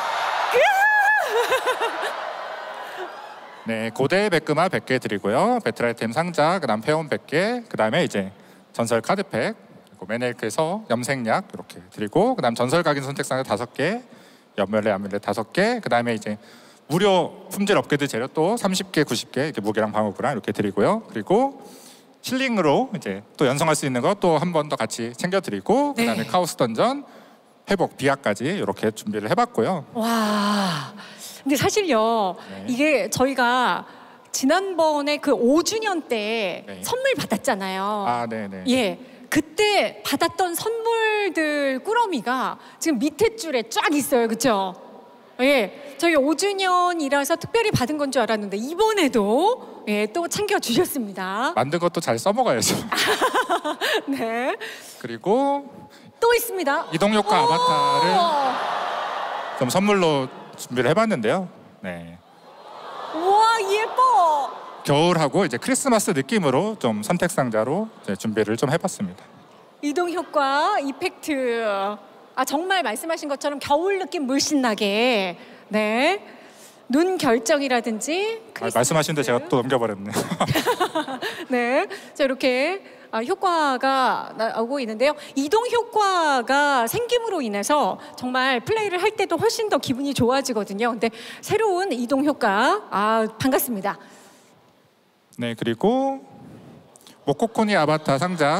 네, 고대 백금화 100개 드리고요. 배틀 아이템 상자, 그다음 회원 100개, 그다음에 이제 전설 카드팩, 그리고 매네이크에서 염색약 이렇게 드리고, 그다음 전설 각인 선택 상자 5개, 연멸의 아뮬렛 5개, 그다음에 이제 무료 품질 업그레이드 재료 또 30개, 90개 이렇게 무게랑 방어구랑 이렇게 드리고요. 그리고 힐링으로 이제 또 연성할 수 있는 거 또 한 번 더 같이 챙겨드리고, 그다음에 카오스 던전, 회복, 비약까지 이렇게 준비를 해봤고요. 와, 근데 사실요 이게 저희가 지난번에 그 5주년 때 선물 받았잖아요. 네네. 예. 그때 받았던 선물들 꾸러미가 지금 밑에 줄에 쫙 있어요. 그렇죠? 예. 저희 5주년이라서 특별히 받은 건 줄 알았는데 이번에도 또 챙겨 주셨습니다. 만든 것도 잘 써먹어야죠. 네. 그리고 또 있습니다. 이동 효과 아바타를 좀 선물로 준비를 해봤는데요. 네. 우와 예뻐. 겨울하고 이제 크리스마스 느낌으로 좀 선택 상자로 이제 준비를 좀 해봤습니다. 이동 효과, 이펙트. 정말 말씀하신 것처럼 겨울 느낌 물씬 나게. 네. 눈 결정이라든지. 말씀하시는데 제가 또 넘겨버렸네요. 네. 자 이렇게 효과가 나오고 있는데요. 이동 효과가 생김으로 인해서 정말 플레이를 할 때도 훨씬 더 기분이 좋아지거든요. 근데 새로운 이동 효과 반갑습니다. 네, 그리고 모코코니 아바타 상자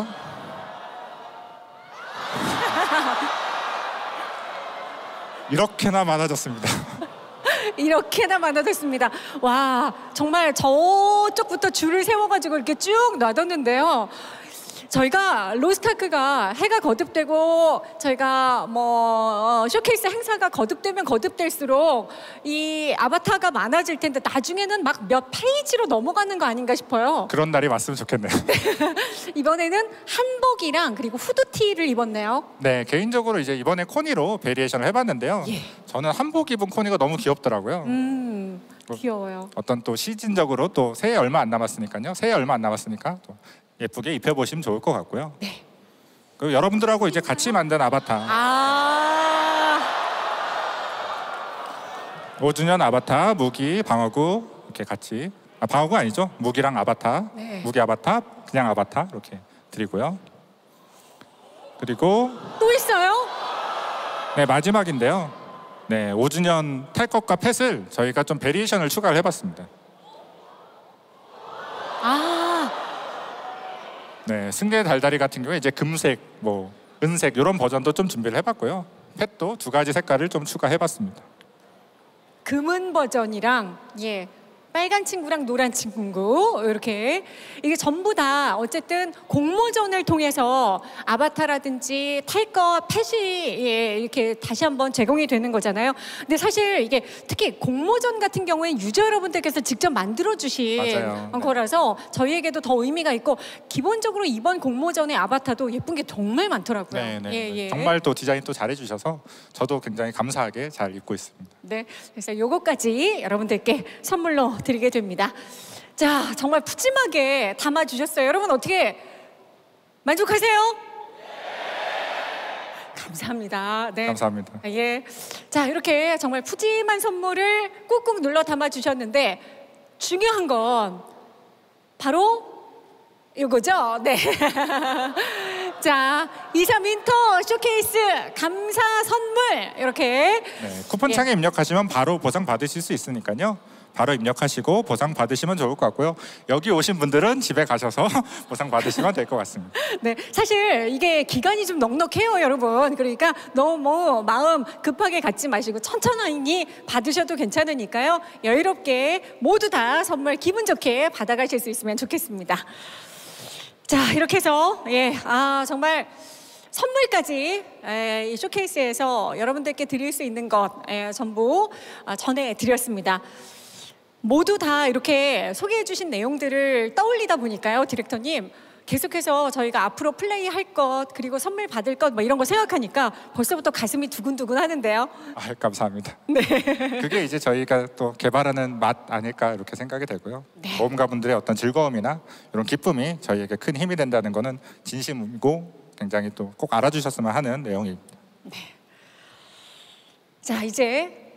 이렇게나 많아졌습니다. 이렇게나 많아졌습니다. 와, 정말 저쪽부터 줄을 세워가지고 이렇게 쭉 놔뒀는데요. 저희가 로스타크가 해가 거듭되고 저희가 쇼케이스 행사가 거듭되면 거듭될수록 이 아바타가 많아질 텐데 나중에는 막 몇 페이지로 넘어가는 거 아닌가 싶어요. 그런 날이 왔으면 좋겠네요. 이번에는 한복이랑 그리고 후드티를 입었네요. 네, 개인적으로 이제 이번에 코니로 베리에이션을 해봤는데요. 저는 한복 입은 코니가 너무 귀엽더라고요. 귀여워요. 어떤 또 시즌적으로 또 새해 얼마 안 남았으니까요. 새해 얼마 안 남았으니까 또 예쁘게 입혀보시면 좋을 것 같고요. 네. 그리고 여러분들하고 이제 같이 만든 아바타. 5주년 아바타, 무기, 방어구 이렇게 같이. 방어구 아니죠? 무기랑 아바타, 무기 아바타, 그냥 아바타 이렇게 드리고요. 그리고 또 있어요? 네, 마지막인데요. 네, 5주년 탈 것과 펫을 저희가 좀 베리에이션을 추가를 해봤습니다. 네, 승계 달다리 같은 경우에 이제 금색, 은색 이런 버전도 좀 준비를 해봤고요. 펫도 2가지 색깔을 좀 추가해봤습니다. 금은 버전이랑 빨간 친구랑 노란 친구 이렇게 이게 전부 다 어쨌든 공모전을 통해서 아바타라든지 탈 것 펫이 이렇게 다시 한번 제공이 되는 거잖아요. 근데 사실 이게 특히 공모전 같은 경우에 유저 여러분들께서 직접 만들어 주신 거라서 저희에게도 더 의미가 있고 기본적으로 이번 공모전의 아바타도 예쁜 게 정말 많더라고요. 네. 정말 또 디자인 또 잘해주셔서 저도 굉장히 감사하게 잘 입고 있습니다. 네, 그래서 요거까지 여러분들께 선물로 드리게 됩니다. 자, 정말 푸짐하게 담아주셨어요. 여러분 어떻게 만족하세요? 감사합니다. 네. 감사합니다. 예. 자, 이렇게 정말 푸짐한 선물을 꾹꾹 눌러 담아주셨는데 중요한 건 바로 이거죠. 네. 자, 23 윈터 쇼케이스 감사 선물 이렇게 네, 쿠폰창에 입력하시면 바로 보상 받으실 수 있으니까요. 바로 입력하시고 보상 받으시면 좋을 것 같고요. 여기 오신 분들은 집에 가셔서 보상 받으시면 될 것 같습니다. 네, 사실 이게 기간이 좀 넉넉해요, 여러분. 그러니까 너무 마음 급하게 갖지 마시고 천천히 받으셔도 괜찮으니까요. 여유롭게 모두 다 선물 기분 좋게 받아가실 수 있으면 좋겠습니다. 자, 이렇게 해서 정말 선물까지 이 쇼케이스에서 여러분들께 드릴 수 있는 것 전부 전해드렸습니다. 모두 다 이렇게 소개해 주신 내용들을 떠올리다 보니까요, 디렉터님, 계속해서 저희가 앞으로 플레이할 것 그리고 선물 받을 것 뭐 이런 거 생각하니까 벌써부터 가슴이 두근두근 하는데요. 아, 감사합니다. 네. 그게 이제 저희가 또 개발하는 맛 아닐까 이렇게 생각이 되고요. 네. 모험가분들의 어떤 즐거움이나 이런 기쁨이 저희에게 큰 힘이 된다는 거는 진심이고 굉장히 또 꼭 알아주셨으면 하는 내용입니다. 네. 자, 이제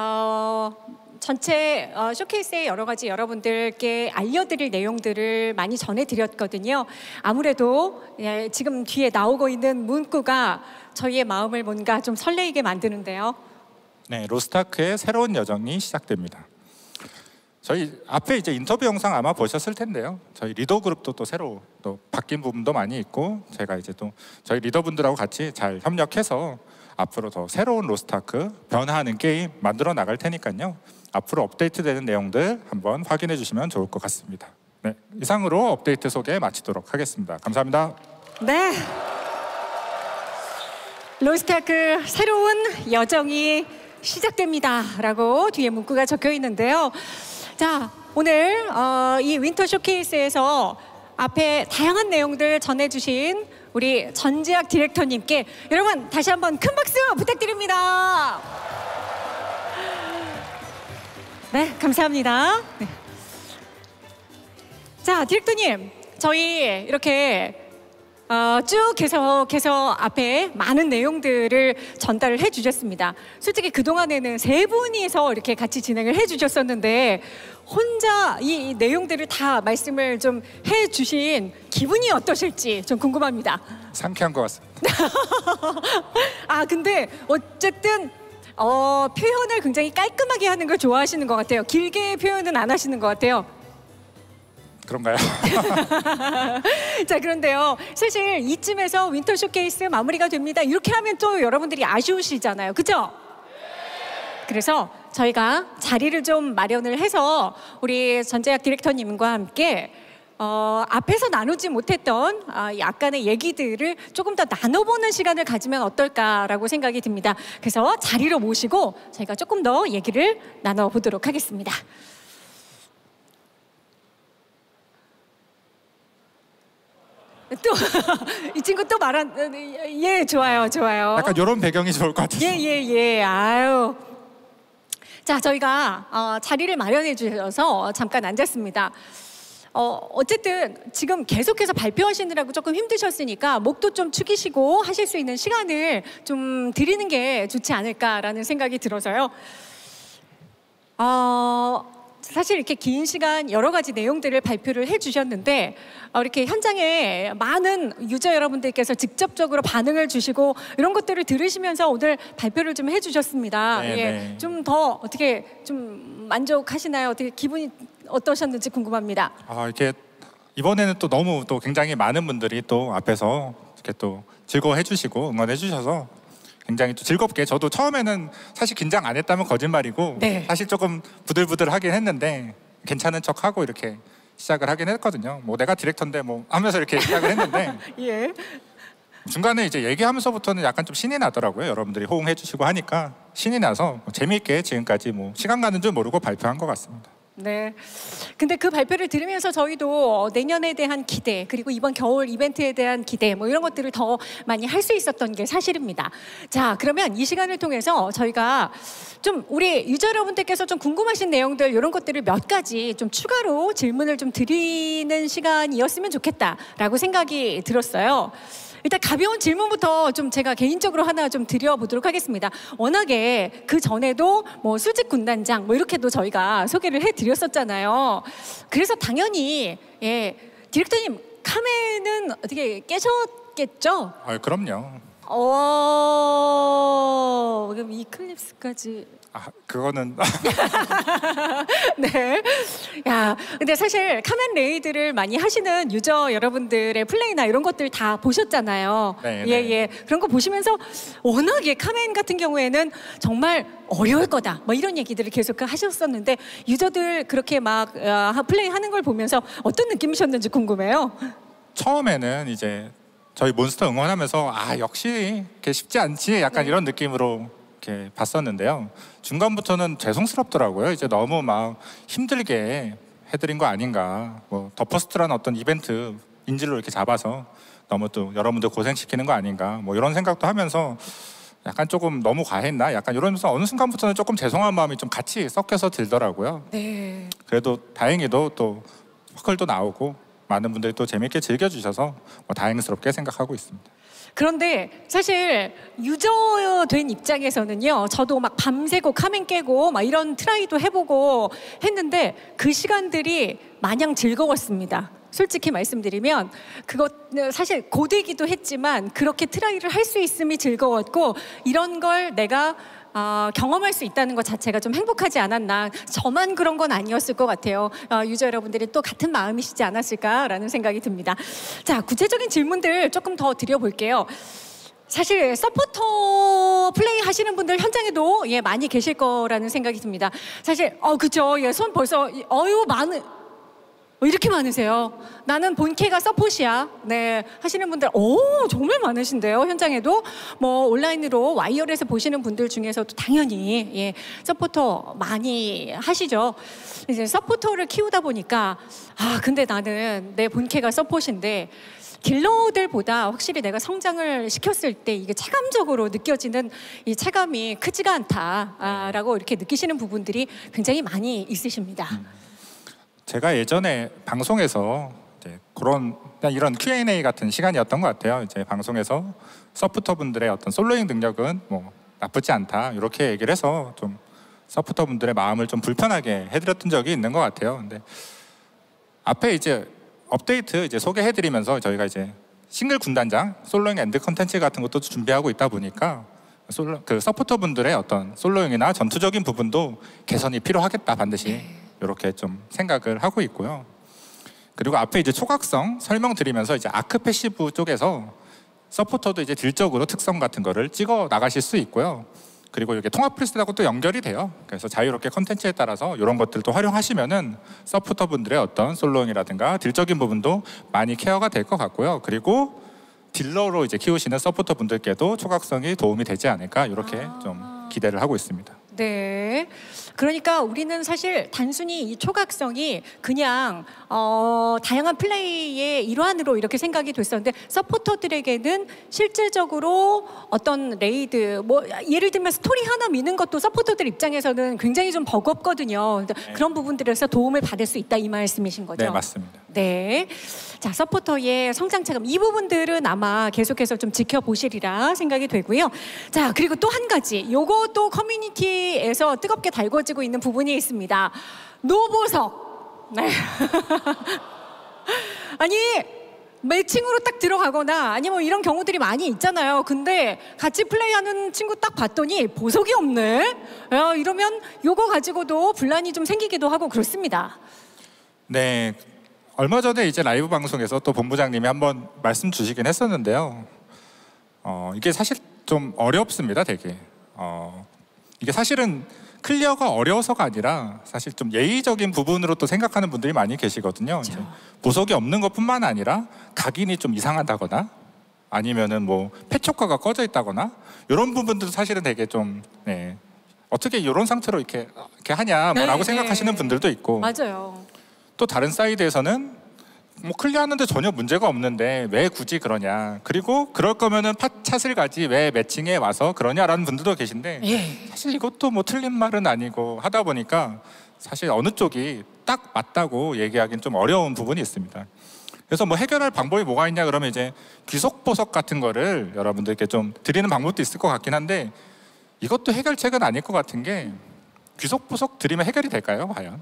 전체 쇼케이스의 여러 가지 여러분들께 알려드릴 내용들을 많이 전해드렸거든요. 아무래도 지금 뒤에 나오고 있는 문구가 저희의 마음을 뭔가 좀 설레이게 만드는데요. 네, 로스트아크의 새로운 여정이 시작됩니다. 저희 앞에 이제 인터뷰 영상 아마 보셨을 텐데요. 저희 리더 그룹도 또 새로 또 바뀐 부분도 많이 있고, 제가 이제 또 저희 리더분들하고 같이 잘 협력해서 앞으로 더 새로운 로스트아크, 변화하는 게임 만들어 나갈 테니까요. 앞으로 업데이트되는 내용들 한번 확인해 주시면 좋을 것 같습니다. 네, 이상으로 업데이트 소개 마치도록 하겠습니다. 감사합니다. 네, 로스트아크 새로운 여정이 시작됩니다 라고 뒤에 문구가 적혀 있는데요. 자, 오늘 이 윈터 쇼케이스에서 앞에 다양한 내용들 전해주신 우리 전지학 디렉터님께 여러분 다시 한번 큰 박수 부탁드립니다. 네, 감사합니다. 네. 자, 디렉터님, 저희 이렇게 쭉 계속해서 앞에 많은 내용들을 전달을 해주셨습니다. 솔직히 그동안에는 세 분이서 이렇게 같이 진행을 해주셨었는데 혼자 이 내용들을 다 말씀을 좀 해주신 기분이 어떠실지 좀 궁금합니다. 상쾌한 것 같습니다. 아, 근데 어쨌든 표현을 굉장히 깔끔하게 하는 걸 좋아하시는 것 같아요. 길게 표현은 안 하시는 것 같아요. 그런가요? 자, 그런데요, 사실 이쯤에서 윈터 쇼케이스 마무리가 됩니다. 이렇게 하면 또 여러분들이 아쉬우시잖아요, 그죠? 그래서 저희가 자리를 좀 마련을 해서 우리 전재학 디렉터님과 함께 앞에서 나누지 못했던 약간의 얘기들을 조금 더 나눠보는 시간을 가지면 어떨까라고 생각이 듭니다. 그래서 자리로 모시고 저희가 조금 더 얘기를 나눠보도록 하겠습니다. 또 이 친구 또 예, 좋아요. 약간 이런 배경이 좋을 것 같아요. 예. 아유. 자, 저희가 자리를 마련해 주셔서 잠깐 앉았습니다. 어쨌든 지금 계속해서 발표하시느라고 조금 힘드셨으니까 목도 좀 축이시고 하실 수 있는 시간을 좀 드리는 게 좋지 않을까라는 생각이 들어서요. 사실 이렇게 긴 시간 여러 가지 내용들을 발표를 해주셨는데 이렇게 현장에 많은 유저 여러분들께서 직접적으로 반응을 주시고 이런 것들을 들으시면서 오늘 발표를 좀 해주셨습니다. 네. 좀 더 어떻게 좀 만족하시나요? 어떻게 기분이 어떠셨는지 궁금합니다. 이렇게 이번에는 또 너무 또 굉장히 많은 분들이 또 앞에서 이렇게 또 즐거워해 주시고 응원해 주셔서 굉장히 또 즐겁게, 저도 처음에는 사실 긴장 안 했다면 거짓말이고 네. 사실 조금 부들부들하긴 했는데 괜찮은 척하고 이렇게 시작을 하긴 했거든요. 뭐 내가 디렉터인데 뭐 하면서 이렇게 시작을 했는데 예. 중간에 이제 얘기하면서부터는 약간 좀 신이 나더라고요. 여러분들이 호응해 주시고 하니까 신이 나서 재미있게 지금까지 뭐 시간 가는 줄 모르고 발표한 것 같습니다. 네. 근데 그 발표를 들으면서 저희도 내년에 대한 기대, 그리고 이번 겨울 이벤트에 대한 기대, 뭐 이런 것들을 더 많이 할 수 있었던 게 사실입니다. 자, 그러면 이 시간을 통해서 저희가 좀 우리 유저 여러분들께서 좀 궁금하신 내용들, 이런 것들을 몇 가지 좀 추가로 질문을 좀 드리는 시간이었으면 좋겠다라고 생각이 들었어요. 일단 가벼운 질문부터 좀 제가 개인적으로 하나 좀 드려보도록 하겠습니다. 워낙에 그 전에도 뭐 수직 군단장 뭐 이렇게도 저희가 소개를 해드렸었잖아요. 그래서 당연히 디렉터님 카메는 어떻게 깨셨 찍었겠죠? 그럼요. 그럼 이클립스까지. 그거는 네. 야, 근데 사실 카멘 레이드를 많이 하시는 유저 여러분들의 플레이나 이런 것들 다 보셨잖아요. 네, 예. 그런 거 보시면서 워낙에 카멘 같은 경우에는 정말 어려울 거다. 뭐 이런 얘기들을 계속 하셨었는데 유저들 그렇게 막 플레이하는 걸 보면서 어떤 느낌이셨는지 궁금해요. 처음에는 이제 저희 몬스터 응원하면서 역시 이렇게 쉽지 않지 약간 이런 느낌으로 이렇게 봤었는데요. 중간부터는 죄송스럽더라고요. 이제 너무 막 힘들게 해드린 거 아닌가. 뭐 더 퍼스트라는 어떤 이벤트 인질로 이렇게 잡아서 너무 또 여러분들 고생시키는 거 아닌가. 뭐 이런 생각도 하면서 약간 조금 너무 과했나? 약간 이러면서 어느 순간부터는 조금 죄송한 마음이 좀 같이 섞여서 들더라고요. 네. 그래도 다행히도 또 퍼클도 나오고 많은 분들이 또 재밌게 즐겨주셔서 다행스럽게 생각하고 있습니다. 그런데 사실 유저 된 입장에서는요, 저도 막 밤새고 카멘 깨고 막 이런 트라이도 해보고 했는데 그 시간들이 마냥 즐거웠습니다. 솔직히 말씀드리면 그것 사실 고되기도 했지만 그렇게 트라이를 할 수 있음이 즐거웠고 이런 걸 내가 경험할 수 있다는 것 자체가 좀 행복하지 않았나. 저만 그런 건 아니었을 것 같아요. 유저 여러분들이 또 같은 마음이시지 않았을까라는 생각이 듭니다. 자, 구체적인 질문들 조금 더 드려볼게요. 사실 서포터 플레이 하시는 분들 현장에도 많이 계실 거라는 생각이 듭니다. 사실 그죠. 손 벌써 이렇게 많으세요. 나는 본캐가 서폿이야. 네, 하시는 분들 정말 많으신데요. 현장에도 뭐 온라인으로 와이어에서 보시는 분들 중에서도 당연히 서포터 많이 하시죠. 이제 서포터를 키우다 보니까 근데 나는 내 본캐가 서폿인데 딜러들보다 확실히 내가 성장을 시켰을 때 이게 체감적으로 느껴지는 이 체감이 크지가 않다라고 이렇게 느끼시는 부분들이 굉장히 많이 있으십니다. 제가 예전에 방송에서 이제 그냥 이런 Q&A 같은 시간이었던 것 같아요. 이제 방송에서 서포터 분들의 어떤 솔로잉 능력은 뭐 나쁘지 않다 이렇게 얘기를 해서 좀 서포터 분들의 마음을 좀 불편하게 해드렸던 적이 있는 것 같아요. 근데 앞에 이제 업데이트 이제 소개해드리면서 저희가 이제 싱글 군단장 솔로잉 엔드 컨텐츠 같은 것도 준비하고 있다 보니까 그 서포터 분들의 어떤 솔로잉이나 전투적인 부분도 개선이 필요하겠다 반드시. 이렇게 좀 생각을 하고 있고요. 그리고 앞에 이제 초각성 설명드리면서 이제 아크 패시브 쪽에서 서포터도 이제 딜적으로 특성 같은 거를 찍어 나가실 수 있고요. 그리고 이게 통합 프리스트하고 또 연결이 돼요. 그래서 자유롭게 컨텐츠에 따라서 이런 것들도 활용하시면은 서포터 분들의 어떤 솔로잉이라든가 딜적인 부분도 많이 케어가 될 것 같고요. 그리고 딜러로 이제 키우시는 서포터 분들께도 초각성이 도움이 되지 않을까 이렇게 좀 기대를 하고 있습니다. 네. 그러니까 우리는 사실 단순히 이 초각성이 그냥 다양한 플레이의 일환으로 이렇게 생각이 됐었는데 서포터들에게는 실질적으로 어떤 레이드 뭐 예를 들면 스토리 하나 미는 것도 서포터들 입장에서는 굉장히 좀 버겁거든요. 그런 부분들에서 도움을 받을 수 있다 이 말씀이신 거죠? 네, 맞습니다. 네. 자, 서포터의 성장 체감 이 부분들은 아마 계속해서 좀 지켜보시리라 생각이 되고요. 자, 그리고 또 한 가지 요것도 커뮤니티에서 뜨겁게 달궈지고 있는 부분이 있습니다. 노보석. 네. 아니 매칭으로 딱 들어가거나 아니면 뭐 이런 경우들이 많이 있잖아요. 근데 같이 플레이하는 친구 딱 봤더니 보석이 없네. 이러면 요거 가지고도 분란이 좀 생기기도 하고 그렇습니다. 네. 얼마 전에 이제 라이브 방송에서 또 본부장님이 한번 말씀 주시긴 했었는데요. 이게 사실 좀 어렵습니다, 되게. 이게 사실은 클리어가 어려워서가 아니라 사실 좀 예의적인 부분으로 또 생각하는 분들이 많이 계시거든요. 이제 보석이 없는 것뿐만 아니라 각인이 좀 이상하다거나 아니면은 뭐 패치 효과가 꺼져 있다거나 이런 부분들도 사실은 되게 좀 어떻게 이런 상태로 이렇게 하냐라고 생각하시는 분들도 있고. 맞아요. 또 다른 사이드에서는 뭐 클리어하는데 전혀 문제가 없는데 왜 굳이 그러냐, 그리고 그럴 거면은 팟찻을 가지 왜 매칭에 와서 그러냐라는 분들도 계신데 사실 이것도 뭐 틀린 말은 아니고 하다 보니까 사실 어느 쪽이 딱 맞다고 얘기하기는 좀 어려운 부분이 있습니다. 그래서 뭐 해결할 방법이 뭐가 있냐 그러면 이제 귀속 보석 같은 거를 여러분들께 좀 드리는 방법도 있을 것 같긴 한데 이것도 해결책은 아닐 것 같은 게 귀속 보석 드리면 해결이 될까요, 과연?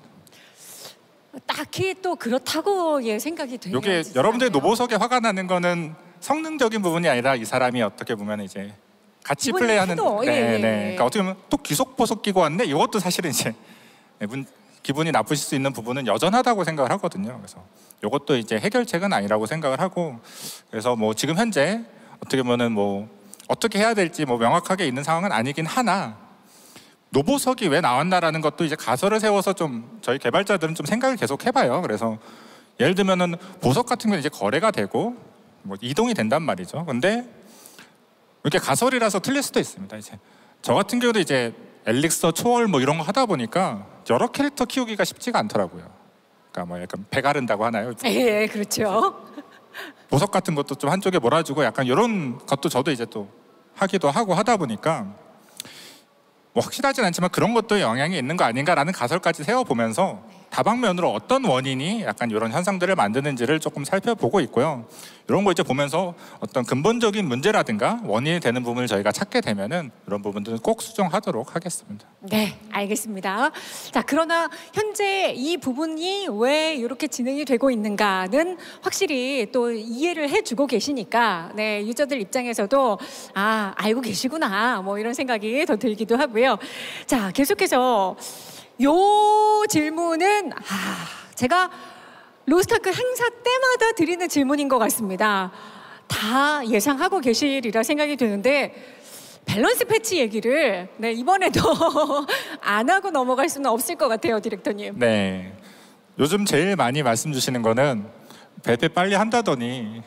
딱히 또 그렇다고 생각이 돼요. 이게 여러분들이 노보석에 화가 나는 거는 성능적인 부분이 아니라 이 사람이 어떻게 보면 이제 같이 기본이 플레이하는 태도, 예, 예. 그러니까 어떻게 보면 또 귀속 보석 끼고 왔네. 이것도 사실은 이제 기분이 나쁘실 수 있는 부분은 여전하다고 생각을 하거든요. 그래서 이것도 이제 해결책은 아니라고 생각을 하고, 그래서 뭐 지금 현재 어떻게 보면은 뭐 어떻게 해야 될지 뭐 명확하게 있는 상황은 아니긴 하나, 노보석이 왜 나왔나라는 것도 이제 가설을 세워서 좀 저희 개발자들은 좀 생각을 계속 해봐요. 그래서 예를 들면은 보석 같은 건 이제 거래가 되고 뭐 이동이 된단 말이죠. 근데 이렇게 가설이라서 틀릴 수도 있습니다. 이제 저 같은 경우도 이제 엘릭서, 초월 뭐 이런 거 하다 보니까 여러 캐릭터 키우기가 쉽지가 않더라고요. 그러니까 뭐 약간 배 가른다고 하나요? 예, 그렇죠. 보석 같은 것도 좀 한쪽에 몰아주고 약간 이런 것도 저도 이제 또 하기도 하고 하다 보니까 뭐 확실하진 않지만 그런 것도 영향이 있는 거 아닌가라는 가설까지 세워보면서 다방면으로 어떤 원인이 약간 이런 현상들을 만드는지를 조금 살펴보고 있고요. 이런 거 이제 보면서 어떤 근본적인 문제라든가 원인이 되는 부분을 저희가 찾게 되면은 이런 부분들은 꼭 수정하도록 하겠습니다. 네, 알겠습니다. 자, 그러나 현재 이 부분이 왜 이렇게 진행이 되고 있는가는 확실히 또 이해를 해주고 계시니까 네, 유저들 입장에서도 아, 알고 계시구나 뭐 이런 생각이 더 들기도 하고요. 자, 계속해서 요 질문은 제가 로스트아크 행사 때마다 드리는 질문인 것 같습니다. 다 예상하고 계시리라 생각이 드는데 밸런스 패치 얘기를 네, 이번에도 안 하고 넘어갈 수는 없을 것 같아요, 디렉터님. 네, 요즘 제일 많이 말씀 주시는 거는 배배 빨리 한다더니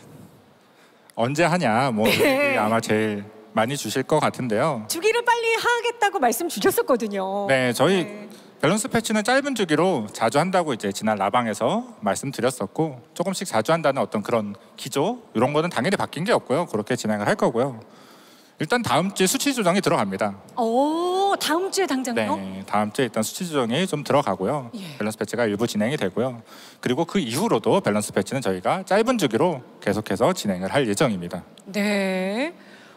언제 하냐 뭐 네. 아마 제일 많이 주실 것 같은데요. 주기를 빨리 하겠다고 말씀 주셨었거든요. 네, 저희 밸런스 패치는 짧은 주기로 자주 한다고 이제 지난 라방에서 말씀드렸었고, 조금씩 자주 한다는 어떤 그런 기조 이런 거는 당연히 바뀐 게 없고요. 그렇게 진행을 할 거고요. 일단 다음 주에 수치 조정이 들어갑니다. 오, 다음 주에 당장요? 네, 다음 주에 일단 수치 조정이 좀 들어가고요. 예. 밸런스 패치가 일부 진행이 되고요. 그리고 그 이후로도 밸런스 패치는 저희가 짧은 주기로 계속해서 진행을 할 예정입니다. 네.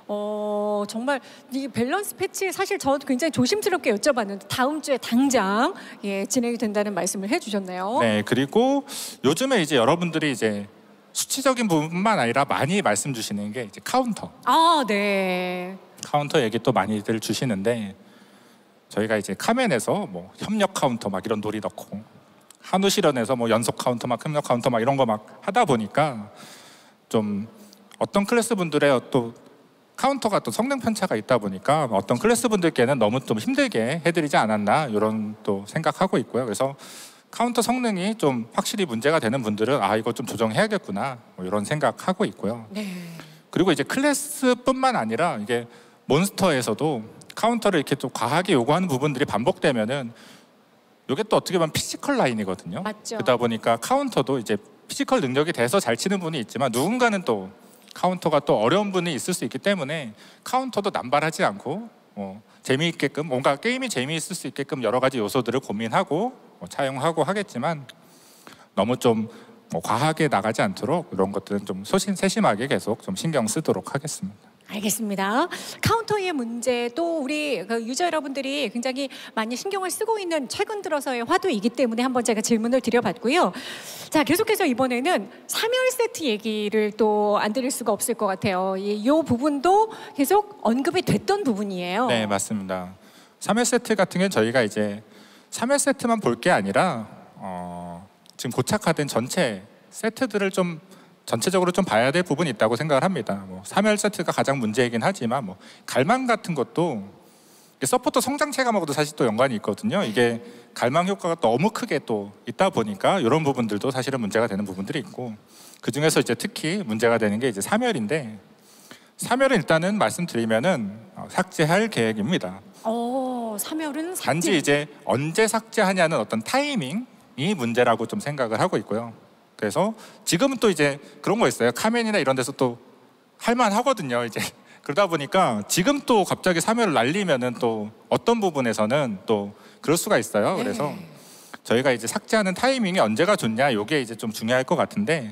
정말 이 밸런스 패치 사실 저도 굉장히 조심스럽게 여쭤봤는데 다음 주에 당장 진행이 된다는 말씀을 해주셨네요. 네, 그리고 요즘에 이제 여러분들이 이제 수치적인 부분만 아니라 많이 말씀 주시는 게 이제 카운터. 아, 네. 카운터 얘기 또 많이들 주시는데, 저희가 이제 카멘에서 뭐 협력 카운터 막 이런 놀이 넣고, 한우 실현에서 뭐 연속 카운터 막 협력 카운터 막 이런 거 막 하다 보니까 좀 어떤 클래스 분들의 또 카운터가 또 성능 편차가 있다 보니까 어떤 클래스 분들께는 너무 좀 힘들게 해드리지 않았나 이런 또 생각하고 있고요. 그래서 카운터 성능이 좀 확실히 문제가 되는 분들은 아, 이거 좀 조정해야겠구나 뭐 이런 생각하고 있고요. 네. 그리고 이제 클래스뿐만 아니라 이게 몬스터에서도 카운터를 이렇게 좀 과하게 요구하는 부분들이 반복되면은 이게 또 어떻게 보면 피지컬 라인이거든요. 맞죠. 그러다 보니까 카운터도 이제 피지컬 능력이 돼서 잘 치는 분이 있지만 누군가는 또 카운터가 또 어려운 분이 있을 수 있기 때문에 카운터도 남발하지 않고 재미있게끔 뭔가 게임이 재미있을 수 있게끔 여러 가지 요소들을 고민하고 차용하고 하겠지만 너무 좀 과하게 나가지 않도록 이런 것들은 좀 세심하게 계속 좀 신경 쓰도록 하겠습니다. 알겠습니다. 카운터의 문제 또 우리 유저 여러분들이 굉장히 많이 신경을 쓰고 있는 최근 들어서의 화두이기 때문에 한번 제가 질문을 드려봤고요. 자, 계속해서 이번에는 3열 세트 얘기를 또 안 드릴 수가 없을 것 같아요. 이 부분도 계속 언급이 됐던 부분이에요. 네, 맞습니다. 3열 세트 같은 경우는 저희가 이제 3열 세트만 볼 게 아니라 지금 고착화된 전체 세트들을 좀 전체적으로 좀 봐야 될 부분이 있다고 생각을 합니다. 3열 세트가 가장 문제이긴 하지만 갈망 같은 것도 서포터 성장 체감하고도 사실 또 연관이 있거든요. 이게 갈망 효과가 너무 크게 또 있다 보니까 이런 부분들도 사실은 문제가 되는 부분들이 있고, 그 중에서 이제 특히 문제가 되는 게 이제 3열인데 3열은 일단은 말씀드리면은 삭제할 계획입니다. 3열은 삭제. 단지 이제 언제 삭제하냐는 어떤 타이밍이 문제라고 좀 생각을 하고 있고요. 그래서 지금은 또 이제 그런 거 있어요. 카멘이나 이런 데서 또 할만하거든요. 이제 그러다 보니까 지금 또 갑자기 3열을 날리면은 또 어떤 부분에서는 또 그럴 수가 있어요. 그래서 저희가 이제 삭제하는 타이밍이 언제가 좋냐, 이게 이제 좀 중요할 것 같은데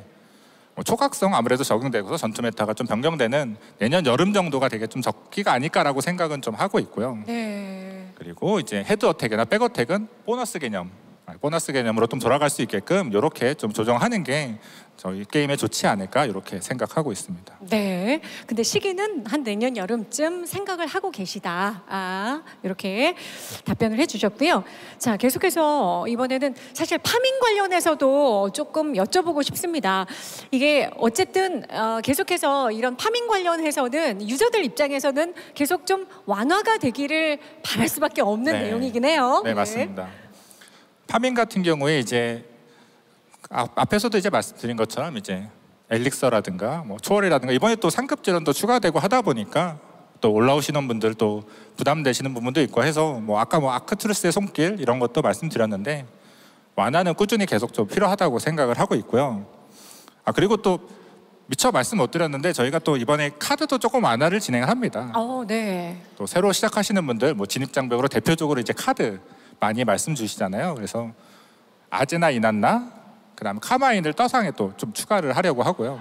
초각성 아무래도 적용되고서 전투 메타가 좀 변경되는 내년 여름 정도가 되게 좀 적기가 아닐까라고 생각은 좀 하고 있고요. 네. 그리고 이제 헤드 어택이나 백 어택은 보너스 개념. 보너스 개념으로 좀 돌아갈 수 있게끔 이렇게 좀 조정하는 게 저희 게임에 좋지 않을까 이렇게 생각하고 있습니다. 네. 근데 시기는 한 내년 여름쯤 생각을 하고 계시다. 이렇게 답변을 해주셨고요. 자, 계속해서 이번에는 사실 파밍 관련해서도 조금 여쭤보고 싶습니다. 이게 어쨌든 계속해서 이런 파밍 관련해서는 유저들 입장에서는 계속 좀 완화가 되기를 바랄 수밖에 없는 내용이긴 해요. 네, 맞습니다. 파밍 같은 경우에 이제 앞에서도 이제 말씀드린 것처럼 이제 엘릭서라든가 뭐 초월이라든가 이번에 또 상급 지원도 추가되고 하다 보니까 또 올라오시는 분들 또 부담되시는 부분도 있고 해서 뭐 아까 뭐 아크투루스의 손길 이런 것도 말씀드렸는데 완화는 꾸준히 계속 좀 필요하다고 생각을 하고 있고요. 그리고 또 미처 말씀 못 드렸는데 저희가 또 이번에 카드도 조금 완화를 진행을 합니다. 네. 또 새로 시작하시는 분들 뭐 진입 장벽으로 대표적으로 이제 카드 많이 말씀 주시잖아요. 그래서 아제나 이난나 그다음 카마인을 떠상에 또 좀 추가를 하려고 하고요.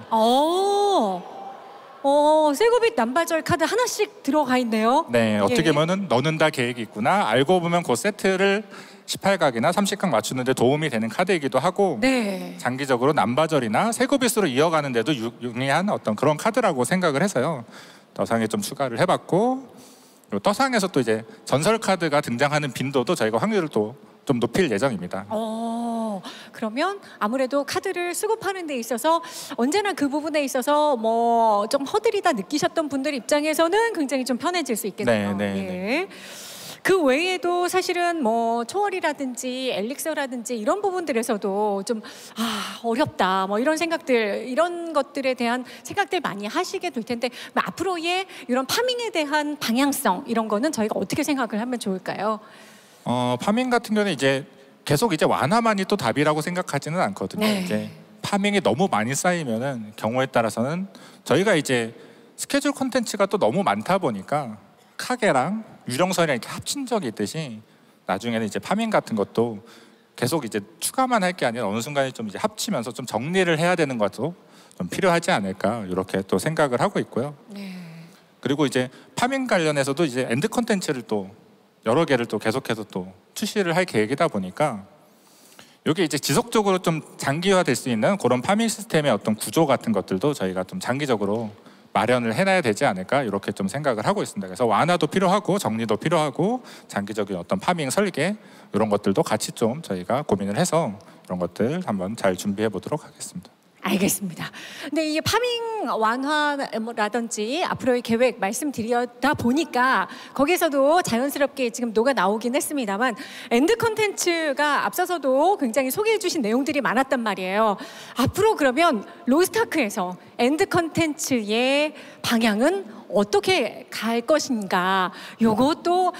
세고빛 남바절 카드 하나씩 들어가 있네요. 네, 어떻게 보면은 너는 다 계획이 있구나. 알고 보면 그 세트를 18각이나 30각 맞추는 데 도움이 되는 카드이기도 하고 장기적으로 남바절이나 세고빛으로 이어가는 데도 유리한 어떤 그런 카드라고 생각을 해서요. 떠상에 좀 추가를 해봤고 떠상에서 또 이제 전설 카드가 등장하는 빈도도 저희가 확률을 또 좀 높일 예정입니다. 그러면 아무래도 카드를 수급하는 데 있어서 언제나 그 부분에 있어서 뭐 좀 허들이다 느끼셨던 분들 입장에서는 굉장히 좀 편해질 수 있겠네요. 네. 그 외에도 사실은 뭐 초월이라든지 엘릭서라든지 이런 부분들에서도 좀 어렵다 뭐 이런 생각들 이런 것들에 대한 생각들 많이 하시게 될 텐데 앞으로의 이런 파밍에 대한 방향성 이런 거는 저희가 어떻게 생각을 하면 좋을까요? 파밍 같은 경우는 이제 계속 이제 완화만이 또 답이라고 생각하지는 않거든요. 이제 파밍이 너무 많이 쌓이면은 경우에 따라서는 저희가 이제 스케줄 콘텐츠가 또 너무 많다 보니까 카게랑 유령선이랑 이렇게 합친 적이 있듯이 나중에는 이제 파밍 같은 것도 계속 이제 추가만 할 게 아니라 어느 순간에 좀 이제 합치면서 좀 정리를 해야 되는 것도 좀 필요하지 않을까 이렇게 또 생각을 하고 있고요. 그리고 이제 파밍 관련해서도 이제 엔드 콘텐츠를 또 여러 개를 또 계속해서 또 출시를 할 계획이다 보니까 이게 이제 지속적으로 좀 장기화될 수 있는 그런 파밍 시스템의 어떤 구조 같은 것들도 저희가 좀 장기적으로 마련을 해놔야 되지 않을까 이렇게 좀 생각을 하고 있습니다. 그래서 완화도 필요하고 정리도 필요하고 장기적인 어떤 파밍 설계 이런 것들도 같이 좀 저희가 고민을 해서 이런 것들 한번 잘 준비해 보도록 하겠습니다. 알겠습니다. 근데 이게 파밍 완화라든지 앞으로의 계획 말씀드리다 보니까 거기서도 자연스럽게 지금 녹아 나오긴 했습니다만 엔드 컨텐츠가 앞서서도 굉장히 소개해 주신 내용들이 많았단 말이에요. 앞으로 그러면 로스트아크에서 엔드 컨텐츠의 방향은 어떻게 갈 것인가 요것도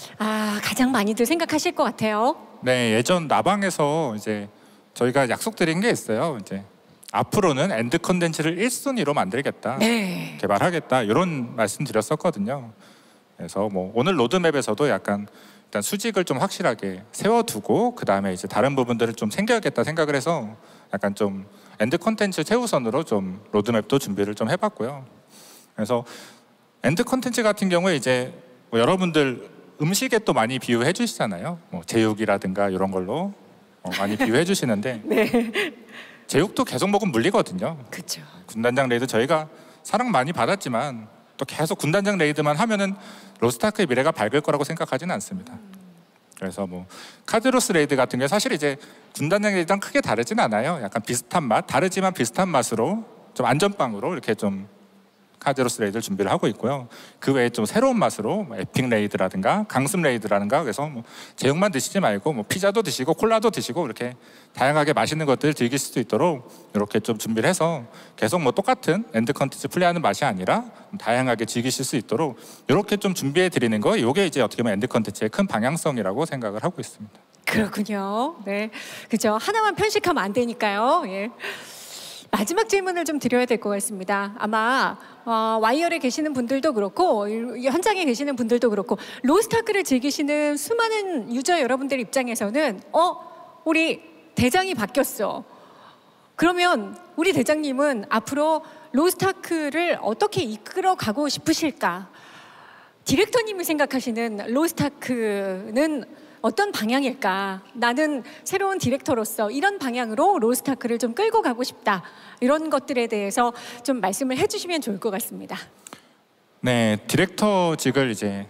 가장 많이들 생각하실 것 같아요. 네, 예전 나방에서 이제 저희가 약속드린 게 있어요. 이제 앞으로는 엔드 컨텐츠를 1순위로 만들겠다, 개발하겠다 이런 말씀드렸었거든요. 그래서 뭐 오늘 로드맵에서도 약간 일단 수직을 좀 확실하게 세워두고 그 다음에 이제 다른 부분들을 좀 챙겨야겠다 생각을 해서 약간 좀 엔드 컨텐츠 최우선으로 좀 로드맵도 준비를 좀 해봤고요. 그래서 엔드 컨텐츠 같은 경우에 이제 뭐 여러분들 음식에 또 많이 비유해 주시잖아요. 뭐 제육이라든가 이런 걸로 많이 비유해 주시는데 제육도 계속 먹으면 물리거든요. 그렇죠. 군단장 레이드 저희가 사랑 많이 받았지만 또 계속 군단장 레이드만 하면은 로스트아크의 미래가 밝을 거라고 생각하지는 않습니다. 그래서 뭐 카드로스 레이드 같은 게 사실 이제 군단장 레이드랑 크게 다르진 않아요. 약간 비슷한 맛, 다르지만 비슷한 맛으로 좀 안전빵으로 이렇게 좀 카드로스 레이드를 준비를 하고 있고요. 그 외에 좀 새로운 맛으로 뭐 에픽 레이드라든가 강습 레이드라든가 그래서 뭐 제육만 드시지 말고 뭐 피자도 드시고 콜라도 드시고 이렇게 다양하게 맛있는 것들을 즐길 수 있도록 이렇게 좀 준비를 해서 계속 뭐 똑같은 엔드 컨텐츠 플레이하는 맛이 아니라 다양하게 즐기실 수 있도록 이렇게 좀 준비해 드리는 거 이게 이제 어떻게 보면 엔드 컨텐츠의 큰 방향성이라고 생각을 하고 있습니다. 그렇군요. 네, 그죠. 하나만 편식하면 안 되니까요. 예. 마지막 질문을 좀 드려야 될 것 같습니다. 아마 와이어에 계시는 분들도 그렇고 현장에 계시는 분들도 그렇고 로스트아크를 즐기시는 수많은 유저 여러분들 입장에서는 우리 대장이 바뀌었어. 그러면 우리 대장님은 앞으로 로스트아크를 어떻게 이끌어가고 싶으실까? 디렉터님이 생각하시는 로스트아크는 어떤 방향일까? 나는 새로운 디렉터로서 이런 방향으로 로스트아크를 좀 끌고 가고 싶다. 이런 것들에 대해서 좀 말씀을 해주시면 좋을 것 같습니다. 네, 디렉터직을 이제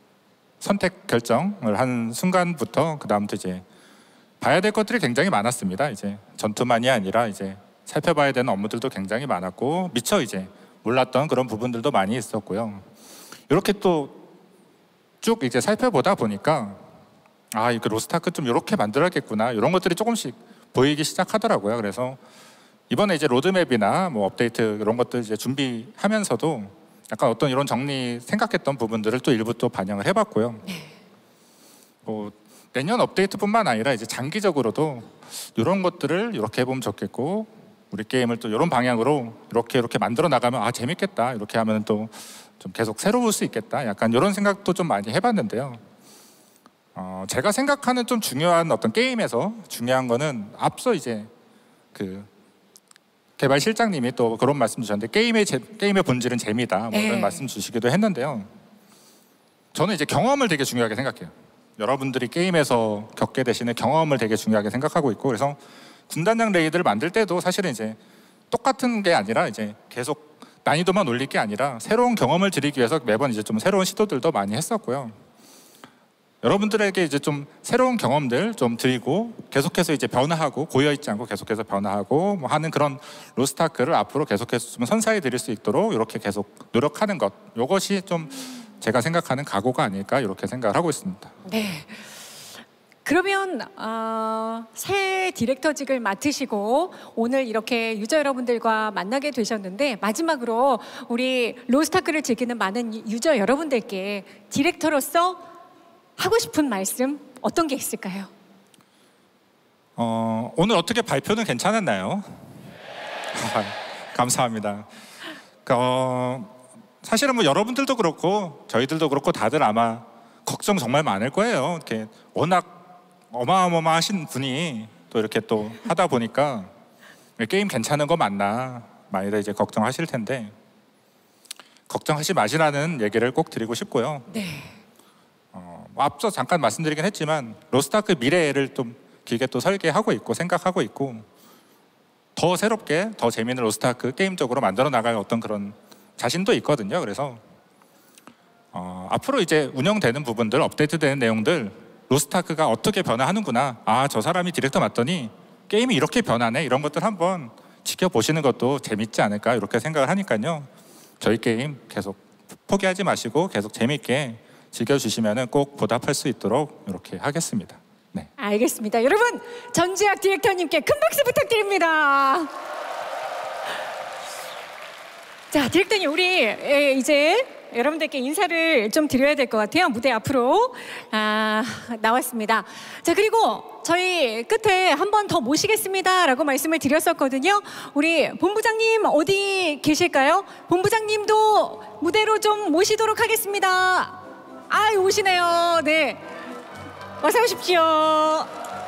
선택 결정을 한 순간부터 그 다음부터 이제 봐야 될 것들이 굉장히 많았습니다. 이제 전투만이 아니라 이제 살펴봐야 되는 업무들도 굉장히 많았고 미처 이제 몰랐던 그런 부분들도 많이 있었고요. 이렇게 또 쭉 이제 살펴보다 보니까 아, 이거 로스트아크 좀 이렇게 만들어야겠구나 이런 것들이 조금씩 보이기 시작하더라고요. 그래서 이번에 이제 로드맵이나 뭐 업데이트 이런 것들 이제 준비하면서도 약간 어떤 이런 정리 생각했던 부분들을 또 일부 또 반영을 해봤고요. 뭐 내년 업데이트뿐만 아니라 이제 장기적으로도 이런 것들을 이렇게 해보면 좋겠고 우리 게임을 또 이런 방향으로 이렇게 만들어 나가면 아 재밌겠다 이렇게 하면 또 좀 계속 새로울 수 있겠다 약간 이런 생각도 좀 많이 해봤는데요. 제가 생각하는 좀 중요한 어떤 게임에서 중요한 거는 앞서 이제 그 개발 실장님이 또 그런 말씀 주셨는데 게임의 본질은 재미다 뭐 이런 말씀 주시기도 했는데요. 저는 이제 경험을 되게 중요하게 생각해요. 여러분들이 게임에서 겪게 되시는 경험을 되게 중요하게 생각하고 있고 그래서 군단장 레이드를 만들 때도 사실은 이제 똑같은 게 아니라 이제 계속 난이도만 올릴 게 아니라 새로운 경험을 드리기 위해서 매번 이제 좀 새로운 시도들도 많이 했었고요. 여러분들에게 이제 좀 새로운 경험들 좀 드리고 계속해서 이제 변화하고 고여 있지 않고 계속해서 변화하고 뭐 하는 그런 로스트아크를 앞으로 계속해서 좀 선사해 드릴 수 있도록 이렇게 계속 노력하는 것 이것이 좀 제가 생각하는 각오가 아닐까 이렇게 생각을 하고 있습니다. 네. 그러면 새 디렉터직을 맡으시고 오늘 이렇게 유저 여러분들과 만나게 되셨는데 마지막으로 우리 로스트아크를 즐기는 많은 유저 여러분들께 디렉터로서 하고 싶은 말씀 어떤 게 있을까요? 오늘 어떻게 발표는 괜찮았나요? 감사합니다. 사실은 뭐 여러분들도 그렇고 저희들도 그렇고 다들 아마 걱정 정말 많을 거예요. 이렇게 워낙 어마어마하신 분이 또 이렇게 또 하다 보니까 게임 괜찮은 거 맞나 많이들 이제 걱정하실 텐데 걱정하지 마시라는 얘기를 꼭 드리고 싶고요. 네. 앞서 잠깐 말씀드리긴 했지만 로스트아크 미래를 좀 길게 또 설계하고 있고 생각하고 있고 더 새롭게 더 재미있는 로스트아크 게임적으로 만들어 나갈 어떤 그런 자신도 있거든요. 그래서 앞으로 이제 운영되는 부분들 업데이트되는 내용들 로스트아크가 어떻게 변화하는구나 아, 저 사람이 디렉터 맡더니 게임이 이렇게 변하네 이런 것들 한번 지켜보시는 것도 재밌지 않을까 이렇게 생각을 하니까요. 저희 게임 계속 포기하지 마시고 계속 재밌게 즐겨주시면 꼭 보답할 수 있도록 이렇게 하겠습니다. 네. 알겠습니다. 여러분 전지학 디렉터님께 큰 박수 부탁드립니다. 자, 디렉터님 우리 이제 여러분들께 인사를 좀 드려야 될 것 같아요. 무대 앞으로 나왔습니다. 자, 그리고 저희 끝에 한 번 더 모시겠습니다 라고 말씀을 드렸었거든요. 우리 본부장님 어디 계실까요? 본부장님도 무대로 좀 모시도록 하겠습니다. 오시네요. 네, 어서 오십시오.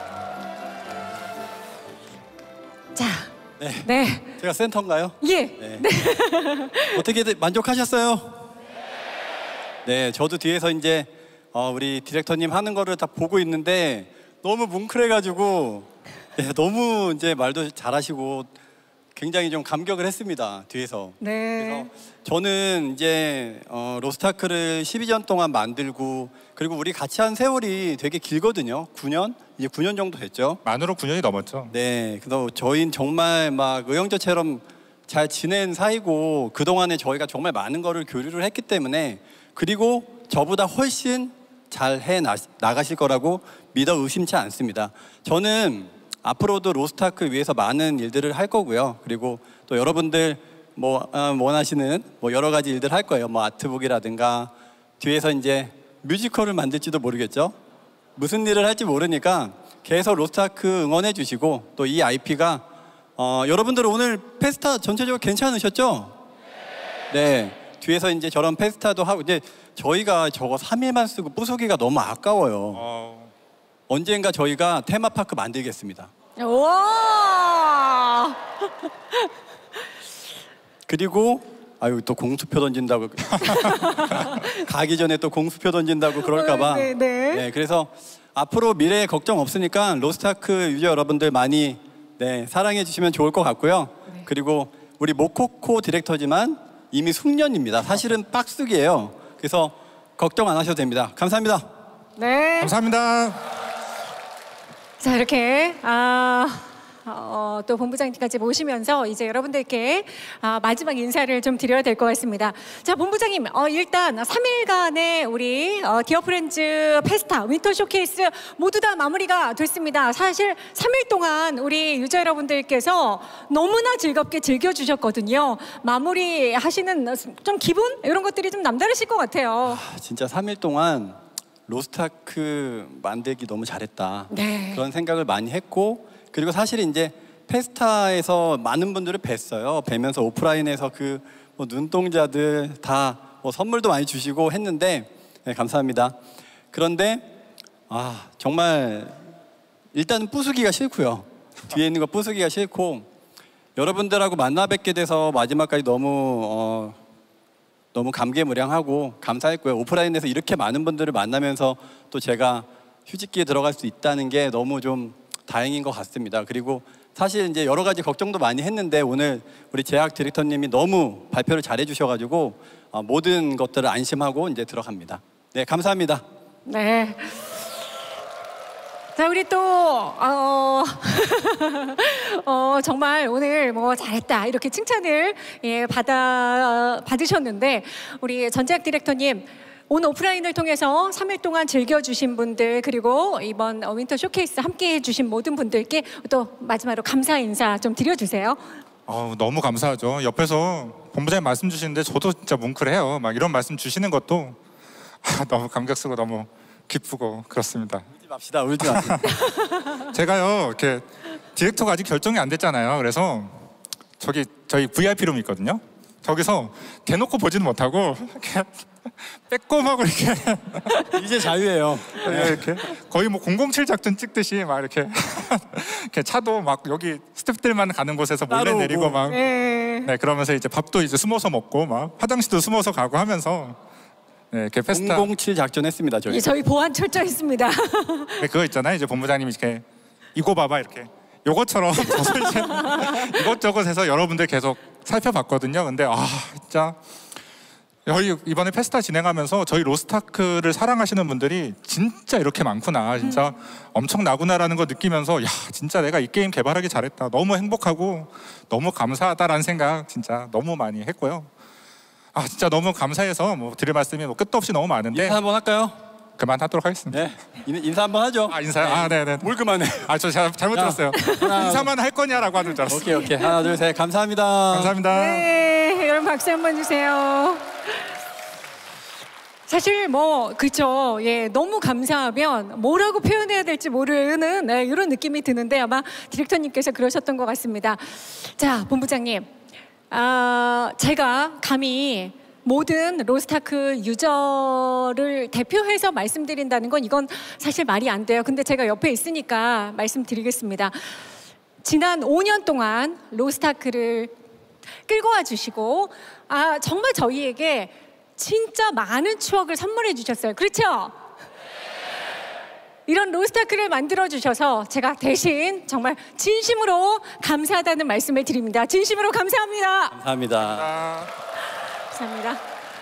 자, 네. 제가 센터인가요? 예. 네. 어떻게든 만족하셨어요? 네, 저도 뒤에서 이제 우리 디렉터님 하는 거를 다 보고 있는데 너무 뭉클해가지고 너무 이제 말도 잘하시고 굉장히 좀 감격을 했습니다. 뒤에서. 네. 그래서 저는 이제 로스트아크를 12년 동안 만들고 그리고 우리 같이 한 세월이 되게 길거든요. 9년? 이제 9년 정도 됐죠. 만으로 9년이 넘었죠. 네, 그래서 저희는 정말 막 의형제처럼 잘 지낸 사이고 그동안에 저희가 정말 많은 거를 교류를 했기 때문에 그리고 저보다 훨씬 잘 해 나가실 거라고 믿어 의심치 않습니다. 저는 앞으로도 로스트아크 위해서 많은 일들을 할 거고요. 그리고 또 여러분들 뭐 원하시는 뭐 여러 가지 일들 할 거예요. 뭐 아트북이라든가 뒤에서 이제 뮤지컬을 만들지도 모르겠죠. 무슨 일을 할지 모르니까 계속 로스트아크 응원해 주시고 또 이 IP가 여러분들 오늘 페스타 전체적으로 괜찮으셨죠? 네. 뒤에서 이제 저런 페스타도 하고 이제 저희가 저거 3일만 쓰고 부수기가 너무 아까워요. 언젠가 저희가 테마파크 만들겠습니다. 와. 그리고 또 공수표 던진다고 가기 전에 또 공수표 던진다고 그럴까봐. 네. 네, 그래서 앞으로 미래에 걱정 없으니까 로스트아크 유저 여러분들 많이 사랑해 주시면 좋을 것 같고요. 그리고 우리 모코코 디렉터지만 이미 숙련입니다. 사실은 빡숙이에요. 그래서 걱정 안 하셔도 됩니다. 감사합니다. 네. 감사합니다. 자, 이렇게 또 본부장님까지 모시면서 이제 여러분들께 마지막 인사를 좀 드려야 될 것 같습니다. 자, 본부장님, 일단 3일간의 우리 디어 프렌즈 페스타 윈터 쇼케이스 모두 다 마무리가 됐습니다. 사실 3일 동안 우리 유저 여러분들께서 너무나 즐겁게 즐겨주셨거든요. 마무리하시는 좀 기분? 이런 것들이 좀 남다르실 것 같아요. 진짜 3일 동안 로스트아크 만들기 너무 잘했다. 네. 그런 생각을 많이 했고, 그리고 사실 이제 페스타에서 많은 분들을 뵀어요. 뵈면서 오프라인에서 그 뭐 눈동자들 다 뭐 선물도 많이 주시고 했는데 감사합니다. 그런데 정말 일단은 부수기가 싫고요. 뒤에 있는 거 부수기가 싫고, 여러분들하고 만나 뵙게 돼서 마지막까지 너무 감개무량하고 감사했고요. 오프라인에서 이렇게 많은 분들을 만나면서 또 제가 휴직기에 들어갈 수 있다는 게 너무 좀 다행인 것 같습니다. 그리고 사실 이제 여러 가지 걱정도 많이 했는데 오늘 우리 제약 디렉터님이 너무 발표를 잘해 주셔가지고 모든 것들을 안심하고 이제 들어갑니다. 네, 감사합니다. 네. 자, 우리 또 정말 오늘 뭐 잘했다 이렇게 칭찬을 받으셨는데, 우리 전제약 디렉터님, 오늘 오프라인을 통해서 3일 동안 즐겨주신 분들, 그리고 이번 윈터 쇼케이스 함께 해주신 모든 분들께 또 마지막으로 감사 인사 좀 드려주세요. 너무 감사하죠. 옆에서 본부장님 말씀 주시는데 저도 진짜 뭉클해요. 막 이런 말씀 주시는 것도 너무 감격스럽고 너무 기쁘고 그렇습니다. 울지 맙시다. 울지 맙시다. 제가요, 이렇게 디렉터가 아직 결정이 안 됐잖아요. 그래서 저희 VIP룸이 있거든요. 저기서 대놓고 보지는 못하고 이렇게 빼꼼하고 이렇게 이제 자유예요. 이렇게 거의 뭐 007 작전 찍듯이 막 이렇게 차도 막 여기 스태프들만 가는 곳에서 몰래 내리고 막 그러면서 이제 밥도 이제 숨어서 먹고 막 화장실도 숨어서 가고 하면서 이렇게 페스타 007 작전 했습니다. 저희 보안 철저했습니다. 그거 있잖아요. 이제 본부장님이 이렇게 이거 봐봐 이렇게 요것처럼 저도 이제 이것저것 해서 여러분들 계속 살펴봤거든요. 근데 진짜 저희 이번에 페스타 진행하면서 저희 로스트아크를 사랑하시는 분들이 진짜 이렇게 많구나, 진짜 엄청나구나라는 거 느끼면서 진짜 내가 이 게임 개발하기 잘했다, 너무 행복하고 너무 감사하다라는 생각 진짜 너무 많이 했고요. 진짜 너무 감사해서 뭐 드릴 말씀이 뭐 끝도 없이 너무 많은데 인사 한번 할까요? 그만하도록 하겠습니다. 네, 인사 한번 하죠. 인사요? 네네. 뭘 그만해? 저 잘못 들었어요. 인사만 할 거냐라고 하는 줄 알았어요. 오케이. 하나, 둘, 셋. 감사합니다. 감사합니다. 네, 여러분 박수 한번 주세요. 사실 뭐 그쵸, 너무 감사하면 뭐라고 표현해야 될지 모르는 이런 느낌이 드는데 아마 디렉터님께서 그러셨던 것 같습니다. 자, 본부장님, 제가 감히 모든 로스트아크 유저를 대표해서 말씀드린다는 건 이건 사실 말이 안 돼요. 근데 제가 옆에 있으니까 말씀드리겠습니다. 지난 5년 동안 로스트아크를 끌고 와주시고 정말 저희에게 진짜 많은 추억을 선물해 주셨어요. 그렇죠? 이런 로스트아크를 만들어 주셔서 제가 대신 정말 진심으로 감사하다는 말씀을 드립니다. 진심으로 감사합니다. 감사합니다. 감사합니다.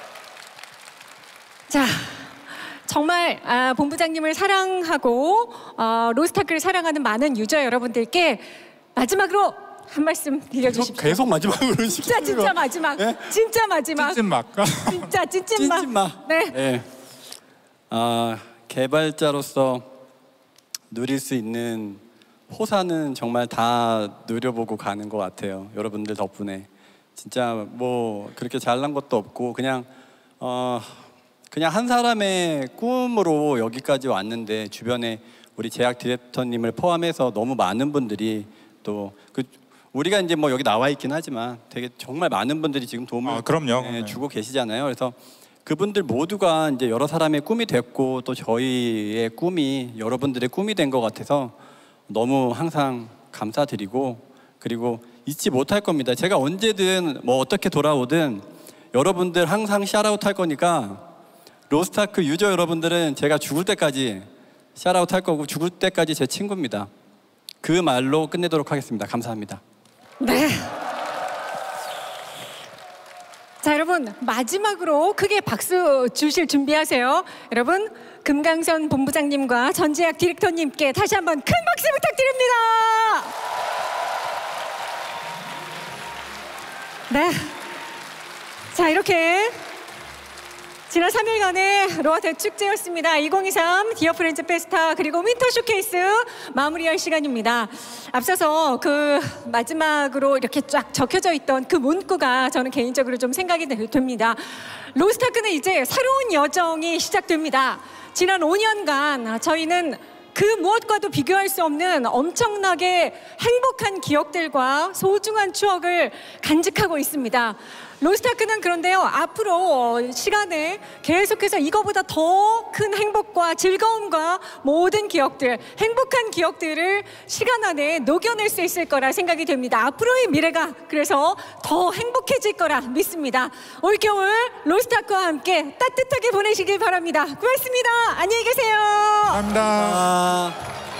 자, 정말 본부장님을 사랑하고 로스트아크를 사랑하는 많은 유저 여러분들께 마지막으로 한 말씀 들려주십시오. 계속 마지막으로 진짜 마지막. 네? 진짜 마지막. 찐찐막. 진짜 찐찐막. 찐찐막. 네. 개발자로서 누릴 수 있는 호사는 정말 다 누려보고 가는 것 같아요. 여러분들 덕분에. 진짜 뭐 그렇게 잘난 것도 없고 그냥 한 사람의 꿈으로 여기까지 왔는데 주변에 우리 제약 디렉터님을 포함해서 너무 많은 분들이 또 우리가 이제 뭐 여기 나와 있긴 하지만 되게 정말 많은 분들이 지금 도움을 주고 계시잖아요. 그래서 그분들 모두가 이제 여러 사람의 꿈이 됐고 또 저희의 꿈이 여러분들의 꿈이 된 것 같아서 너무 항상 감사드리고, 그리고 잊지 못할 겁니다. 제가 언제든 뭐 어떻게 돌아오든 여러분들 항상 샤라웃 할 거니까 로스트아크 유저 여러분들은 제가 죽을 때까지 샤라웃 할 거고 죽을 때까지 제 친구입니다. 그 말로 끝내도록 하겠습니다. 감사합니다. 네. 자, 여러분 마지막으로 크게 박수 주실 준비하세요. 여러분 금강선 본부장님과 전재학 디렉터님께 다시 한번 큰 박수 부탁드립니다. 네. 자, 이렇게 지난 3일간의 로아 대축제였습니다. 2023 디어 프렌즈 페스타 그리고 윈터 쇼케이스 마무리할 시간입니다. 앞서서 그 마지막으로 이렇게 쫙 적혀져 있던 그 문구가 저는 개인적으로 좀 생각이 됩니다. 로스타크는 이제 새로운 여정이 시작됩니다. 지난 5년간 저희는 그 무엇과도 비교할 수 없는 엄청나게 행복한 기억들과 소중한 추억을 간직하고 있습니다. 로스타크는 그런데요, 앞으로 시간에 계속해서 이거보다 더 큰 행복과 즐거움과 모든 기억들, 행복한 기억들을 시간 안에 녹여낼 수 있을 거라 생각이 됩니다. 앞으로의 미래가 그래서 더 행복해질 거라 믿습니다. 올겨울 로스타크와 함께 따뜻하게 보내시길 바랍니다. 고맙습니다. 안녕히 계세요. 감사합니다.